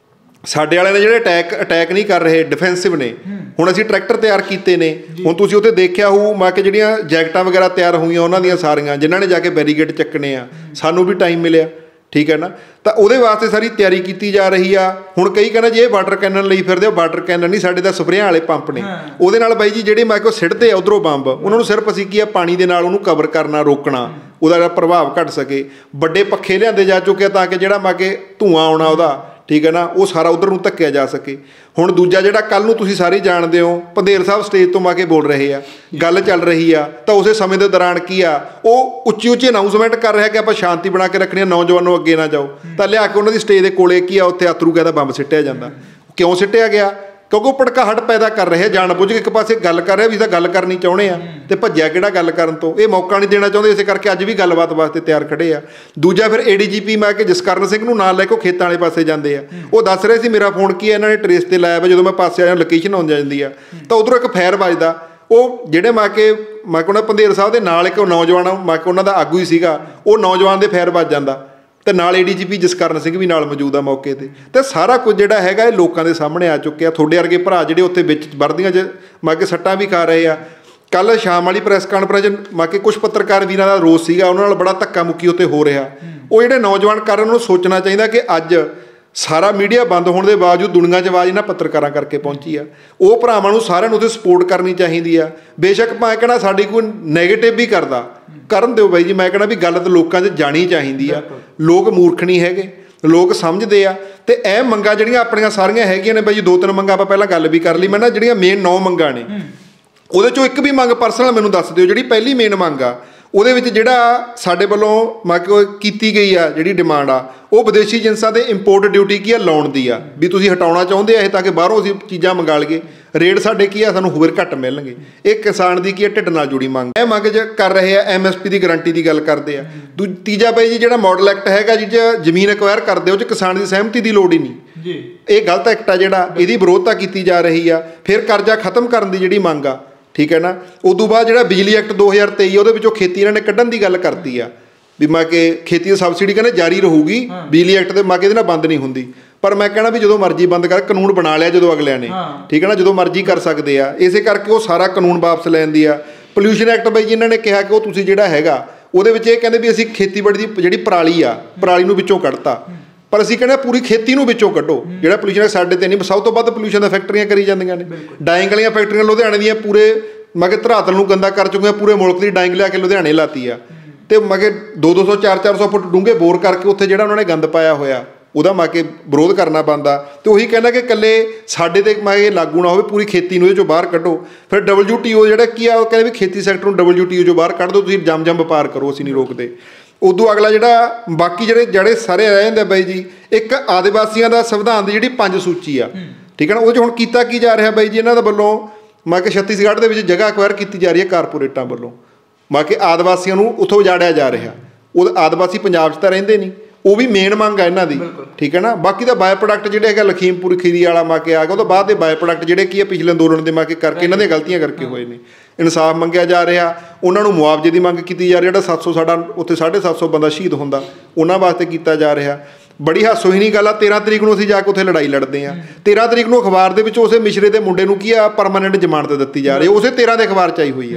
ਸਾਡੇ ਵਾਲਿਆਂ ਨੇ ਜਿਹੜੇ ਅਟੈਕ ਨਹੀਂ ਕਰ ਰਹੇ, ਡਿਫੈਂਸਿਵ ਨੇ। ਹੁਣ ਅਸੀਂ ਟਰੈਕਟਰ ਤਿਆਰ ਕੀਤੇ ਨੇ, ਹੁਣ ਤੁਸੀਂ ਉੱਥੇ ਦੇਖਿਆ ਹੋਊ ਮੈਂ ਕਿ ਜਿਹੜੀਆਂ ਜੈਕਟਾਂ ਵਗੈਰਾ ਤਿਆਰ ਹੋਈਆਂ ਉਹਨਾਂ ਦੀਆਂ ਸਾਰੀਆਂ, ਜਿਨ੍ਹਾਂ ਨੇ ਜਾ ਕੇ ਬੈਰੀਗੇਡ ਚੱਕਣੇ ਆ, ਸਾਨੂੰ ਵੀ ਟਾਈਮ ਮਿਲਿਆ, ਠੀਕ ਹੈ ਨਾ। ਤਾਂ ਉਹਦੇ ਵਾਸਤੇ ਸਾਰੀ ਤਿਆਰੀ ਕੀਤੀ ਜਾ ਰਹੀ ਆ। ਹੁਣ ਕਈ ਕਹਿੰਦੇ ਜੇ ਇਹ ਵਾਟਰ ਕੈਨਨ ਲਈ ਫਿਰਦੇ ਹੋ, ਵਾਟਰ ਕੈਨਨ ਨਹੀਂ, ਸਾਡੇ ਤਾਂ ਸਪਰੇਆਂ ਵਾਲੇ ਪੰਪ ਨੇ। ਉਹਦੇ ਨਾਲ ਬਾਈ ਜੀ ਜਿਹੜੇ ਮੈਂ ਕਿਹਾ ਸਿੱਟਦੇ ਆ ਉੱਧਰੋਂ ਬੰਬ, ਉਹਨਾਂ ਨੂੰ ਸਿਰਫ ਅਸੀਂ ਕੀ ਆ ਪਾਣੀ ਦੇ ਨਾਲ ਉਹਨੂੰ ਕਵਰ ਕਰਨਾ, ਰੋਕਣਾ, ਉਹਦਾ ਜਿਹੜਾ ਪ੍ਰਭਾਵ ਘੱਟ ਸਕੇ। ਵੱਡੇ ਪੱਖੇ ਲਿਆਂਦੇ ਜਾ ਚੁੱਕੇ ਤਾਂ ਕਿ ਜਿਹੜਾ ਮੈਂ ਕਿ ਧੂੰਆਂ ਆਉਣਾ ਉਹਦਾ, ਠੀਕ ਹੈ ਨਾ, ਉਹ ਸਾਰਾ ਉੱਧਰ ਨੂੰ ਧੱਕਿਆ ਜਾ ਸਕੇ। ਹੁਣ ਦੂਜਾ ਜਿਹੜਾ ਕੱਲ੍ਹ ਨੂੰ ਤੁਸੀਂ ਸਾਰੇ ਜਾਣਦੇ ਹੋ, ਪੰਧੇਰ ਸਾਹਿਬ ਸਟੇਜ ਤੋਂ ਮਾ ਕੇ ਬੋਲ ਰਹੇ ਆ, ਗੱਲ ਚੱਲ ਰਹੀ ਆ, ਤਾਂ ਉਸੇ ਸਮੇਂ ਦੇ ਦੌਰਾਨ ਕੀ ਆ ਉਹ ਉੱਚੀ ਉੱਚੀ ਅਨਾਊਂਸਮੈਂਟ ਕਰ ਰਿਹਾ ਕਿ ਆਪਾਂ ਸ਼ਾਂਤੀ ਬਣਾ ਕੇ ਰੱਖਣੀ ਆ, ਨੌਜਵਾਨੋਂ ਅੱਗੇ ਨਾ ਜਾਓ। ਤਾਂ ਲਿਆ ਕੇ ਉਹਨਾਂ ਦੀ ਸਟੇਜ ਦੇ ਕੋਲੇ ਕੀ ਆ ਉੱਥੇ ਅਥਰੂ ਗੈਸ ਦਾ ਬੰਬ ਸਿੱਟਿਆ ਜਾਂਦਾ। ਕਿਉਂ ਸਿੱਟਿਆ ਗਿਆ? ਕਿਉਂਕਿ ਉਹ ਭੜਕਾਹਟ ਪੈਦਾ ਕਰ ਰਹੇ ਆ, ਜਾਣ ਬੁੱਝ ਕੇ ਇੱਕ ਪਾਸੇ ਗੱਲ ਕਰ ਰਿਹਾ ਵੀ ਤਾਂ ਗੱਲ ਕਰਨੀ ਚਾਹੁੰਦੇ ਆ, ਤੇ ਭੱਜਿਆ ਕਿਹੜਾ ਗੱਲ ਕਰਨ ਤੋਂ, ਇਹ ਮੌਕਾ ਨਹੀਂ ਦੇਣਾ ਚਾਹੁੰਦੇ, ਇਸੇ ਕਰਕੇ ਅੱਜ ਵੀ ਗੱਲਬਾਤ ਵਾਸਤੇ ਤਿਆਰ ਖੜੇ ਆ। ਦੂਜਾ ਫਿਰ ADGP ਮੈਂ ਕਿ ਜਸਕਰਨ ਸਿੰਘ ਨੂੰ ਨਾਲ ਲੈ ਕੇ ਉਹ ਖੇਤਾਂ ਵਾਲੇ ਪਾਸੇ ਜਾਂਦੇ ਆ, ਉਹ ਦੱਸ ਰਹੇ ਸੀ ਮੇਰਾ ਫੋਨ ਕੀ ਹੈ ਇਹਨਾਂ ਨੇ ਟਰੇਸ ਤੇ ਲਾਇਆ ਵਾ, ਜਦੋਂ ਮੈਂ ਪਾਸੇ ਆਇਆ ਲੋਕੇਸ਼ਨ ਆਉਣ ਜਾਂਦੀ ਆ ਤਾਂ ਉੱਧਰੋਂ ਇੱਕ ਫਾਇਰ ਵੱਜਦਾ। ਉਹ ਜਿਹੜੇ ਮੈਂ ਉਹਨਾਂ ਪੰਧੇਰ ਸਾਹਿਬ ਦੇ ਨਾਲ ਇੱਕ ਨੌਜਵਾਨ ਮੈਂ ਕਿ ਉਹਨਾਂ ਦਾ ਆਗੂ ਹੀ ਸੀਗਾ, ਉਹ ਨੌਜਵਾਨ ਦੇ ਫਾਇਰ ਵੱਜ ਜਾਂਦਾ, ਅਤੇ ਨਾਲ ADGP ਜਸਕਰਨ ਸਿੰਘ ਵੀ ਨਾਲ ਮੌਜੂਦ ਆ ਮੌਕੇ 'ਤੇ। ਅਤੇ ਸਾਰਾ ਕੁਝ ਜਿਹੜਾ ਹੈਗਾ ਇਹ ਲੋਕਾਂ ਦੇ ਸਾਹਮਣੇ ਆ ਚੁੱਕਿਆ। ਤੁਹਾਡੇ ਵਰਗੇ ਭਰਾ ਜਿਹੜੇ ਉੱਥੇ ਵਿੱਚ ਵਰਦੀਆਂ 'ਚ ਮੈਂ ਕਿ ਸੱਟਾਂ ਵੀ ਖਾ ਰਹੇ ਆ। ਕੱਲ੍ਹ ਸ਼ਾਮ ਵਾਲੀ ਪ੍ਰੈਸ ਕਾਨਫਰੰਸ ਮੈਂ ਕਿ ਕੁਛ ਪੱਤਰਕਾਰ ਵੀਰਾਂ ਦਾ ਰੋਸ ਸੀਗਾ, ਉਹਨਾਂ ਨਾਲ ਬੜਾ ਧੱਕਾ ਮੁੱਕੀ ਉੱਥੇ ਹੋ ਰਿਹਾ। ਉਹ ਜਿਹੜੇ ਨੌਜਵਾਨ ਕਾਰਨ ਨੂੰ ਸੋਚਣਾ ਚਾਹੀਦਾ ਕਿ ਅੱਜ ਸਾਰਾ ਮੀਡੀਆ ਬੰਦ ਹੋਣ ਦੇ ਬਾਵਜੂਦ ਦੁਨੀਆ 'ਚ ਆਵਾਜ਼ ਇਹਨਾਂ ਪੱਤਰਕਾਰਾਂ ਕਰਕੇ ਪਹੁੰਚੀ ਆ। ਉਹ ਭਰਾਵਾਂ ਨੂੰ ਸਾਰਿਆਂ ਨੂੰ ਉੱਥੇ ਸਪੋਰਟ ਕਰਨੀ ਚਾਹੀਦੀ ਆ। ਬੇਸ਼ੱਕ ਮੈਂ ਕਹਿਣਾ ਸਾਡੀ ਕੋਈ ਨੈਗੇਟਿਵ ਵੀ ਕਰਦਾ, ਕਰਨ ਦਿਓ ਬਾਈ ਜੀ, ਮੈਂ ਕਹਿਣਾ ਵੀ ਗੱਲ ਤਾਂ ਲੋਕਾਂ 'ਚ ਜਾਣੀ ਚਾਹੀਦੀ ਆ। ਲੋਕ ਮੂਰਖ ਨਹੀਂ ਹੈਗੇ, ਲੋਕ ਸਮਝਦੇ ਆ। ਅਤੇ ਇਹ ਮੰਗਾਂ ਜਿਹੜੀਆਂ ਆਪਣੀਆਂ ਸਾਰੀਆਂ ਹੈਗੀਆਂ ਨੇ ਬਾਈ ਜੀ, 2-3 ਮੰਗਾਂ ਆਪਾਂ ਪਹਿਲਾਂ ਗੱਲ ਵੀ ਕਰ ਲਈ। ਮੈਂ ਨਾ ਜਿਹੜੀਆਂ ਮੇਨ 9 ਮੰਗਾਂ ਨੇ ਉਹਦੇ 'ਚੋਂ ਇੱਕ ਵੀ ਮੰਗ ਪਰਸਨਲ ਮੈਨੂੰ ਦੱਸ ਦਿਓ। ਜਿਹੜੀ ਪਹਿਲੀ ਮੇਨ ਮੰਗ ਆ ਉਹਦੇ ਵਿੱਚ ਜਿਹੜਾ ਸਾਡੇ ਵੱਲੋਂ ਮੈਂ ਕੀਤੀ ਗਈ ਆ ਜਿਹੜੀ ਡਿਮਾਂਡ ਆ, ਉਹ ਵਿਦੇਸ਼ੀ ਜਿਨਸਾਂ ਦੇ ਇੰਪੋਰਟ ਡਿਊਟੀ ਕੀ ਆ ਲਾਉਣ ਦੀ ਆ, ਵੀ ਤੁਸੀਂ ਹਟਾਉਣਾ ਚਾਹੁੰਦੇ ਆ ਇਹ ਤਾਂ ਕਿ ਬਾਹਰੋਂ ਅਸੀਂ ਚੀਜ਼ਾਂ ਮੰਗਾ ਲਈਏ, ਰੇਟ ਸਾਡੇ ਕੀ ਆ ਸਾਨੂੰ ਹੋਰ ਘੱਟ ਮਿਲਣਗੇ। ਇਹ ਕਿਸਾਨ ਦੀ ਕੀ ਆ ਢਿੱਡ ਨਾਲ ਜੁੜੀ ਮੰਗ। ਇਹ ਮੰਗ ਕਰ ਰਹੇ ਆ, MSP ਦੀ ਗਰੰਟੀ ਦੀ ਗੱਲ ਕਰਦੇ ਆ। ਤੀਜਾ ਬਾਈ ਜੀ ਜਿਹੜਾ ਮਾਡਲ ਐਕਟ ਹੈਗਾ ਜਿਹ 'ਚ ਜ਼ਮੀਨ ਐਕਵਾਇਰ ਕਰਦੇ ਉਹ 'ਚ ਕਿਸਾਨ ਦੀ ਸਹਿਮਤੀ ਦੀ ਲੋੜ ਹੀ ਨਹੀਂ ਜੀ, ਇਹ ਗਲਤ ਐਕਟ ਆ ਜਿਹੜਾ, ਇਹਦੀ ਵਿਰੋਧਤਾ ਕੀਤੀ ਜਾ ਰਹੀ ਆ। ਫਿਰ ਕਰਜ਼ਾ ਖਤਮ ਕਰਨ ਦੀ ਜਿਹੜੀ ਮੰਗ ਆ, ਠੀਕ ਹੈ ਨਾ। ਉਦੋਂ ਬਾਅਦ ਜਿਹੜਾ ਬਿਜਲੀ ਐਕਟ 2023 ਉਹਦੇ ਵਿੱਚੋਂ ਖੇਤੀ ਇਹਨਾਂ ਨੇ ਕੱਢਣ ਦੀ ਗੱਲ ਕਰਤੀ ਆ, ਵੀ ਮੈਂ ਕਿ ਖੇਤੀ ਦੀ ਸਬਸਿਡੀ ਕਹਿੰਦੇ ਜਾਰੀ ਰਹੂਗੀ, ਬਿਜਲੀ ਐਕਟ ਦੇ ਮੈਂ ਕਿ ਇਹਦੇ ਨਾਲ ਬੰਦ ਨਹੀਂ ਹੁੰਦੀ। ਪਰ ਮੈਂ ਕਹਿਣਾ ਵੀ ਜਦੋਂ ਮਰਜ਼ੀ ਬੰਦ ਕਰ, ਕਾਨੂੰਨ ਬਣਾ ਲਿਆ ਜਦੋਂ ਅਗਲਿਆਂ ਨੇ, ਠੀਕ ਹੈ ਨਾ, ਜਦੋਂ ਮਰਜ਼ੀ ਕਰ ਸਕਦੇ ਆ। ਇਸੇ ਕਰਕੇ ਉਹ ਸਾਰਾ ਕਾਨੂੰਨ ਵਾਪਸ ਲੈਣ ਦੀ ਆ। ਪੋਲਿਊਸ਼ਨ ਐਕਟ ਬਾਈ ਜੀ ਇਹਨਾਂ ਨੇ ਕਿਹਾ ਕਿ ਉਹ ਤੁਸੀਂ ਜਿਹੜਾ ਹੈਗਾ ਉਹਦੇ ਵਿੱਚ ਇਹ ਕਹਿੰਦੇ ਵੀ ਅਸੀਂ ਖੇਤੀਬਾੜੀ ਦੀ ਜਿਹੜੀ ਪਰਾਲੀ ਆ, ਪਰਾਲੀ ਨੂੰ ਵਿੱਚੋਂ ਕੱਢਤਾ, ਪਰ ਅਸੀਂ ਕਹਿੰਦੇ ਪੂਰੀ ਖੇਤੀ ਨੂੰ ਵਿੱਚੋਂ ਕੱਢੋ। ਜਿਹੜਾ ਪੋਲਿਊਸ਼ਨ ਸਾਡੇ 'ਤੇ ਨਹੀਂ, ਸਭ ਤੋਂ ਵੱਧ ਪੋਲਿਊਸ਼ਨ ਦਾ ਫੈਕਟਰੀਆਂ ਕਰੀ ਜਾਂਦੀਆਂ ਨੇ। ਡਾਇੰਗ ਵਾਲੀਆਂ ਫੈਕਟਰੀਆਂ ਲੁਧਿਆਣੇ ਦੀਆਂ ਪੂਰੇ ਮੈਂ ਕਿ ਧਰਾਤਲ ਨੂੰ ਗੰਦਾ ਕਰ ਚੁੱਕੀਆਂ, ਪੂਰੇ ਮੁਲਕ ਦੀ ਡਾਇੰਗ ਲਿਆ ਕੇ ਲੁਧਿਆਣੇ ਲਾਤੀ ਆ। ਅਤੇ ਮੈਂ ਕਿ 200 400 ਫੁੱਟ ਡੂੰਘੇ ਬੋਰ ਕਰਕੇ ਉੱਥੇ ਜਿਹੜਾ ਉਹਨਾਂ ਨੇ ਗੰਦ ਪਾਇਆ ਹੋਇਆ ਉਹਦਾ ਮੈਂ ਕਿ ਵਿਰੋਧ ਕਰਨਾ ਬਣਦਾ। ਅਤੇ ਉਹੀ ਕਹਿੰਦਾ ਕਿ ਇਕੱਲੇ ਸਾਡੇ 'ਤੇ ਮੈਂ ਇਹ ਲਾਗੂ ਨਾ ਹੋਵੇ, ਪੂਰੀ ਖੇਤੀ ਨੂੰ ਇਹਦੇ 'ਚੋਂ ਬਾਹਰ ਕੱਢੋ। ਫਿਰ WTO ਜਿਹੜਾ ਕੀ ਆ ਉਹ ਕਹਿੰਦੇ ਵੀ ਖੇਤੀ ਸੈਕਟਰ ਨੂੰ WTO 'ਚੋਂ ਬਾਹਰ ਕੱਢ ਦਿਓ, ਤੁਸੀਂ ਜੰਮ ਵਪਾਰ ਕਰੋ, ਅਸੀਂ ਨਹੀਂ ਰੋਕਦੇ। ਉਦੋਂ ਅਗਲਾ ਜਿਹੜਾ ਬਾਕੀ ਜਿਹੜੇ ਸਾਰੇ ਰਹਿ ਜਾਂਦੇ ਬਾਈ ਜੀ, ਇੱਕ ਆਦਿਵਾਸੀਆਂ ਦਾ ਸੰਵਿਧਾਨ ਦੀ ਜਿਹੜੀ 5 ਸੂਚੀ ਆ, ਠੀਕ ਹੈ ਨਾ, ਉਹਦੇ 'ਚ ਹੁਣ ਕੀਤਾ ਕੀ ਜਾ ਰਿਹਾ ਬਾਈ ਜੀ ਇਹਨਾਂ ਦੇ ਵੱਲੋਂ, ਮੈਂ ਕਿ ਛੱਤੀਸਗੜ੍ਹ ਦੇ ਵਿੱਚ ਜਗ੍ਹਾ ਅਕਵਾਇਰ ਕੀਤੀ ਜਾ ਰਹੀ ਹੈ ਕਾਰਪੋਰੇਟਾਂ ਵੱਲੋਂ, ਮੈਂ ਕਿ ਆਦਿਵਾਸੀਆਂ ਨੂੰ ਉੱਥੋਂ ਉਜਾੜਿਆ ਜਾ ਰਿਹਾ। ਉਹ ਆਦਿਵਾਸੀ ਪੰਜਾਬ 'ਚ ਤਾਂ ਰਹਿੰਦੇ ਨਹੀਂ, ਉਹ ਵੀ ਮੇਨ ਮੰਗ ਆ ਇਹਨਾਂ ਦੀ, ਠੀਕ ਹੈ ਨਾ। ਬਾਕੀ ਦਾ ਬਾਏ ਪ੍ਰੋਡਕਟ ਜਿਹੜੇ ਹੈਗਾ ਲਖੀਮਪੁਰ ਖੀਰੀ ਵਾਲਾ ਮੈਂ ਕਿ ਆ ਗਿਆ, ਉਹ ਤੋਂ ਬਾਅਦ ਦੇ ਬਾਏ ਪ੍ਰੋਡਕਟ ਜਿਹੜੇ ਕੀ ਆ ਪਿਛਲੇ ਅੰਦੋਲਨ ਦੇ ਮੈਂ ਕਿ ਕਰਕੇ ਇਹਨਾਂ ਦੀਆਂ ਗਲਤੀਆਂ ਕਰਕੇ ਹੋਏ ਨੇ। ਇਨਸਾਫ ਮੰਗਿਆ ਜਾ ਰਿਹਾ, ਉਹਨਾਂ ਨੂੰ ਮੁਆਵਜ਼ੇ ਦੀ ਮੰਗ ਕੀਤੀ ਜਾ ਰਹੀ। ਜਿਹੜਾ 700 ਸਾਡਾ ਉੱਥੇ 750 ਬੰਦਾ ਸ਼ਹੀਦ ਹੁੰਦਾ, ਉਹਨਾਂ ਵਾਸਤੇ ਕੀਤਾ ਜਾ ਰਿਹਾ। ਬੜੀ ਹਾਸੋਹੀਣੀ ਗੱਲ ਆ, 13 ਤਰੀਕ ਨੂੰ ਅਸੀਂ ਜਾ ਕੇ ਉੱਥੇ ਲੜਾਈ ਲੜਦੇ ਹਾਂ। 13 ਤਰੀਕ ਨੂੰ ਅਖਬਾਰ ਦੇ ਵਿੱਚ ਉਸੇ ਮਿਸ਼ਰੇ ਦੇ ਮੁੰਡੇ ਨੂੰ ਕੀ ਆ ਪਰਮਾਨੈਂਟ ਜ਼ਮਾਨਤ ਦਿੱਤੀ ਜਾ ਰਹੀ, ਉਸੇ 13 ਦੇ ਅਖਬਾਰ 'ਚ ਆਈ ਹੋਈ ਆ।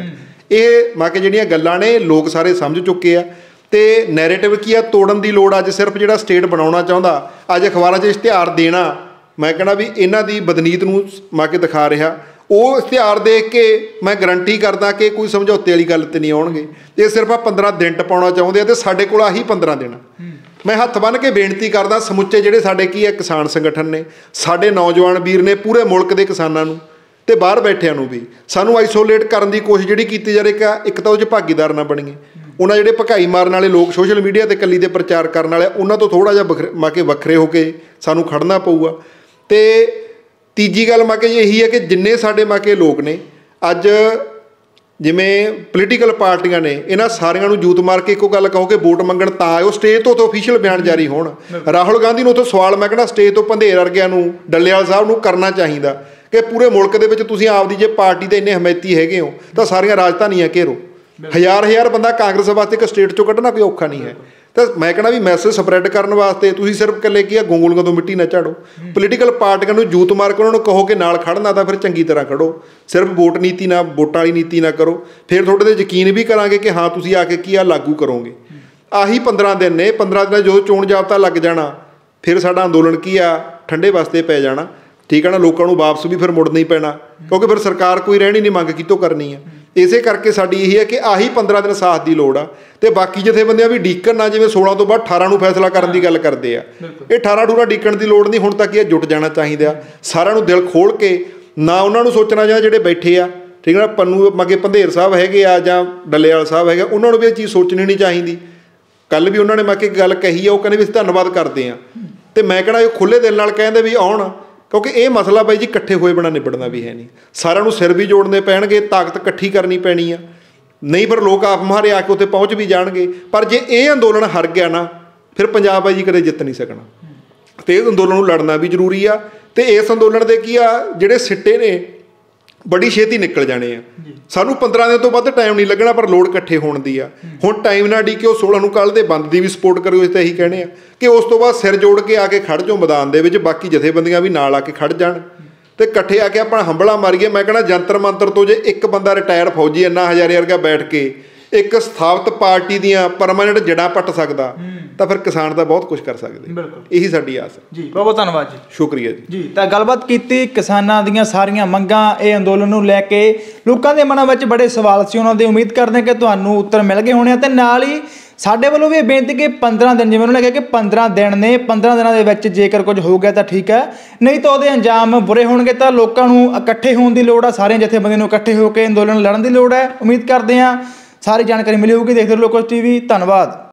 ਇਹ ਮੈਂ ਕਿ ਜਿਹੜੀਆਂ ਗੱਲਾਂ ਨੇ ਲੋਕ ਸਾਰੇ ਸਮਝ ਚੁੱਕੇ ਆ। ਅਤੇ ਨੈਰੇਟਿਵ ਕੀ ਆ ਤੋੜਨ ਦੀ ਲੋੜ ਅੱਜ ਸਿਰਫ ਜਿਹੜਾ ਸਟੇਟ ਬਣਾਉਣਾ ਚਾਹੁੰਦਾ ਅੱਜ ਅਖਬਾਰਾਂ 'ਚ ਇਸ਼ਤਿਹਾਰ ਦੇਣਾ, ਮੈਂ ਕਹਿਣਾ ਵੀ ਇਹਨਾਂ ਦੀ ਬਦਨੀਤ ਨੂੰ ਮੈਂ ਕਿ ਦਿਖਾ ਰਿਹਾ। ਉਹ ਇਸ਼ਤਿਹਾਰ ਦੇਖ ਕੇ ਮੈਂ ਗਰੰਟੀ ਕਰਦਾ ਕਿ ਕੋਈ ਸਮਝੌਤੇ ਵਾਲੀ ਗੱਲ 'ਤੇ ਨਹੀਂ ਆਉਣਗੇ। ਇਹ ਸਿਰਫ ਆ 15 ਦਿਨ ਟਪਾਉਣਾ ਚਾਹੁੰਦੇ ਆ, ਅਤੇ ਸਾਡੇ ਕੋਲ ਆਹੀ 15 ਦਿਨ। ਮੈਂ ਹੱਥ ਬੰਨ੍ਹ ਕੇ ਬੇਨਤੀ ਕਰਦਾ ਸਮੁੱਚੇ ਜਿਹੜੇ ਸਾਡੇ ਕੀ ਹੈ ਕਿਸਾਨ ਸੰਗਠਨ ਨੇ, ਸਾਡੇ ਨੌਜਵਾਨ ਵੀਰ ਨੇ, ਪੂਰੇ ਮੁਲਕ ਦੇ ਕਿਸਾਨਾਂ ਨੂੰ ਅਤੇ ਬਾਹਰ ਬੈਠਿਆਂ ਨੂੰ ਵੀ, ਸਾਨੂੰ ਆਈਸੋਲੇਟ ਕਰਨ ਦੀ ਕੋਸ਼ਿਸ਼ ਜਿਹੜੀ ਕੀਤੀ ਜਾ ਰਹੀ, ਇੱਕ ਤਾਂ ਉਹ 'ਚ ਭਾਗੀਦਾਰ ਨਾ ਬਣੀਏ। ਉਹਨਾਂ ਜਿਹੜੇ ਭਕਾਈ ਮਾਰਨ ਵਾਲੇ ਲੋਕ ਸੋਸ਼ਲ ਮੀਡੀਆ 'ਤੇ ਇਕੱਲੀ ਦੇ ਪ੍ਰਚਾਰ ਕਰਨ ਵਾਲੇ, ਉਹਨਾਂ ਤੋਂ ਥੋੜ੍ਹਾ ਜਿਹਾ ਵੱਖਰੇ ਹੋ ਕੇ ਸਾਨੂੰ ਖੜਨਾ ਪਊਗਾ। ਅਤੇ ਤੀਜੀ ਗੱਲ ਇਹੀ ਹੈ ਕਿ ਜਿੰਨੇ ਸਾਡੇ ਲੋਕ ਨੇ ਅੱਜ, ਜਿਵੇਂ ਪੋਲੀਟੀਕਲ ਪਾਰਟੀਆਂ ਨੇ, ਇਹਨਾਂ ਸਾਰਿਆਂ ਨੂੰ ਜੂਤ ਮਾਰ ਕੇ ਇੱਕੋ ਗੱਲ ਕਹੋ ਕਿ ਵੋਟ ਮੰਗਣ ਤਾਂ ਆਇਓ, ਸਟੇਜ ਤੋਂ ਅਫੀਸ਼ੀਅਲ ਬਿਆਨ ਜਾਰੀ ਹੋਣ। ਰਾਹੁਲ ਗਾਂਧੀ ਨੂੰ ਉੱਥੋਂ ਸਵਾਲ ਮੈਂ ਕਹਿੰਦਾ ਸਟੇਜ ਤੋਂ ਪੰਧੇਰ ਵਰਗਿਆਂ ਨੂੰ, ਡੱਲੇਵਾਲ ਸਾਹਿਬ ਨੂੰ ਕਰਨਾ ਚਾਹੀਦਾ ਕਿ ਪੂਰੇ ਮੁਲਕ ਦੇ ਵਿੱਚ ਤੁਸੀਂ ਆਪਦੀ ਜੇ ਪਾਰਟੀ ਦੇ ਇੰਨੇ ਹਮਾਇਤੀ ਹੈਗੇ ਹੋ ਤਾਂ ਸਾਰੀਆਂ ਰਾਜਧਾਨੀਆਂ ਘੇਰੋ। ਹਜ਼ਾਰ ਬੰਦਾ ਕਾਂਗਰਸ ਵਾਸਤੇ ਇੱਕ ਸਟੇਟ 'ਚੋਂ ਕੱਢਣਾ ਕੋਈ ਔਖਾ ਨਹੀਂ ਹੈ। ਤਾਂ ਮੈਂ ਕਹਿਣਾ ਵੀ ਮੈਸੇਜ ਸਪਰੈਡ ਕਰਨ ਵਾਸਤੇ ਤੁਸੀਂ ਸਿਰਫ ਇਕੱਲੇ ਕੀ ਆ ਗੋਂਗਲੂਆਂ ਤੋਂ ਮਿੱਟੀ ਨਾ ਝਾੜੋ। ਪੋਲੀਟੀਕਲ ਪਾਰਟੀਆਂ ਨੂੰ ਜੂਤ ਮਾਰ ਕੇ ਉਹਨਾਂ ਨੂੰ ਕਹੋ ਕਿ ਨਾਲ ਖੜਨਾ ਤਾਂ ਫਿਰ ਚੰਗੀ ਤਰ੍ਹਾਂ ਖੜੋ। ਸਿਰਫ ਵੋਟ ਨੀਤੀ ਨਾ, ਵੋਟਾਂ ਵਾਲੀ ਨੀਤੀ ਨਾ ਕਰੋ। ਫਿਰ ਤੁਹਾਡੇ 'ਤੇ ਯਕੀਨ ਵੀ ਕਰਾਂਗੇ ਕਿ ਹਾਂ ਤੁਸੀਂ ਆ ਕੇ ਕੀ ਆ ਲਾਗੂ ਕਰੋਗੇ। ਆਹੀ 15 ਦਿਨ ਨੇ, 15 ਦਿਨਾਂ ਜਦੋਂ ਚੋਣ ਜਾਬਤਾ ਲੱਗ ਜਾਣਾ ਫਿਰ ਸਾਡਾ ਅੰਦੋਲਨ ਕੀ ਆ ਠੰਡੇ ਵਾਸਤੇ ਪੈ ਜਾਣਾ। ਠੀਕ ਹੈ ਨਾ, ਲੋਕਾਂ ਨੂੰ ਵਾਪਸ ਵੀ ਫਿਰ ਮੁੜਨਾ ਹੀ ਪੈਣਾ, ਕਿਉਂਕਿ ਫਿਰ ਸਰਕਾਰ ਕੋਈ ਰਹਿਣੀ ਨਹੀਂ, ਮੰਗ ਕਿਤੋਂ ਕਰਨੀ ਆ। ਇਸੇ ਕਰਕੇ ਸਾਡੀ ਇਹੀ ਹੈ ਕਿ ਆਹੀ 15 ਦਿਨ ਸਾਥ ਦੀ ਲੋੜ ਆ। ਅਤੇ ਬਾਕੀ ਜਥੇਬੰਦੀਆਂ ਵੀ ਡੀਕਣ ਨਾ, ਜਿਵੇਂ 16 ਤੋਂ ਬਾਅਦ 18 ਨੂੰ ਫੈਸਲਾ ਕਰਨ ਦੀ ਗੱਲ ਕਰਦੇ ਆ। ਇਹ 18 ਡੀਕਣ ਦੀ ਲੋੜ ਨਹੀਂ, ਹੁਣ ਤੱਕ ਇਹ ਜੁਟ ਜਾਣਾ ਚਾਹੀਦਾ ਸਾਰਿਆਂ ਨੂੰ, ਦਿਲ ਖੋਲ੍ਹ ਕੇ। ਨਾ ਉਹਨਾਂ ਨੂੰ ਸੋਚਣਾ ਚਾਹੀਦਾ ਜਿਹੜੇ ਬੈਠੇ ਆ, ਠੀਕ ਹੈ ਨਾ, ਪੰਨੂ ਮੱਗੇ ਪੰਧੇਰ ਸਾਹਿਬ ਹੈਗੇ ਆ ਜਾਂ ਡੱਲੇਵਾਲ ਸਾਹਿਬ ਹੈਗੇ, ਉਹਨਾਂ ਨੂੰ ਵੀ ਇਹ ਚੀਜ਼ ਸੋਚਣੀ ਨਹੀਂ ਚਾਹੀਦੀ। ਕੱਲ੍ਹ ਵੀ ਉਹਨਾਂ ਨੇ ਮੈਂ ਕਿ ਗੱਲ ਕਹੀ ਆ, ਉਹ ਕਹਿੰਦੇ ਵੀ ਅਸੀਂ ਧੰਨਵਾਦ ਕਰਦੇ ਹਾਂ। ਅਤੇ ਮੈਂ ਕਹਿਣਾ ਇਹ ਖੁੱਲ੍ਹੇ ਦਿਲ ਨਾਲ ਕਹਿੰਦੇ ਵੀ ਆਉਣ, ਕਿਉਂਕਿ ਇਹ ਮਸਲਾ ਬਾਈ ਜੀ ਇਕੱਠੇ ਹੋਏ ਬਿਨਾਂ ਨਿਬੜਨਾ ਵੀ ਹੈ ਨਹੀਂ। ਸਾਰਿਆਂ ਨੂੰ ਸਿਰ ਵੀ ਜੋੜਨੇ ਪੈਣਗੇ, ਤਾਕਤ ਇਕੱਠੀ ਕਰਨੀ ਪੈਣੀ ਆ, ਨਹੀਂ ਫਿਰ ਲੋਕ ਆਪ ਮੁਹਾਰੇ ਆ ਕੇ ਉੱਥੇ ਪਹੁੰਚ ਵੀ ਜਾਣਗੇ। ਪਰ ਜੇ ਇਹ ਅੰਦੋਲਨ ਹਾਰ ਗਿਆ ਨਾ, ਫਿਰ ਪੰਜਾਬ ਬਾਈ ਜੀ ਕਦੇ ਜਿੱਤ ਨਹੀਂ ਸਕਣਾ। ਅਤੇ ਇਸ ਅੰਦੋਲਨ ਨੂੰ ਲੜਨਾ ਵੀ ਜ਼ਰੂਰੀ ਆ। ਅਤੇ ਇਸ ਅੰਦੋਲਨ ਦੇ ਕੀ ਆ ਜਿਹੜੇ ਸਿੱਟੇ ਨੇ ਬੜੀ ਛੇਤੀ ਨਿਕਲ ਜਾਣੇ ਆ। ਸਾਨੂੰ 15 ਦਿਨ ਤੋਂ ਵੱਧ ਟਾਈਮ ਨਹੀਂ ਲੱਗਣਾ, ਪਰ ਲੋੜ ਇਕੱਠੇ ਹੋਣ ਦੀ ਆ। ਹੁਣ ਟਾਈਮ ਨਾ ਡੀ ਕੇ ਉਹ 16 ਨੂੰ ਕੱਲ੍ਹ ਦੇ ਬੰਦ ਦੀ ਵੀ ਸਪੋਰਟ ਕਰਿਓ। ਇਸ ਤਾਂ ਇਹੀ ਕਹਿੰਦੇ ਆ ਕਿ ਉਸ ਤੋਂ ਬਾਅਦ ਸਿਰ ਜੋੜ ਕੇ ਆ ਕੇ ਖੜ੍ਹ ਜਾਓ ਮੈਦਾਨ ਦੇ ਵਿੱਚ, ਬਾਕੀ ਜਥੇਬੰਦੀਆਂ ਵੀ ਨਾਲ ਆ ਕੇ ਖੜ੍ਹ ਜਾਣ ਅਤੇ ਇਕੱਠੇ ਆ ਕੇ ਆਪਣਾ ਹੰਬਲਾ ਮਾਰੀਏ। ਮੈਂ ਕਹਿਣਾ ਜੰਤਰ ਮੰਤਰ ਤੋਂ ਜੇ ਇੱਕ ਬੰਦਾ ਰਿਟਾਇਰ ਫੌਜੀ ਅੰਨਾ ਹਜ਼ਾਰੇ ਵਰਗਾ ਬੈਠ ਕੇ ਇੱਕ ਸਥਾਪਿਤ ਪਾਰਟੀ ਦੀਆਂ ਪਰਮਾਨੈਂਟ ਜੜ੍ਹਾਂ ਪੱਟ ਸਕਦਾ, ਤਾਂ ਫਿਰ ਕਿਸਾਨ ਤਾਂ ਬਹੁਤ ਕੁਝ ਕਰ ਸਕਦੇ। ਬਿਲਕੁਲ, ਇਹੀ ਸਾਡੀ ਆਸ ਹੈ ਜੀ। ਬਹੁਤ ਬਹੁਤ ਧੰਨਵਾਦ ਜੀ। ਸ਼ੁਕਰੀਆ ਜੀ। ਤਾਂ ਗੱਲਬਾਤ ਕੀਤੀ ਕਿਸਾਨਾਂ ਦੀਆਂ ਸਾਰੀਆਂ ਮੰਗਾਂ, ਇਹ ਅੰਦੋਲਨ ਨੂੰ ਲੈ ਕੇ ਲੋਕਾਂ ਦੇ ਮਨਾਂ ਵਿੱਚ ਬੜੇ ਸਵਾਲ ਸੀ। ਉਹਨਾਂ ਦੀ ਉਮੀਦ ਕਰਦੇ ਕਿ ਤੁਹਾਨੂੰ ਉੱਤਰ ਮਿਲ ਗਏ ਹੋਣੇ ਆ। ਅਤੇ ਨਾਲ ਹੀ ਸਾਡੇ ਵੱਲੋਂ ਵੀ ਇਹ ਬੇਨਤੀ ਕਿ 15 ਦਿਨ, ਜਿਵੇਂ ਉਹਨਾਂ ਨੇ ਕਿਹਾ ਕਿ 15 ਦਿਨ ਨੇ, 15 ਦਿਨਾਂ ਦੇ ਵਿੱਚ ਜੇਕਰ ਕੁਝ ਹੋ ਗਿਆ ਤਾਂ ਠੀਕ ਹੈ, ਨਹੀਂ ਤਾਂ ਉਹਦੇ ਅੰਜਾਮ ਬੁਰੇ ਹੋਣਗੇ। ਤਾਂ ਲੋਕਾਂ ਨੂੰ ਇਕੱਠੇ ਹੋਣ ਦੀ ਲੋੜ ਆ, ਸਾਰੀਆਂ ਜਥੇਬੰਦੀਆਂ ਨੂੰ ਇਕੱਠੇ ਹੋ ਕੇ ਅੰਦੋਲਨ ਲੜਨ ਦੀ ਲੋੜ ਹੈ। ਉਮੀਦ ਕਰਦੇ ਹਾਂ ਸਾਰੀ ਜਾਣਕਾਰੀ ਮਿਲੀ ਹੋਊਗੀ। ਦੇਖਦੇ ਰਹੋ ਲੋਕੋਸ TV। ਧੰਨਵਾਦ।